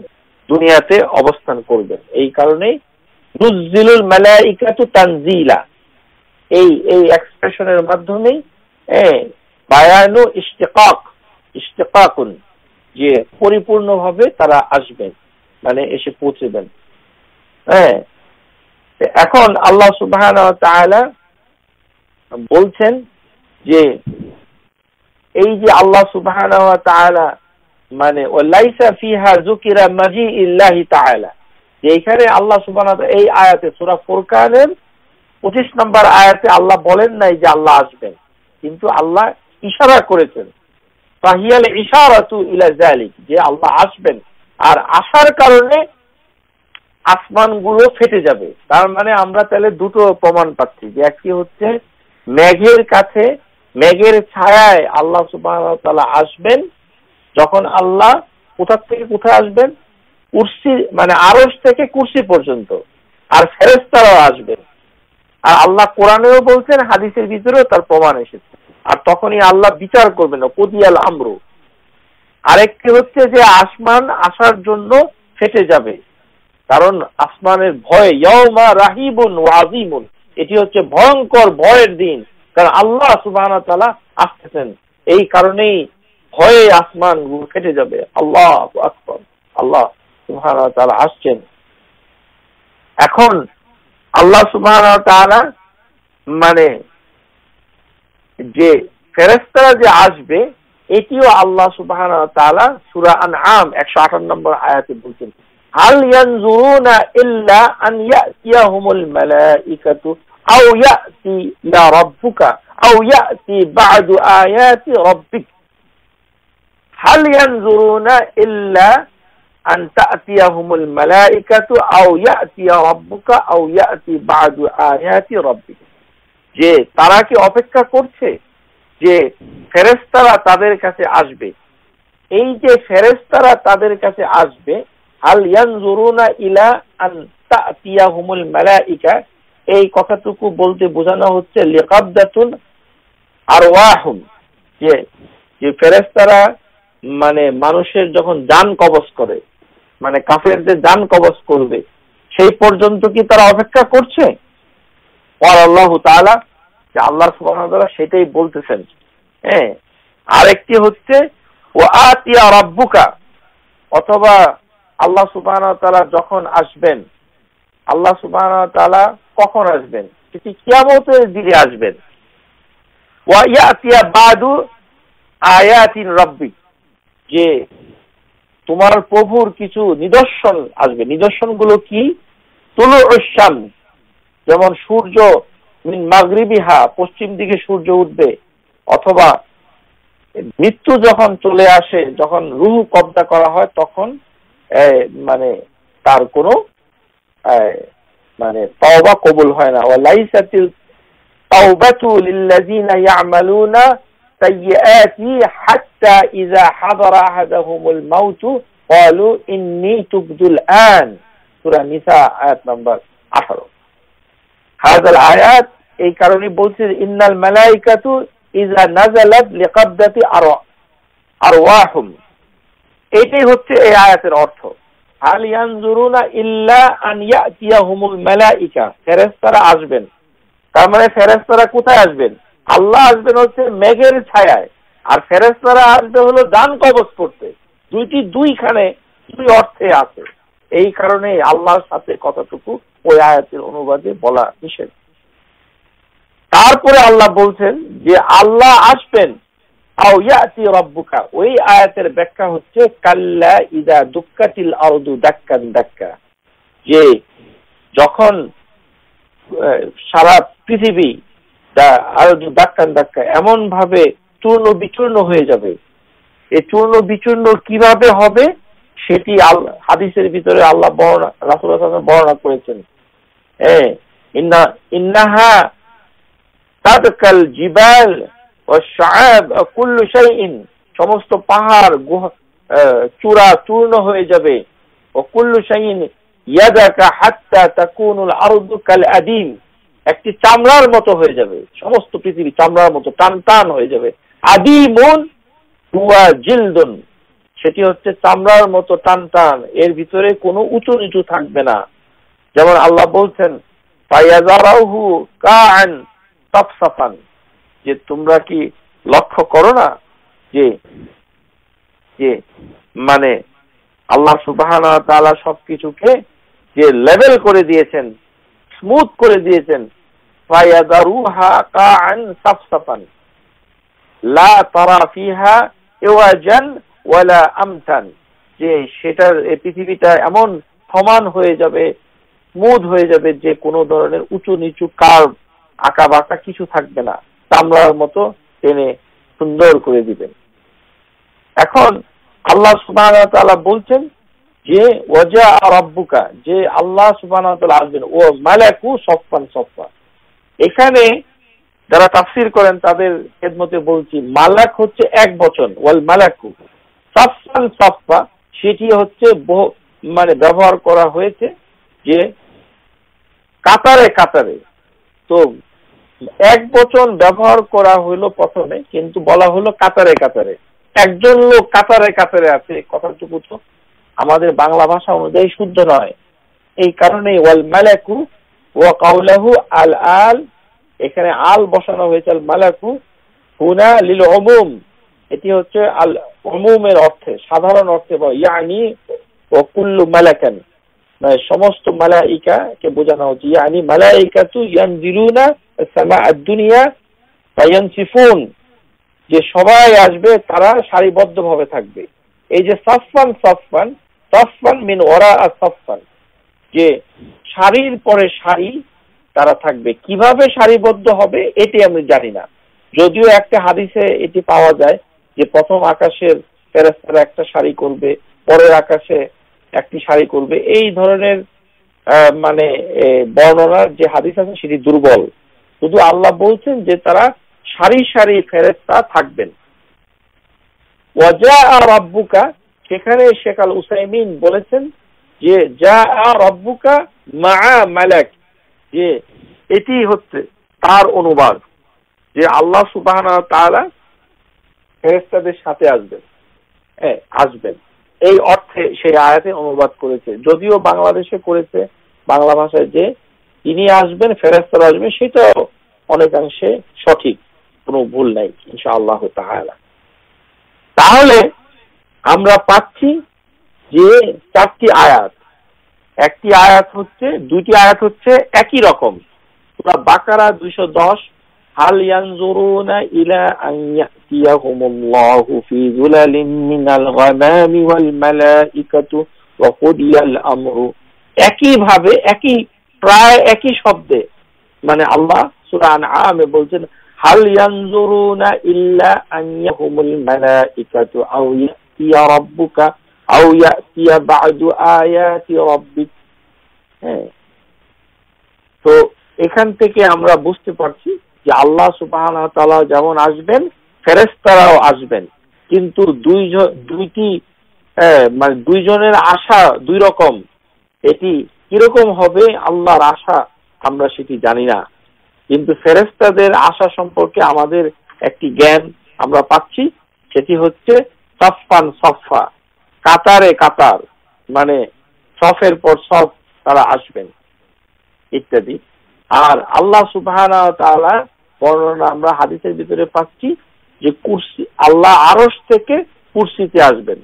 Speaker 1: দুনিয়াতে অবস্থান করবেন। এই কারণেই নুজ্জিলুল মালাইকাতু তানজিলা এই এই এক্সপ্রেশনের মাধ্যমেই বায়ানু ইশতিকাক ইশতিকাকুন যে পরিপূর্ণভাবে তারা আসবেন, মানে এসে পৌঁছবেন। হ্যাঁ, এখন আল্লাহ সুবহানাহু ওয়া তাআলা বলছেন যে এই যে আল্লাহ সুবহানাহু ওয়া তাআলা মানে ওয়ালাইসা ফিহা যুকিরা মাজিইল্লাহি তাআলা, যে এখানে আল্লাহ সুবহানাহু ওয়া তাআলা এই আয়াতে সূরা ফুরকানের পঁচিশ নম্বর আয়াতে আল্লাহ বলেন নাই যে আল্লাহ আসবেন, কিন্তু আল্লাহ ইশারা করেছেন ফাহিয়াল ইশারাতু ইলা যালিক, যে আল্লাহ আসবেন আর আসার কারণে আসমানগুলো ফেটে যাবে। তার মানে আমরা তাহলে দুটো প্রমাণ পাচ্ছি, যে একটি হচ্ছে মেঘের কাছে মেঘের ছায়ায় আল্লাহ সুবহানাহু ওয়া তাআলা আসবেন, যখন আল্লাহ কোথা থেকে কোথায় আসবেন, কুরসি মানে আরশ থেকে কুরসি পর্যন্ত, আর ফেরেশতারাও আসবেন। আর আল্লাহ কোরআনেও বলছেন, হাদিসের ভিতরেও তার প্রমাণ এসেছে। আর তখনই আল্লাহ বিচার করবেন, কুদিয়াল আমরু। আরেকটি হচ্ছে যে আসমান আসার জন্য ফেটে যাবে, কারণ আসমানের ভয়, ইয়াউমা রাহিবুন ওয়া আযীমুন, এটি হচ্ছে ভয়ঙ্কর ভয়ের দিন, কারণ আল্লাহ সুবহানাহু ওয়া তাআলা আসতেছেন। এই কারণেই ভয়ে আসমান ফেটে যাবে। আল্লাহু আকবার, আল্লাহ সুবহানাহু ওয়া তাআলা আসছেন। এখন আল্লাহ সুবহানাহু ওয়া তাআলা মানে যে ফেরেশতারা যে আসবে, এটিও আল্লাহ সুবহানাহু ওয়া তাআলা সূরা আনআম একশো আটান্ন নম্বর আয়াতে বলছেন, হাল ইয়ানজুরুনা ইল্লা আন ইয়াতিয়াহুমুল মালাইকাতু আও ইয়াতি ইলা রাব্বুকা আও ইয়াতি বা'দু আয়াতি রাব্বিক। হাল ইয়ানজুরুনা ইল্লা আন তা'তিয়াহুমুল মালাইকাতু আও ইয়াতি রাব্বুকা আও ইয়াতি বা'দু আয়াতি রাব্বিক, যে তারা কি অপেক্ষা করছে যে ফেরেশতারা তাদের কাছে আসবে। এই যে ফেরেশতারা তাদের কাছে আসবে, হাল ইয়ানজুরুনা ইলা আন তা'তিয়াহুমুল মালাইকা, এই কথাটুকু বলতে বোঝানো হচ্ছে লিকাবদাতুন আরওয়াহুম, যে যে ফেরেশতারা মানে মানুষের যখন জান কবজ করে, মানে কাফেরদের জান কবজ করবে, সেই পর্যন্ত কি তারা অপেক্ষা করছে? আর আল্লাহ তাআলা, যে আল্লাহ সুবহানাহু ওয়া তাআলা সেটাই বলতেছেন। হ্যাঁ, আরেকটি হচ্ছে ওয়া আতিয়া রাব্বুকা, অথবা আল্লাহ সুবহানাহু ওয়া তাআলা যখন আসবেন, আল্লাহ সুবহানাহু ওয়া তাআলা কখন আসবেন? সেটি কিয়ামতের দিনে আসবেন। ওয়া ইয়াতিয়া বাদু আয়াতিন রাব্বিক, যে তোমার প্রভুর কিছু নিদর্শন আসবে। নিদর্শনগুলো কি? তুলুউশ শামস, যেমন সূর্য মিন মাগরিবিহা, পশ্চিম দিকে সূর্য উঠবে, অথবা মৃত্যু যখন চলে আসে, যখন রূহ কবজা করা হয়, তখন মানে তার কোনো মানে তওবা কবুল হয় না। ওয়ালাইসাতিল তাওবাতু লিল্লাযিনা ইয়ামালুনা সাইয়্যাতি হাত্তা ইযা হাদারা আহাদাহুমুল মাউতু ক্বালু ইন্নী তুবতুল আন, সূরা নিসা আয়াত নম্বর আঠারো। হাযাল আয়াত এই কারণে বলছে, ইন্নাল মালাইকাতু ইযা নাযালাত লিকাবদাতি আরওয়াহুম, এটাই হচ্ছে এই আয়াতের অর্থ। হাল ইয়ানজুরুনা ইল্লা আন ইয়াতিয়াহুমুল মালাইকা, ফেরেশতারা আসবেন। তার মানে ফেরেশতারা কোথায় আসবেন? আল্লাহ আসবেন হচ্ছে মেঘের ছায়ায়, আর ফেরেশতারা আসবে হলো দান কবজ করতে। দুইটি দুইখানে দুই অর্থে আছে। এই কারণে আল্লাহর সাথে কথাটুকু ওই আয়াতের অনুবাদে বলা নিষেধ। তারপরে আল্লাহ বলছেন যে আল্লাহ আসবেন আও ইয়াতি রাব্বুকা, ওই আয়াতের ব্যাখ্যা হচ্ছে কাল্লা ইযা দুক্কাতিল আরদু দাক্কান দাক্কা, যে যখন সারা পৃথিবী আরদু দাক্কান দাক্কা এমন ভাবে চূর্ণ বিচূর্ণ হয়ে যাবে। এই চূর্ণ বিচূর্ণ কিভাবে হবে সেটি হাদিসের ভিতরে আল্লাহ বর্ণনা, রাসূল সাল্লাল্লাহু আলাইহি ওয়াসাল্লাম বর্ণনা করেছেন। হ্যাঁ, ইন্না ইন্নাহা তাদকাল জিবাল ওয়া শাআব কুল্লু শাইইন, সমস্ত পাহাড় চূড়া চূর্ণ হয়ে যাবে। ও কুল্লু শাইইন ইয়াদাকা হাত্তা তাকুনুল আরদু কাল আদিম, একটি চামড়ার মতো হয়ে যাবে, সমস্ত পৃথিবী চামড়ার মতো টান টান হয়ে যাবে। আদিমুন হুয়া জিলদুন, সেটি হচ্ছে চামড়ার মতো টান টান, এর ভিতরে কোনো উঁচু নিচু থাকবে না। যেমন আল্লাহ বলছেন ফায়াযারাহু কাআন সাফসাফান, যে তোমরা কি লক্ষ্য করো না যে যে মানে আল্লাহ সুবহানাহু ওয়া তাআলা সবকিছুকে যে লেভেল করে দিয়েছেন, স্মুথ করে দিয়েছেন। ফায়াযারুহা কাআন সাফসাফান লা তারা ফিহা ইওয়াজান ওয়ালা আমতান, যে সেটার এই পৃথিবীটা এমন সমান হয়ে যাবে, স্মুথ হয়ে যাবে, যে কোনো ধরনের উঁচু নিচু কার্ভ আঁকা বাঁকা কিছু থাকবে না, চামড়ার মতো টেনে সুন্দর করে দিবেন। এখন আল্লাহ সুবহানাহু ওয়া তাআলা বলছেন যে ওয়াজা রাব্বুকা, যে আল্লাহ সুবহানাহু ওয়া তাআলা আসবেন, ও মালাকু সফফান সফফা। এখানে যারা তাফসীর করেন তাদের খেদমতে বলছি, মালাক হচ্ছে এক বচন, ওয়াল মালাকু সফফান সফফা, সেটি হচ্ছে মানে ব্যবহার করা হয়েছে যে কাতারে কাতারে। তো এক বচন ব্যবহার করা হলো প্রথমে, কিন্তু বলা হলো কাতারে কাতারে, একজন লোক কাতারে কাতারে আছে। কথাটুকু তো আমাদের বাংলা ভাষা অনুযায়ী শুদ্ধ নয়, এই কারণে ওয়াল মালাকু ওয়া কাউলুহু আল আল, এখানে আল বসানো হয়েছে আল মালাকু হুনা লিল উমুম, এটি হচ্ছে আল উমুমের অর্থে, সাধারণ অর্থে, বা ইয়ানি ওয়া কুল্লু মালাকান, মানে সমস্ত মালাইকাকে বোঝানো হচ্ছে। ইয়ানি মালাইকাতু ইয়ানজিলুনা সামা আদ-দুনিয়া ফায়ানসিফুন, যে সবাই আসবে, তারা সারিবদ্ধভাবে থাকবে। এই যে সাফফান সাফফান, সাফফান মিন ওরা সাফফান, যে সারির পরে সারি তারা থাকবে। কিভাবে সারিবদ্ধ হবে এটি আমি জানি না, যদিও একটা হাদিসে এটি পাওয়া যায় যে প্রথম আকাশের ফেরেশতারা একটা সারি করবে, পরের আকাশে একটি সারি করবে। এই ধরনের মানে বর্ণনার যে হাদিস আছে সেটি দুর্বল। শুধু আল্লাহ বলছেন যে তারা সারি সারি ফেরেশতা থাকবেন। ওয়াজা রাব্বুকা, সেখানে শেখ আল উসাইমিন বলেছেন যে জা রাব্বুকা মা মালাক, যে এটি হচ্ছে তার অনুবাদ, যে আল্লাহ সুবহানাহু ওয়া তাআলা ফেরেশতাদের সাথে আসবেন, হ্যাঁ আসবেন, এই অর্থে সেই আয়াতে অনুবাদ করেছে। যদিও বাংলাদেশে করেছে বাংলা ভাষায় যে তিনি আসবেন, ফেরেশতারা আসবেন, সেটাও অনেকাংশে সঠিক, কোনো ভুল নাই ইনশাআল্লাহ তাআলা। তাহলে আমরা পাচ্ছি যে চারটি আয়াত, একটি আয়াত হচ্ছে, দুইটি আয়াত হচ্ছে একই রকম। সূরা বাকারা দুইশো দশ, হাল ইয়ানজুরুনা ইলা আন ইয়াতিয়াহুমুল্লাহু ফি যুলালিন মিনাল গামামি ওয়াল মালাইকাতু ওয়া কুদিয়াল আমরু, একই ভাবে একই প্রায় একই শব্দে, মানে আল্লাহ সূরা আনআমে বলছেন হাল ইয়ানজুরুনা ইল্লা আন ইয়াহুমুল মালাইকাতু আও ইয়াতিয়া রাব্বুকা আও ইয়াতিয়া বা'দু আয়াতি রাব্বিক। হ্যাঁ, তো এখান থেকে আমরা বুঝতে পারছি যে আল্লাহ সুবহানাহু ওয়া তাআলা যেমন আসবেন, ফেরেশতারাও আসবেন, কিন্তু দুইজন দুইটি মানে দুইজনের আশা দুই রকম। এটি কিরকম হবে আল্লাহর আশা আমরা সেটি জানি না, কিন্তু ফেরেশতাদের আশা সম্পর্কে আমাদের একটি জ্ঞান আমরা পাচ্ছি, সেটি হচ্ছে সফফান সফফা, কাতারে কাতার, মানে সফের পর সফ তারা আসবেন ইত্যাদি। আর আল্লাহ সুবহানাহু ওয়া তাআলা বর্ণনা আমরা হাদিসের ভিতরে পাচ্ছি যে কুরসি, আল্লাহ আরশ থেকে কুরসিতে আসবেন।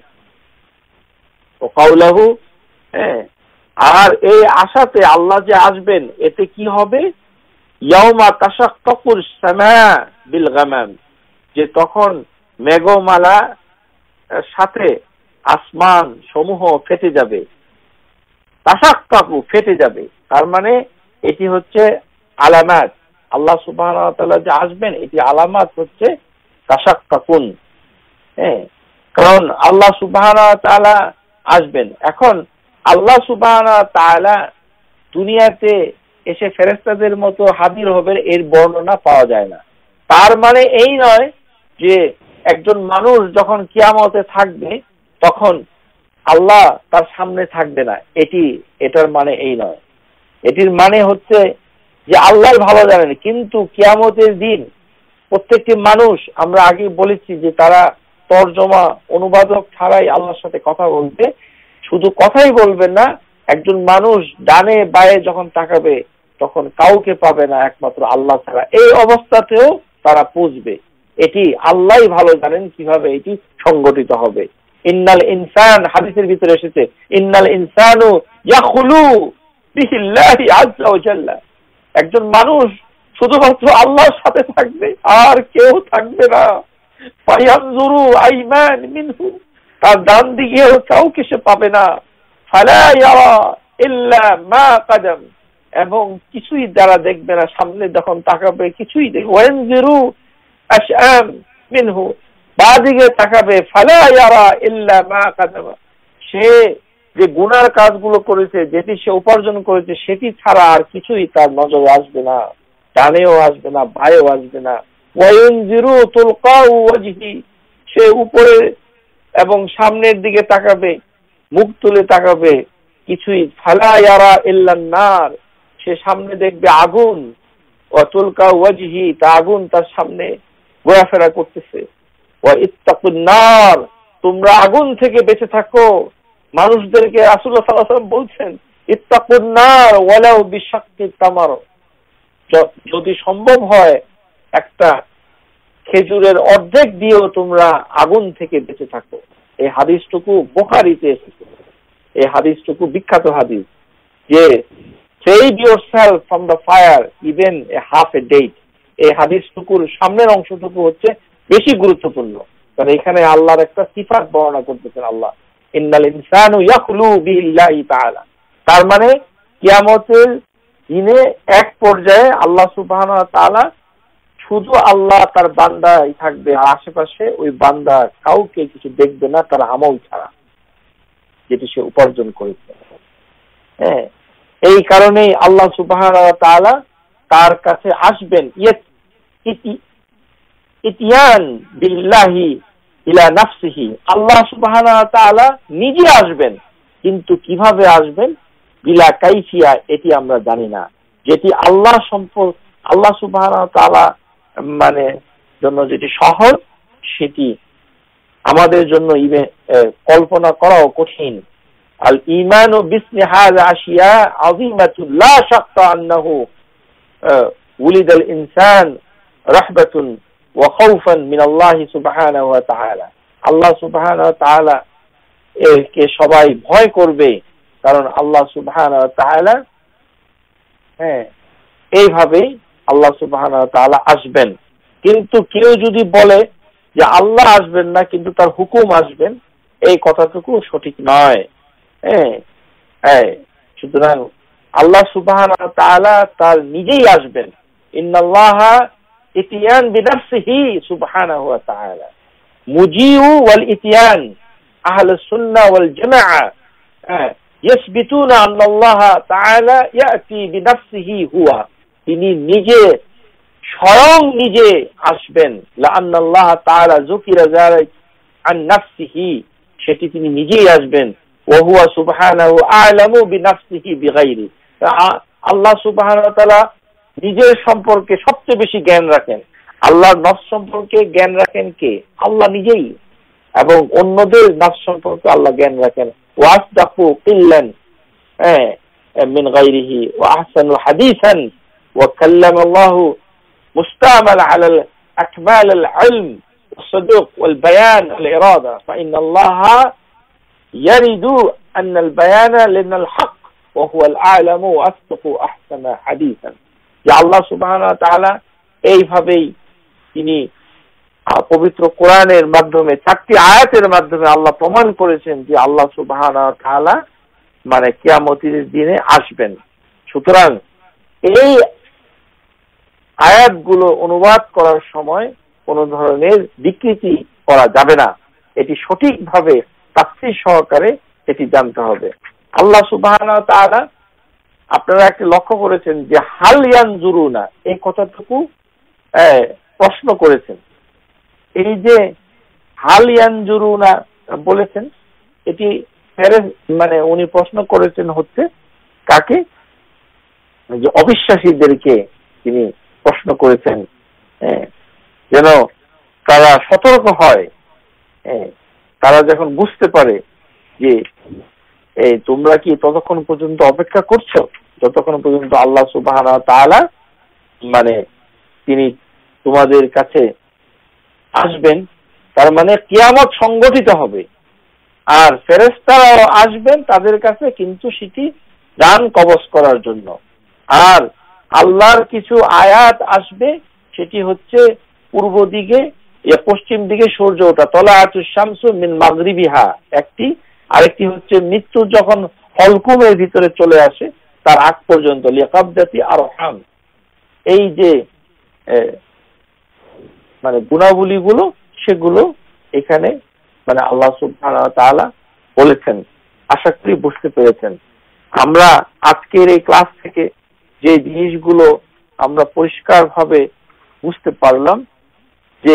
Speaker 1: ও কাউলাহু, হ্যাঁ, আর এই আশাতে আল্লাহ যে আসবেন, এতে কি হবে, ইয়াউমা তাশাক্কাকুস সামা বিল গামাম, যে তখন মেঘমালা সাথে আসমান সমূহ ফেটে যাবে, তাশাক্কাকু ফেটে যাবে। তার মানে এটি হচ্ছে আলামাত, আল্লাহ সুবহানাহু ওয়া তাআলা যে আসবেন এটি আলামাত হচ্ছে তাশাক্কাকুন। হ্যাঁ, কারণ আল্লাহ সুবহানাহু ওয়া তাআলা আসবেন। এখন আল্লাহ সুবহানাহু ওয়া তাআলা দুনিয়াতে এসে ফেরেশতাদের মতো হাজির হবেন, এর বর্ণনা পাওয়া যায় না। তার মানে এই নয় যে একজন মানুষ যখন কিয়ামতে থাকবে তখন আল্লাহ তার সামনে থাকবে না, এটি এটার মানে এই নয়। এটির মানে হচ্ছে যে আল্লাহ ভালো জানেন, কিন্তু কিয়ামতের দিন প্রত্যেকটি মানুষ, আমরা আগে বলেছি যে তারা তর্জমা অনুবাদক ছাড়াই আল্লাহর সাথে কথা বলবে। শুধু কথাই বলবেন না, একজন মানুষ ডানে বায়ে যখন তাকাবে তখন কাউকে পাবে না একমাত্র আল্লাহ ছাড়া। এই অবস্থাতেও তারা পুজবে। এটি আল্লাহই ভালো জানেন কিভাবে এটি সংগঠিত হবে। ইন্নাল ইনসান, হাদিসের ভিতরে এসেছে, ইন্নাল ইনসানু ইয়াখলু বিল্লাহি আযজা ওয়া জাল্লা। একজন মানুষ শুধুমাত্র আল্লাহর সাথে থাকবে, আর কেউ থাকবে না। ফায়ানজুরু আইমান মিনহু, তার ডান দিকেও কাউকে সে পাবে না। ফালা ইয়ারা ইল্লা মা কাদাম, এবং কিছুই দ্বারা দেখবে না, সামনে যখন তাকাবে কিছুই দেখবে। ওয়ানজুরু আশআম মিনহু, বাদিকে তাকাবে, ফালা ইয়ারা ইল্লা মা কাদাম, সে যে গুনার কাজগুলো করেছে, যেটি সে উপার্জন করেছে, সেটি ছাড়া আর কিছুই তার নজরে আসবে না, ডানেও আসবে না, বায়েও আসবে না। ওয়ায়ুনজিরু তুলকাউ ওয়াজহি, সে উপরে এবং সামনের দিকে তাকাবে, মুখ তুলে তাকাবে, কিছুই। ফালা ইয়ারা ইল্লান নার, সে সামনে দেখবে আগুন। ওয়া তুলকাউ ওয়াজহি, তা আগুন তার সামনে ঘোরাফেরা করতেছে। ওয়া ইত্তাকুন নার, তোমরা আগুন থেকে বেঁচে থাকো। মানুষদেরকে রাসূলুল্লাহ সাল্লাল্লাহু আলাইহি ওয়াসাল্লাম বলছেন, ইত্তাকুন নার ওয়ালাউ বিশাক্কি তামার, যদি সম্ভব হয় একটা খেজুরের অর্ধেক দিয়েও তোমরা আগুন থেকে বেঁচে থাকো। এই হাদিসটুকু বুখারীতে এসেছে। এই হাদিসটুকু বিখ্যাত হাদিস, যে save yourself from the fire even a half a day। এই হাদিসটুকুর সামনের অংশটুকু হচ্ছে বেশি গুরুত্বপূর্ণ, কারণ এখানে আল্লাহর একটা সিফাত বর্ণনা করতেছেন আল্লাহ, ইন্নাল ইনসানু ইয়াখলু বিল্লাহি তাআলা। তার মানে কিয়ামতের দিনে এক পর্যায়ে আল্লাহ সুবহানাহু ওয়া তাআলা শুধু আল্লাহ তার বান্দাই থাকবে, আর আশেপাশে ওই বান্দা কাউকে কিছু দেখবে না তার আমল ছাড়া, যেটি সে উপার্জন করেছে। হ্যাঁ, এই কারণেই আল্লাহ সুবহানাহু ওয়া তাআলা তার কাছে আসবেন। ইতিয়ান বিল্লাহি ইলা নাফসিহি, আল্লাহ সুবহানাহু ওয়া তাআলা নিজে আসবেন, কিন্তু কিভাবে আসবেন, বিলা কাইফিয়া, এটি আমরা জানি না। যেটি আল্লাহ সম্পর্ক, আল্লাহ সুবহানাহু ওয়া তাআলা মানে জন্য যেটি সহজ, সেটি আমাদের জন্য কল্পনা করাও কঠিন। আল ঈমানু বিসমি হাযা আশিয়া আযীমাতুন লা শাক্কা আন্নাহু উলিদাল ইনসান রাহবাতুন ওয়া খাউফান মিনাল্লাহি সুবহানাহু ওয়া তাআলা। আল্লাহ সুবহানাহু ওয়া তাআলা একে সবাই ভয় করবে, কারণ আল্লাহ সুবহানাহু ওয়া তাআলা হ্যাঁ এইভাবেই আল্লাহ সুবহানাহু ওয়া তাআলা আসবেন। কিন্তু কেউ যদি বলে যে আল্লাহ আসবেন না কিন্তু তার হুকুম আসবেন, এই কথাটুকু সঠিক নয়। হ্যাঁ হ্যাঁ সুতরাং আল্লাহ সুবহানাহু ওয়া তাআলা তার নিজেই আসবেন। ইন্নাল্লাহা ইতিয়ান বিনাফসিহি সুবহানাহু ওয়া তাআলা মুজিউ ওয়াল ইতিয়ান আহলুস সুন্নাহ ওয়াল জামাআহ ইয়াসবিতুনা আন্নাল্লাহা তাআলা ইয়াতি বিনাফসিহি হুয়া, তিনি নিজে স্বয়ং নিজে আসবেন। লাআন্নাল্লাহ তাআলা যুকিরা যালিক আন নাফসিহি, সেটি তিনি নিজেই আসবেন। ওয়া হুয়া সুবহানাহু আ'লামু বিনাফসিহি বিগাইরি, আল্লাহ সুবহানাহু ওয়া তাআলা নিজের সম্পর্কে সবচেয়ে বেশি জ্ঞান রাখেন। আল্লাহর নফস সম্পর্কে জ্ঞান রাখেন কে? আল্লাহ নিজেই, এবং অন্যদের নফস সম্পর্কে আল্লাহ জ্ঞান রাখেন। ওয়া আসদাকু কিল্লান মিন গায়রিহি ওয়া আহসানু হাদিসান ওয়া কাল্লামা আল্লাহু মুস্তামাল আলা আকমাল আল ইলম والصدق والبيان والإرادة فإن الله يرد أن البيان لنا الحق وهو الأعلم وأصدق أحسن حديثا। যে আল্লাহ সুবহানাহু ওয়া তাআলা এইভাবেই তিনি পবিত্র কোরআনের মাধ্যমে চারটি আয়াতের মাধ্যমে আল্লাহ প্রমাণ করেছেন যে আল্লাহ সুবহানাহু ওয়া তাআলা মানে কিয়ামতের দিনে আসবেন। সুতরাং এই আয়াতগুলো অনুবাদ করার সময় কোন ধরনের বিকৃতি করা যাবে না, এটি সঠিকভাবে তাফসীর সহকারে এটি জানতে হবে। আল্লাহ সুবহানাহু ওয়া তাআলা, আপনারা একটি লক্ষ্য করেছেন যে হাল ইয়ানজুরুনা, এই কথাটুকু প্রশ্ন করেছেন। এই যে হাল ইয়ানজুরুনা বলেছেন, এটি মানে উনি প্রশ্ন করেছেন হচ্ছে কাকে? যে অবিশ্বাসীদেরকে তিনি প্রশ্ন করেছেন, যেন তারা সতর্ক হয় তারা যখন বুঝতে পারে যে এই তোমরা কি ততক্ষণ পর্যন্ত অপেক্ষা করছো যতক্ষণ পর্যন্ত আল্লাহ সুবহানাহু ওয়া তাআলা মানে তিনি তোমাদের কাছে আসবেন, তার মানে কিয়ামত সংগঠিত হবে আর ফেরেশতারাও আসবেন তাদের কাছে, কিন্তু সেটি জান কবজ করার জন্য। আর আল্লাহর কিছু আয়াত আসবে, সেটি হচ্ছে পূর্ব দিকে পশ্চিম দিকে সূর্য ওঠা, তলাআতুশ শামসু মিন মাগরিবিহা একটি, আরেকটি হচ্ছে মৃত্যু যখন হলকুমের ভিতরে চলে আসে তার আগ পর্যন্ত, লিকাবদাতি আরহাম। এই যে মানে গুণাবলীগুলো সেগুলো এখানে মানে আল্লাহ সুবহানাহু ওয়া তাআলা বলেছেন। আশা করি বুঝতে পেরেছেন। আমরা আজকের এই ক্লাস থেকে যে জিনিসগুলো আমরা পরিষ্কারভাবে বুঝতে পারলাম যে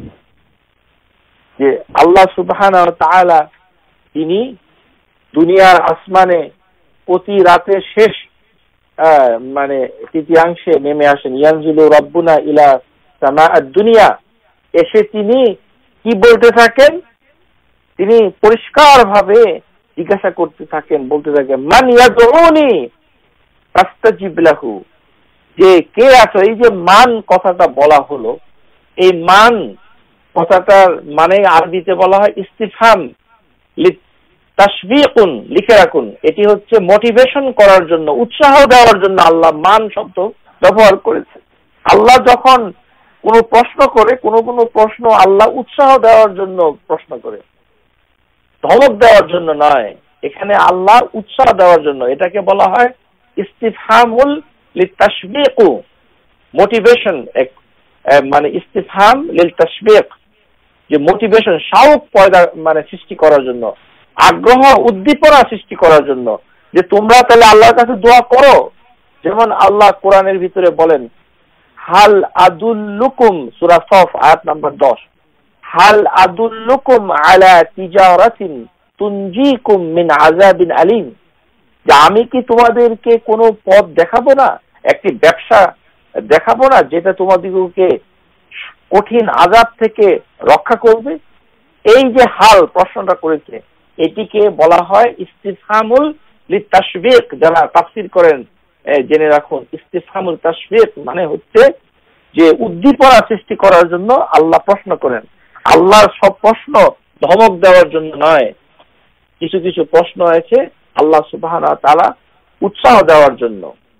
Speaker 1: যে আল্লাহ সুবহানাহু ওয়া তাআলা তিনি দুনিয়ার আসমানে প্রতি রাতে শেষ মানে তৃতীয়াংশে নেমে আসেন। ইয়ানজিলু রাব্বুনা ইলা সামাআদ দুনিয়া, এসে তিনি কি বলতে থাকেন, তিনি পরিষ্কারভাবে জিজ্ঞাসা করতে থাকেন, বলতে থাকেন মান ইয়াদউনি আস্তাজিব লাহু, যে কে আছে। এই যে মান কথাটা বলা হলো, এই মান কথাটার মানে আরবিতে বলা হয় ইস্তিফহাম তাশবিকুন, লিখে রাখুন, এটি হচ্ছে মোটিভেশন করার জন্য, উৎসাহ দেওয়ার জন্য আল্লাহ মান শব্দ ব্যবহার করেছে। আল্লাহ যখন কোনো প্রশ্ন করে, কোনো কোনো প্রশ্ন আল্লাহ উৎসাহ দেওয়ার জন্য প্রশ্ন করে, ধমক দেওয়ার জন্য নয়। এখানে আল্লাহ উৎসাহ দেওয়ার জন্য, এটাকে বলা হয় ইস্তিফহামুল লিতাশবিকু, মোটিভেশন, মানে ইস্তিফহাম লিল তাশবিক, যে মোটিভেশন শাউক পয়দা মানে সৃষ্টি করার জন্য, আগ্রহ উদ্দীপনা সৃষ্টি করার জন্য, যে তোমরা তাহলে আল্লাহর কাছে দোয়া করো। যেমন আল্লাহ কোরআনের ভিতরে বলেন হাল আদুল্লুকুম, সূরা সফ আয়াত নাম্বার দশ, হাল আদুল্লুকুম আলা তিজারাতিন তুনজিকুম মিন আযাবিন আলীম, যে আমি কি তোমাদেরকে কোনো পথ দেখাবো না, একটি ব্যবসা দেখাবো না যেটা তোমাদেরকে কঠিন আযাব থেকে রক্ষা করবে। এই যে হাল প্রশ্নটা করেছে, এটিকে বলা হয় ইস্তিফহামুল লিতাশবিক। যারা তাফসীর করেন জেনে রাখুন, ইস্তিফহামুল তাশবিক মানে হচ্ছে যে উদ্দীপনা সৃষ্টি করার জন্য আল্লাহ প্রশ্ন করেন। আল্লাহর সব প্রশ্ন ধমক দেওয়ার জন্য নয়, কিছু কিছু প্রশ্ন আছে আল্লাহ সুবহানাহু ওয়া তাআলা উৎসাহ দেওয়ার জন্য।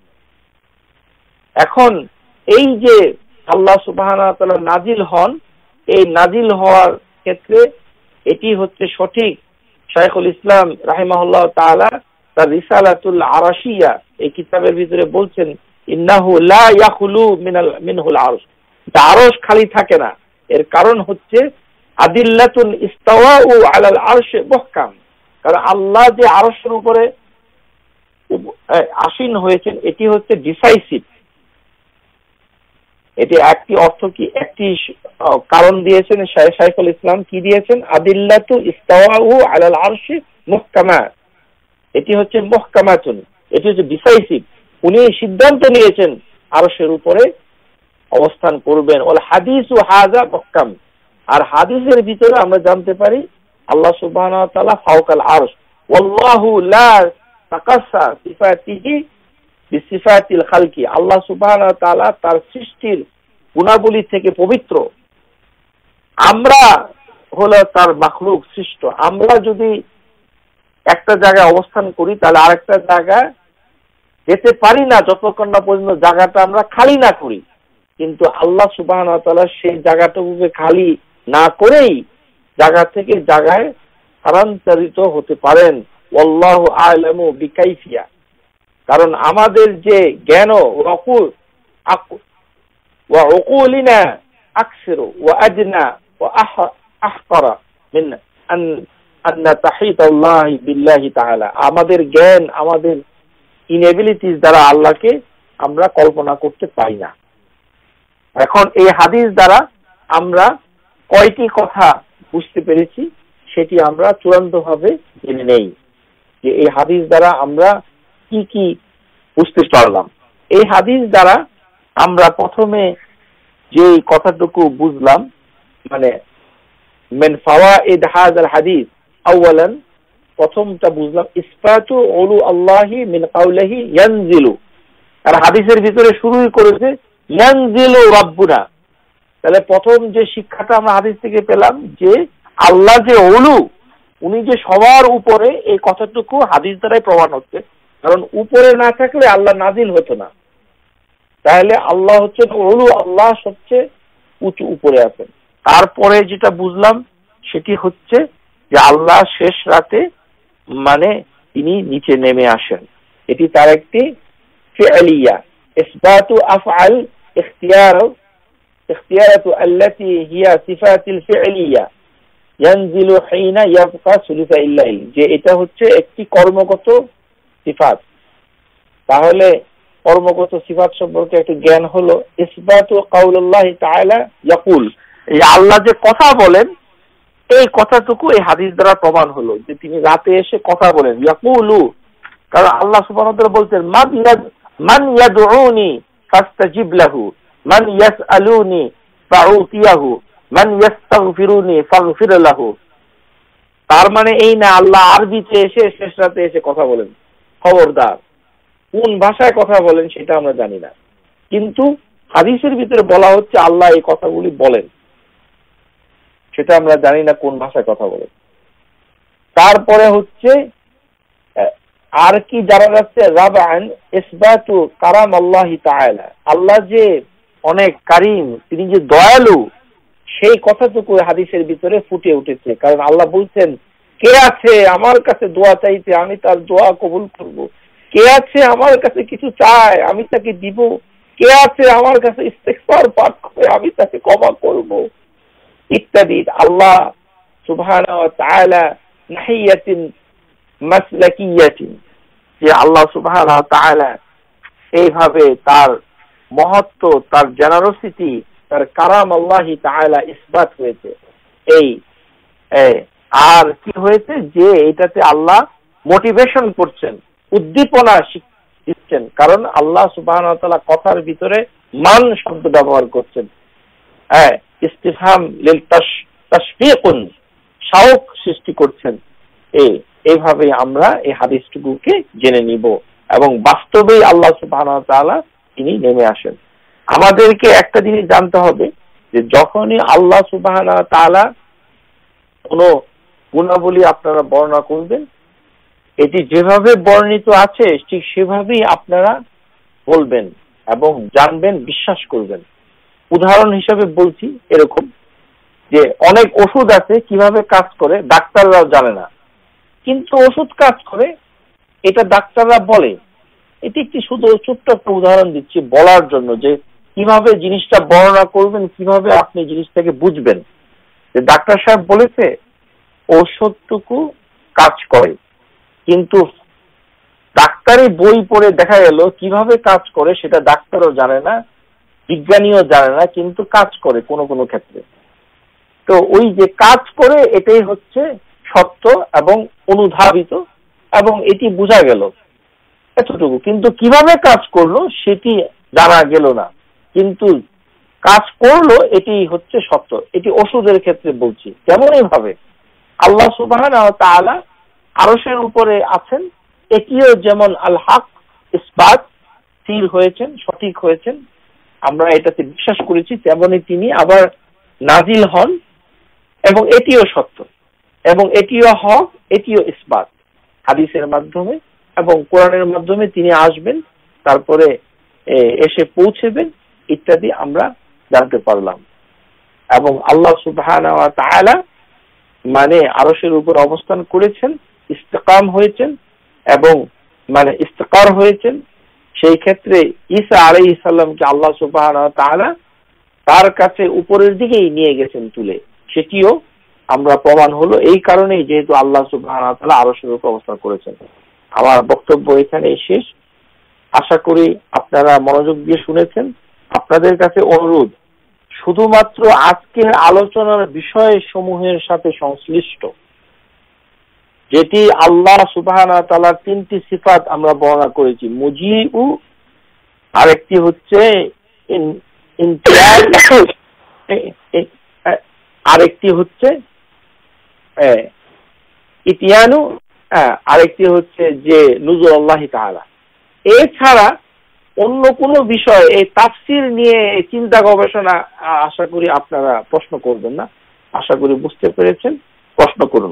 Speaker 1: এখন এই যে আল্লাহ সুবহানাহু ওয়া তাআলা নাজিল হন, এই নাজিল হওয়ার ক্ষেত্রে এটি হচ্ছে সঠিক। শাইখুল ইসলাম রাহিমাহুল্লাহ তাআলা তার রিসালাতুল আরাশিয়া এই কিতাবের ভিতরে বলছেন ইন্নাহু লা ইয়াখলু মিনাল মিনহুল আরশ, আরশ খালি থাকে না। এর কারণ হচ্ছে আদিল্লাতুন ইস্তাওয়াউ আলাল আরশে মুহকাম, কারণ আল্লাহ যে আরশের উপরে আসীন হয়েছেন এটি হচ্ছে ডিসাইসিভ। এটি একটি অর্থ কি, একটি কারণ দিয়েছেন শাইখুল ইসলাম, কি দিয়েছেন, আদিল্লাতু ইস্তাওয়াউ আলাল আরশি মুহকামা, এটি হচ্ছে মুহকামাতুন, এটি হচ্ছে ডিসাইসিভ। উনি সিদ্ধান্ত নিয়েছেন আরশের উপরে অবস্থান করবেন। ওয়াল হাদিসু হাযা মুহকাম, আর হাদিসের ভিতরে আমরা জানতে পারি আল্লাহ সুবহানাহু ওয়া তাআলা ফাওকাল আরশ, ওয়াল্লাহু লা তাকাসসা সিফাতিহি বিসিফাতিল খালকি, আল্লাহ সুবহানাহু ওয়া তাআলা তার সৃষ্টির গুণাবলী থেকে পবিত্র। আমরা হলো তার মাখলুক, সৃষ্ট। আমরা যদি একটা জায়গায় অবস্থান করি তাহলে আরেকটা জায়গায় যেতে পারি না যতক্ষণ না পর্যন্ত জায়গাটা আমরা খালি না করি। কিন্তু আল্লাহ সুবহানাহু ওয়া তাআলা সেই জায়গাটুকুকে খালি না করেই জায়গা থেকে জায়গায় স্থানান্তরিত হতে পারেন। ওয়াল্লাহু আ'লামু বিকাইফিয়া, কারণ আমাদের যে জ্ঞান ওয়া উকুলিনা আকসিরু ওয়া আদনা ওয়া আহকারা মিন আন আন্না তাহিতাল্লাহি বিল্লাহি তাআলা, আমাদের জ্ঞান, আমাদের ইনএবিলিটিস দ্বারা আল্লাহকে আমরা কল্পনা করতে পারি না। এখন এই হাদিস দ্বারা আমরা কয়টি কথা বুঝতে পেরেছি সেটি আমরা চূড়ান্তভাবে জেনে নেই, যে এই হাদিস দ্বারা আমরা কি কি বুঝতে পারলাম। এই হাদিস দ্বারা আমরা প্রথমে যে কথাটুকু বুঝলাম, মানে মিন ফাওয়াইদ হাযাল হাদিস, আওয়ালান প্রথমটা বুঝলাম ইসবাতু উলু আল্লাহি মিন কাউলিহি ইয়ানজিলু। আর হাদিসের ভিতরে শুরুই করেছে ইয়ানজিলু রাব্বুনা। তাহলে প্রথম যে শিক্ষাটা আমরা হাদিস থেকে পেলাম যে আল্লাহ যে উলু, উনি যে সবার উপরে, এই কথাটুকু হাদিস দ্বারাই প্রমাণ হচ্ছে। কারণ উপরে না থাকলে আল্লাহ নাজিল হতো না। তাহলে আল্লাহ হচ্ছে উলু, আল্লাহ সবচেয়ে উঁচু উপরে আছেন। তারপরে যেটা বুঝলাম সেটি হচ্ছে যে আল্লাহ শেষ রাতে মানে তিনি নিচে নেমে আসেন, এটি তার একটি ফি'লিয়া। ইসবাতু আফআল ইখতিয়ার ইখতিয়ারাতু আল্লাতী হিয়া সিফাতুল ফি'লিয়া ইয়ানজিলু হিনা ইয়াবকা সুলুসাইল লাইল, যে এটা হচ্ছে একটি কর্মগত সিফাত। তাহলে কর্মগত সিফাত সম্পর্কে একটু জ্ঞান হলো। ইসবাতু কাউলুল্লাহি তাআলা ইয়াকুল, এই আল্লাহ যে কথা বলেন, এই কথাটুকু এই হাদিস দ্বারা প্রমাণ হলো যে তিনি রাতে এসে কথা বলেন। ইয়াকুলু, কারণ আল্লাহ সুবহানাহু ওয়া তাআলা বলছেন মান ইয়াদ মান ইয়াদউনি ফাস্তাজিব লাহু, মান ইয়াসআলুনি ফাউতিয়াহু, মান ইস্তাগফিরুনি ফাগফির লাহু। তার মানে এই না আল্লাহ আরবিতে এসে শেষ রাতে এসে কথা বলেন। খবরদার, কোন ভাষায় কথা বলেন সেটা আমরা জানি না, কিন্তু হাদিসের ভিতরে বলা হচ্ছে আল্লাহ এই কথাগুলি বলেন, সেটা আমরা জানি না কোন ভাষায় কথা বলেন। তারপরে হচ্ছে আর কি জানা যাচ্ছে, রাবান ইসবাতু কারাম আল্লাহি তাআলা, আল্লাহ যে অনেক কারিম, তিনি যে দয়ালু, সেই কথাটুকু হাদিসের ভিতরে ফুটে উঠেছে। কারণ আল্লাহ বলছেন কে আছে আমার কাছে দোয়া চাইতে, আমি তার দোয়া কবুল করব। কে আছে আমার কাছে কিছু চায়, আমি তাকে দিব। কে আছে আমার কাছে ইস্তিগফার পাঠ করে, আমি তাকে ক্ষমা করব, ইত্যাদি। আল্লাহ সুবহানাহু ওয়া তাআলা নাহিয়াতিন মাসলাকিয়াতিন, যে আল্লাহ সুবহানাহু ওয়া তাআলা এইভাবে তার মহত্ব, তার জেনারসিটি, তার কারাম আল্লাহি তাআলা ইসবাত হয়েছে। এই আর কি হয়েছে যে এটাতে আল্লাহ মোটিভেশন করছেন, উদ্দীপনা দিচ্ছেন। কারণ আল্লাহ সুবহানাহু ওয়া তাআলা কথার ভিতরে মান শব্দ ব্যবহার করছেন। হ্যাঁ, ইস্তিফহাম লিল তাশফিকুন, শাউক সৃষ্টি করছেন। এই এইভাবে আমরা এই হাদিসটুকুকে জেনে নিব এবং বাস্তবেই আল্লাহ সুবহানাহু ওয়া তাআলা তিনি নেমে আসেন। আমাদেরকে একটা জিনিস জানতে হবে যে যখনই আল্লাহ সুবহানাহু ওয়া তাআলা কোনো গুণাবলী আপনারা বর্ণনা করবেন, এটি যেভাবে বর্ণিত আছে ঠিক সেভাবেই আপনারা বলবেন এবং জানবেন, বিশ্বাস করবেন। উদাহরণ হিসেবে বলছি এরকম যে অনেক ওষুধ আছে কিভাবে কাজ করে ডাক্তাররাও জানে না, কিন্তু ওষুধ কাজ করে এটা ডাক্তাররা বলে। এটি একটি শুধু ছোট্ট একটা উদাহরণ দিচ্ছি বলার জন্য যে কিভাবে জিনিসটা বর্ণনা করবেন, কিভাবে আপনি জিনিসটাকে বুঝবেন। যে ডাক্তার সাহেব বলেছে ঔষধটুকু কাজ করে, কিন্তু ডাক্তারি বই পড়ে দেখা গেল কিভাবে কাজ করে সেটা ডাক্তারও জানে না, বিজ্ঞানীও জানে না, কিন্তু কাজ করে কোনো কোনো ক্ষেত্রে। তো ওই যে কাজ করে এটাই হচ্ছে সত্য এবং অনুধাবিত, এবং এটি বোঝা গেল এতটুকু। কিন্তু কিভাবে কাজ করলো সেটি জানা গেল না, কিন্তু কাজ করলো এটি হচ্ছে সত্য। এটি ওষুধের ক্ষেত্রে বলছি। তেমনই ভাবে আল্লাহ সুবহানাহু ওয়া তাআলা আরশের উপরে আছেন, এটিও যেমন আল হক ইসবাত স্থির হয়েছেন, সঠিক হয়েছেন, আমরা এটাতে বিশ্বাস করেছি, তেমনি তিনি আবার নাজিল হন এবং এটিও সত্য এবং এটিও হক, এটিও ইসবাত। হাদিসের মাধ্যমে এবং কোরআনের মাধ্যমে তিনি আসবেন, তারপরে এসে পৌঁছবেন, ইত্যাদি আমরা জানতে পারলাম। এবং আল্লাহ সুবহানাহু ওয়া তাআলা মানে আরশের উপর অবস্থান করেছেন, ইস্তিকাম হয়েছেন এবং মানে ইস্তিকার হয়েছেন। সেই ক্ষেত্রে ঈসা আলাইহিস সালামকে আল্লাহ সুবহানাহু ওয়া তাআলা তার কাছে উপরের দিকেই নিয়ে গেছেন তুলে, সেটিও আমরা প্রমাণ হলো। এই কারণেই যেহেতু আল্লাহ সুবহানাহু ওয়া তাআলা আরশের উপর অবস্থান করেছেন। আমার বক্তব্য এখানেই শেষ। আশা করি আপনারা মনোযোগ দিয়ে শুনেছেন। আপনাদের কাছে অনুরোধ, শুধুমাত্র আজকের আলোচনার বিষয় সমূহের সাথে সংশ্লিষ্ট, যেটি আল্লাহ সুবহানাহু ওয়া তাআলার তিনটি সিফাত আমরা বর্ণনা করেছি, মুজিউ, আরেকটি হচ্ছে ইনকিয়াদ, আরেকটি হচ্ছে ইতিয়ানু, আরেকটি হচ্ছে যে নুজুলুল্লাহি তাআলা। এছাড়া অন্য কোনো বিষয় এই তাফসীর নিয়ে চিন্তা গবেষণা আশা করি আপনারা প্রশ্ন করবেন না। আশা করি বুঝতে পেরেছেন, প্রশ্ন করুন।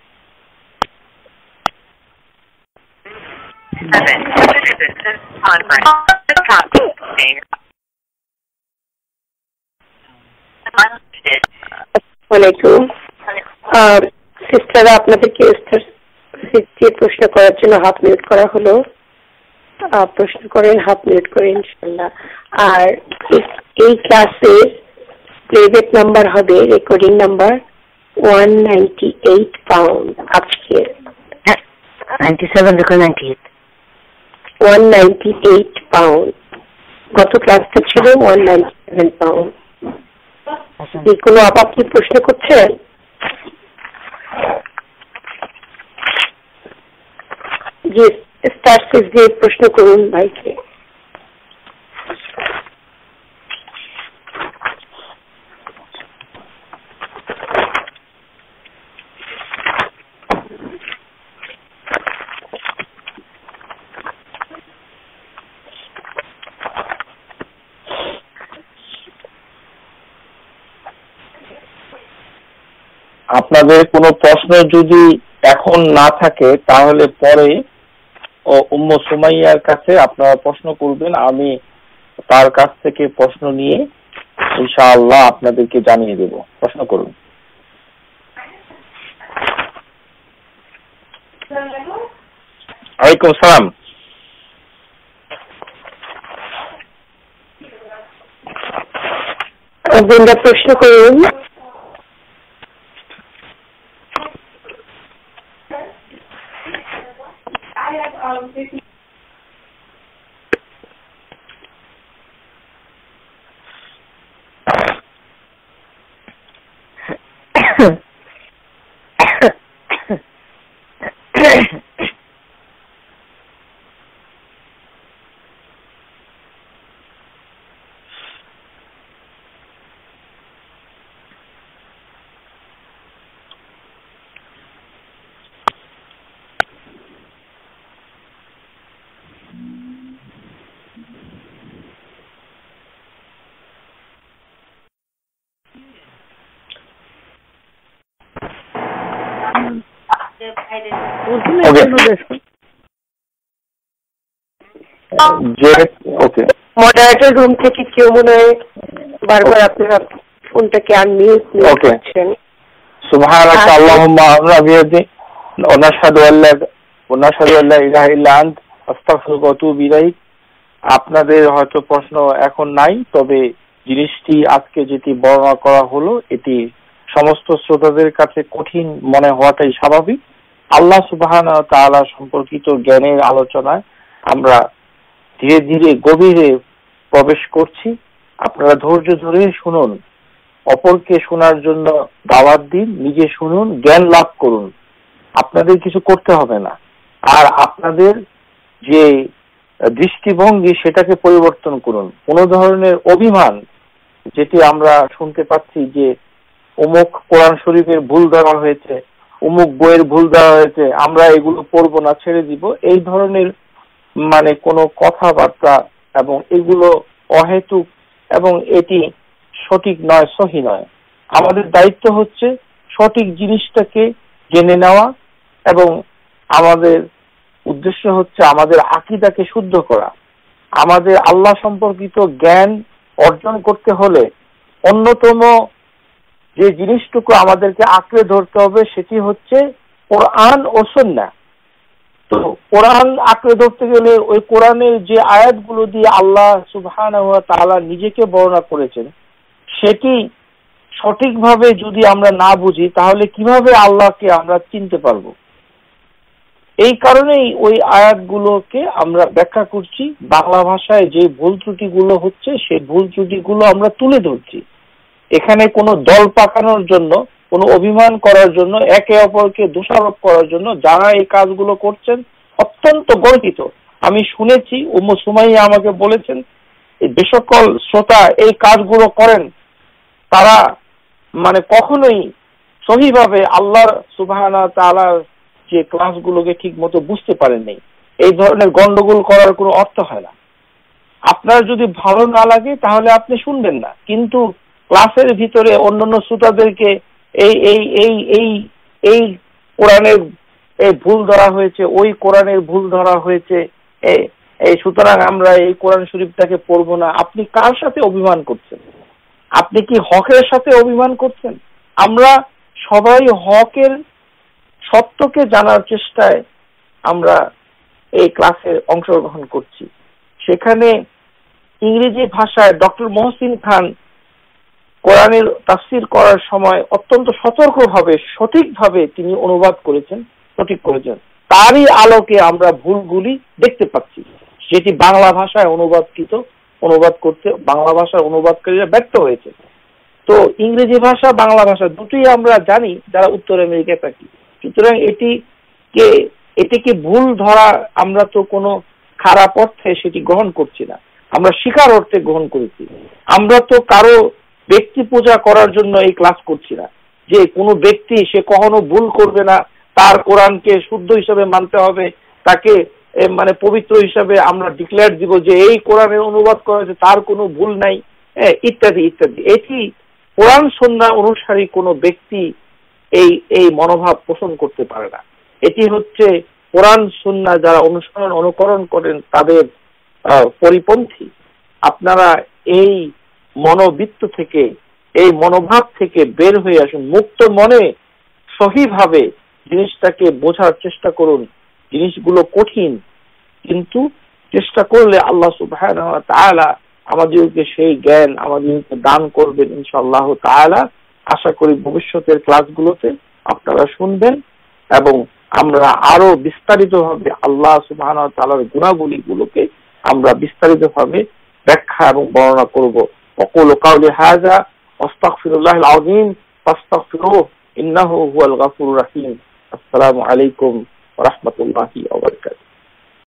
Speaker 2: সিস্টাররা আপনাদেরকে প্রশ্ন করার জন্য হাফ মিনিট করা হলো। প্রশ্ন করেন, হাফ মিনিট করে ইনশাল্লাহ। আর এই ক্লাসের প্লেব্যাক নাম্বার হবে, recording number one ninety eight pound. আজকে
Speaker 3: ninety seven ninety eight
Speaker 2: one ninety eight pound. গত ক্লাসটা ছিল ওয়ান নাইনটি সেভেন পাউন্ড। কোনো আপাত কি প্রশ্ন করছেন? জি, স্টার সিক্স দিয়ে প্রশ্ন করুন ভাইকে।
Speaker 1: আপনাদের কোনো প্রশ্ন যদি এখন না থাকে তাহলে পরে ও উম্মু সুমাইয়ার কাছে আপনারা প্রশ্ন করবেন, আমি তার কাছ থেকে প্রশ্ন নিয়ে ইনশাআল্লাহ আপনাদেরকে জানিয়ে দেব। প্রশ্ন করুন। ওয়ালাইকুম সালাম।
Speaker 2: আপনারা প্রশ্ন করুন। মডারেটর রুম থেকে কেউ মনে হয় বারবার আপনারা ফোনটাকে আনমিউট করছেন।
Speaker 1: সুবহানাকা আল্লাহুম্মা রাবিয়াদি ওয়া নাশহাদু আল্লা ওয়া নাশহাদু আল্লা ইলাহা ইল্লা আনতা আস্তাগফিরুকা ওয়া আতুবু ইলাইক। আপনাদের হয়তো প্রশ্ন এখন নাই, তবে জিনিসটি আজকে যেটি বর্ণনা করা হলো এটি সমস্ত শ্রোতাদের কাছে কঠিন মনে হওয়াটাই স্বাভাবিক। আল্লাহ সুবহানাহু ওয়া তাআলা সম্পর্কিত জ্ঞানের আলোচনায় আমরা ধীরে ধীরে গভীরে প্রবেশ করছি। আপনারা ধৈর্য ধরে শুনুন, অপরকে শোনার জন্য দাওয়াত দিন, নিজে শুনুন, জ্ঞান লাভ করুন। আপনাদের কিছু করতে হবে না। আর আপনাদের যে দৃষ্টিভঙ্গি সেটাকে পরিবর্তন করুন। কোন ধরনের অভিমান, যেটি আমরা শুনতে পাচ্ছি যে অমুক কোরআন শরীফের ভুল দেওয়া হয়েছে, অমুক বইয়ের ভুল দেওয়া হয়েছে, আমরা এগুলো পড়বো না, ছেড়ে দিব, এই ধরনের মানে কোনো কথাবার্তা এবং এগুলো অহেতুক এবং এটি সঠিক নয়, সহি নয়। আমাদের দায়িত্ব হচ্ছে সঠিক জিনিসটাকে জেনে নেওয়া এবং আমাদের উদ্দেশ্য হচ্ছে আমাদের আকীদাকে শুদ্ধ করা। আমাদের আল্লাহ সম্পর্কিত জ্ঞান অর্জন করতে হলে অন্যতম যে জিনিসটুকু আমাদেরকে আঁকড়ে ধরতে হবে সেটি হচ্ছে কোরআন ও সুন্নাহ। তো কোরআন আঁকড়ে ধরতে গেলে ওই কোরআনের যে আয়াতগুলো দিয়ে আল্লাহ সুবহানাহু ওয়া তাআলা নিজেকে বর্ণনা করেছেন সেটি সঠিকভাবে যদি আমরা না বুঝি তাহলে কিভাবে আল্লাহকে আমরা চিনতে পারবো? এই কারণেই ওই আয়াতগুলোকে আমরা ব্যাখ্যা করছি। বাংলা ভাষায় যে ভুল ত্রুটিগুলো হচ্ছে সেই ভুল ত্রুটিগুলো আমরা তুলে ধরছি। এখানে কোনো দল পাকানোর জন্য, কোনো অভিমান করার জন্য, একে অপরকে দোষারোপ করার জন্য যারা এই কাজগুলো করছেন অত্যন্ত গর্বিত। আমি শুনেছি, উম্মু সুমাইয়া আমাকে বলেছেন যে সকল শ্রোতা এই কাজগুলো করেন তারা মানে কখনোই সহিভাবে আল্লাহ সুবহানাহু ওয়া তাআলার যে ক্লাসগুলোকে ঠিক মতো বুঝতে পারেননি, এই ধরনের গন্ডগোল করার কোনো অর্থ হয় না। আপনার যদি ভালো না লাগে তাহলে আপনি শুনবেন না, কিন্তু ক্লাসের ভিতরে অন্যান্য শ্রোতাদেরকে এই এই এই এই এই কোরআনের এই ভুল ধরা হয়েছে, ওই কোরআনের ভুল ধরা হয়েছে, এই সুতরাং আমরা এই কোরআন শরীফটাকে পড়বো না। আপনি কার সাথে অভিমান করছেন? আপনি কি হকের সাথে অভিমান করছেন? আমরা সবাই হকের সত্যকে জানার চেষ্টায় আমরা এই ক্লাসে অংশগ্রহণ করছি। সেখানে ইংরেজি ভাষায় ডক্টর মহসিন খান কোরআনের তাফসীর করার সময় অত্যন্ত সতর্কভাবে সঠিকভাবে তিনি অনুবাদ করেছেন, সঠিক করেছেন। তারই আলোকে আমরা ভুলগুলি দেখতে পাচ্ছি, যেটি বাংলা ভাষায় অনুবাদকৃত অনুবাদ করতে বাংলা ভাষার অনুবাদকারীরা ব্যর্থ হয়েছে। তো ইংরেজি ভাষা বাংলা ভাষা দুটোই আমরা জানি যারা উত্তর আমেরিকায় থাকি। সুতরাং এটিকে এটিকে ভুল ধরা আমরা তো কোনো খারাপ অর্থে সেটি গ্রহণ করছি না, আমরা শিকার অর্থে গ্রহণ করেছি। আমরা তো কারো ব্যক্তি পূজা করার জন্য এই ক্লাস করছি না, যে কোনো ব্যক্তি সে কখনো ভুল করবে না, তার কোরআনকে শুদ্ধ হিসাবে মানতে হবে, তাকে মানে পবিত্র হিসাবে আমরা ডিক্লেয়ার দিব যে এই কোরআনের অনুবাদ করা হয়েছে, তার কোনো ভুল নাই, ইত্যাদি ইত্যাদি। এটি কোরআন সুন্নাহ অনুসারী কোনো ব্যক্তি এই এই মনোভাব পোষণ করতে পারে না। এটি হচ্ছে কোরআন সুন্নাহ যারা অনুসরণ অনুকরণ করেন তাদের পরিপন্থী। আপনারা এই মনোবৃত্ত থেকে, এই মনোভাব থেকে বের হয়ে আসুন, মুক্ত মনে সহিভাবে জিনিসটাকে বোঝার চেষ্টা করুন। জিনিসগুলো কঠিন, কিন্তু চেষ্টা করলে আল্লাহ সুবহানাহু ওয়া তাআলা আমাদেরকে সেই জ্ঞান আমাদেরকে দান করবেন ইনশাআল্লাহ তাআলা। আশা করি ভবিষ্যতের ক্লাসগুলোতে আপনারা শুনবেন এবং আমরা আরো বিস্তারিতভাবে আল্লাহ সুবহানাহু ওয়া তাআলার গুণাবলীগুলোকে আমরা বিস্তারিতভাবে ব্যাখ্যা এবং বর্ণনা করব। আকুলু কাওলি হাযা আস্তাগফিরুল্লাহিল আযীম ফাস্তাগফিরুহু ইন্নাহু হুয়াল গাফুরুর রহিম। আসসালামু আলাইকুম ওয়া রাহমাতুল্লাহি ওয়া বারাকাতুহু।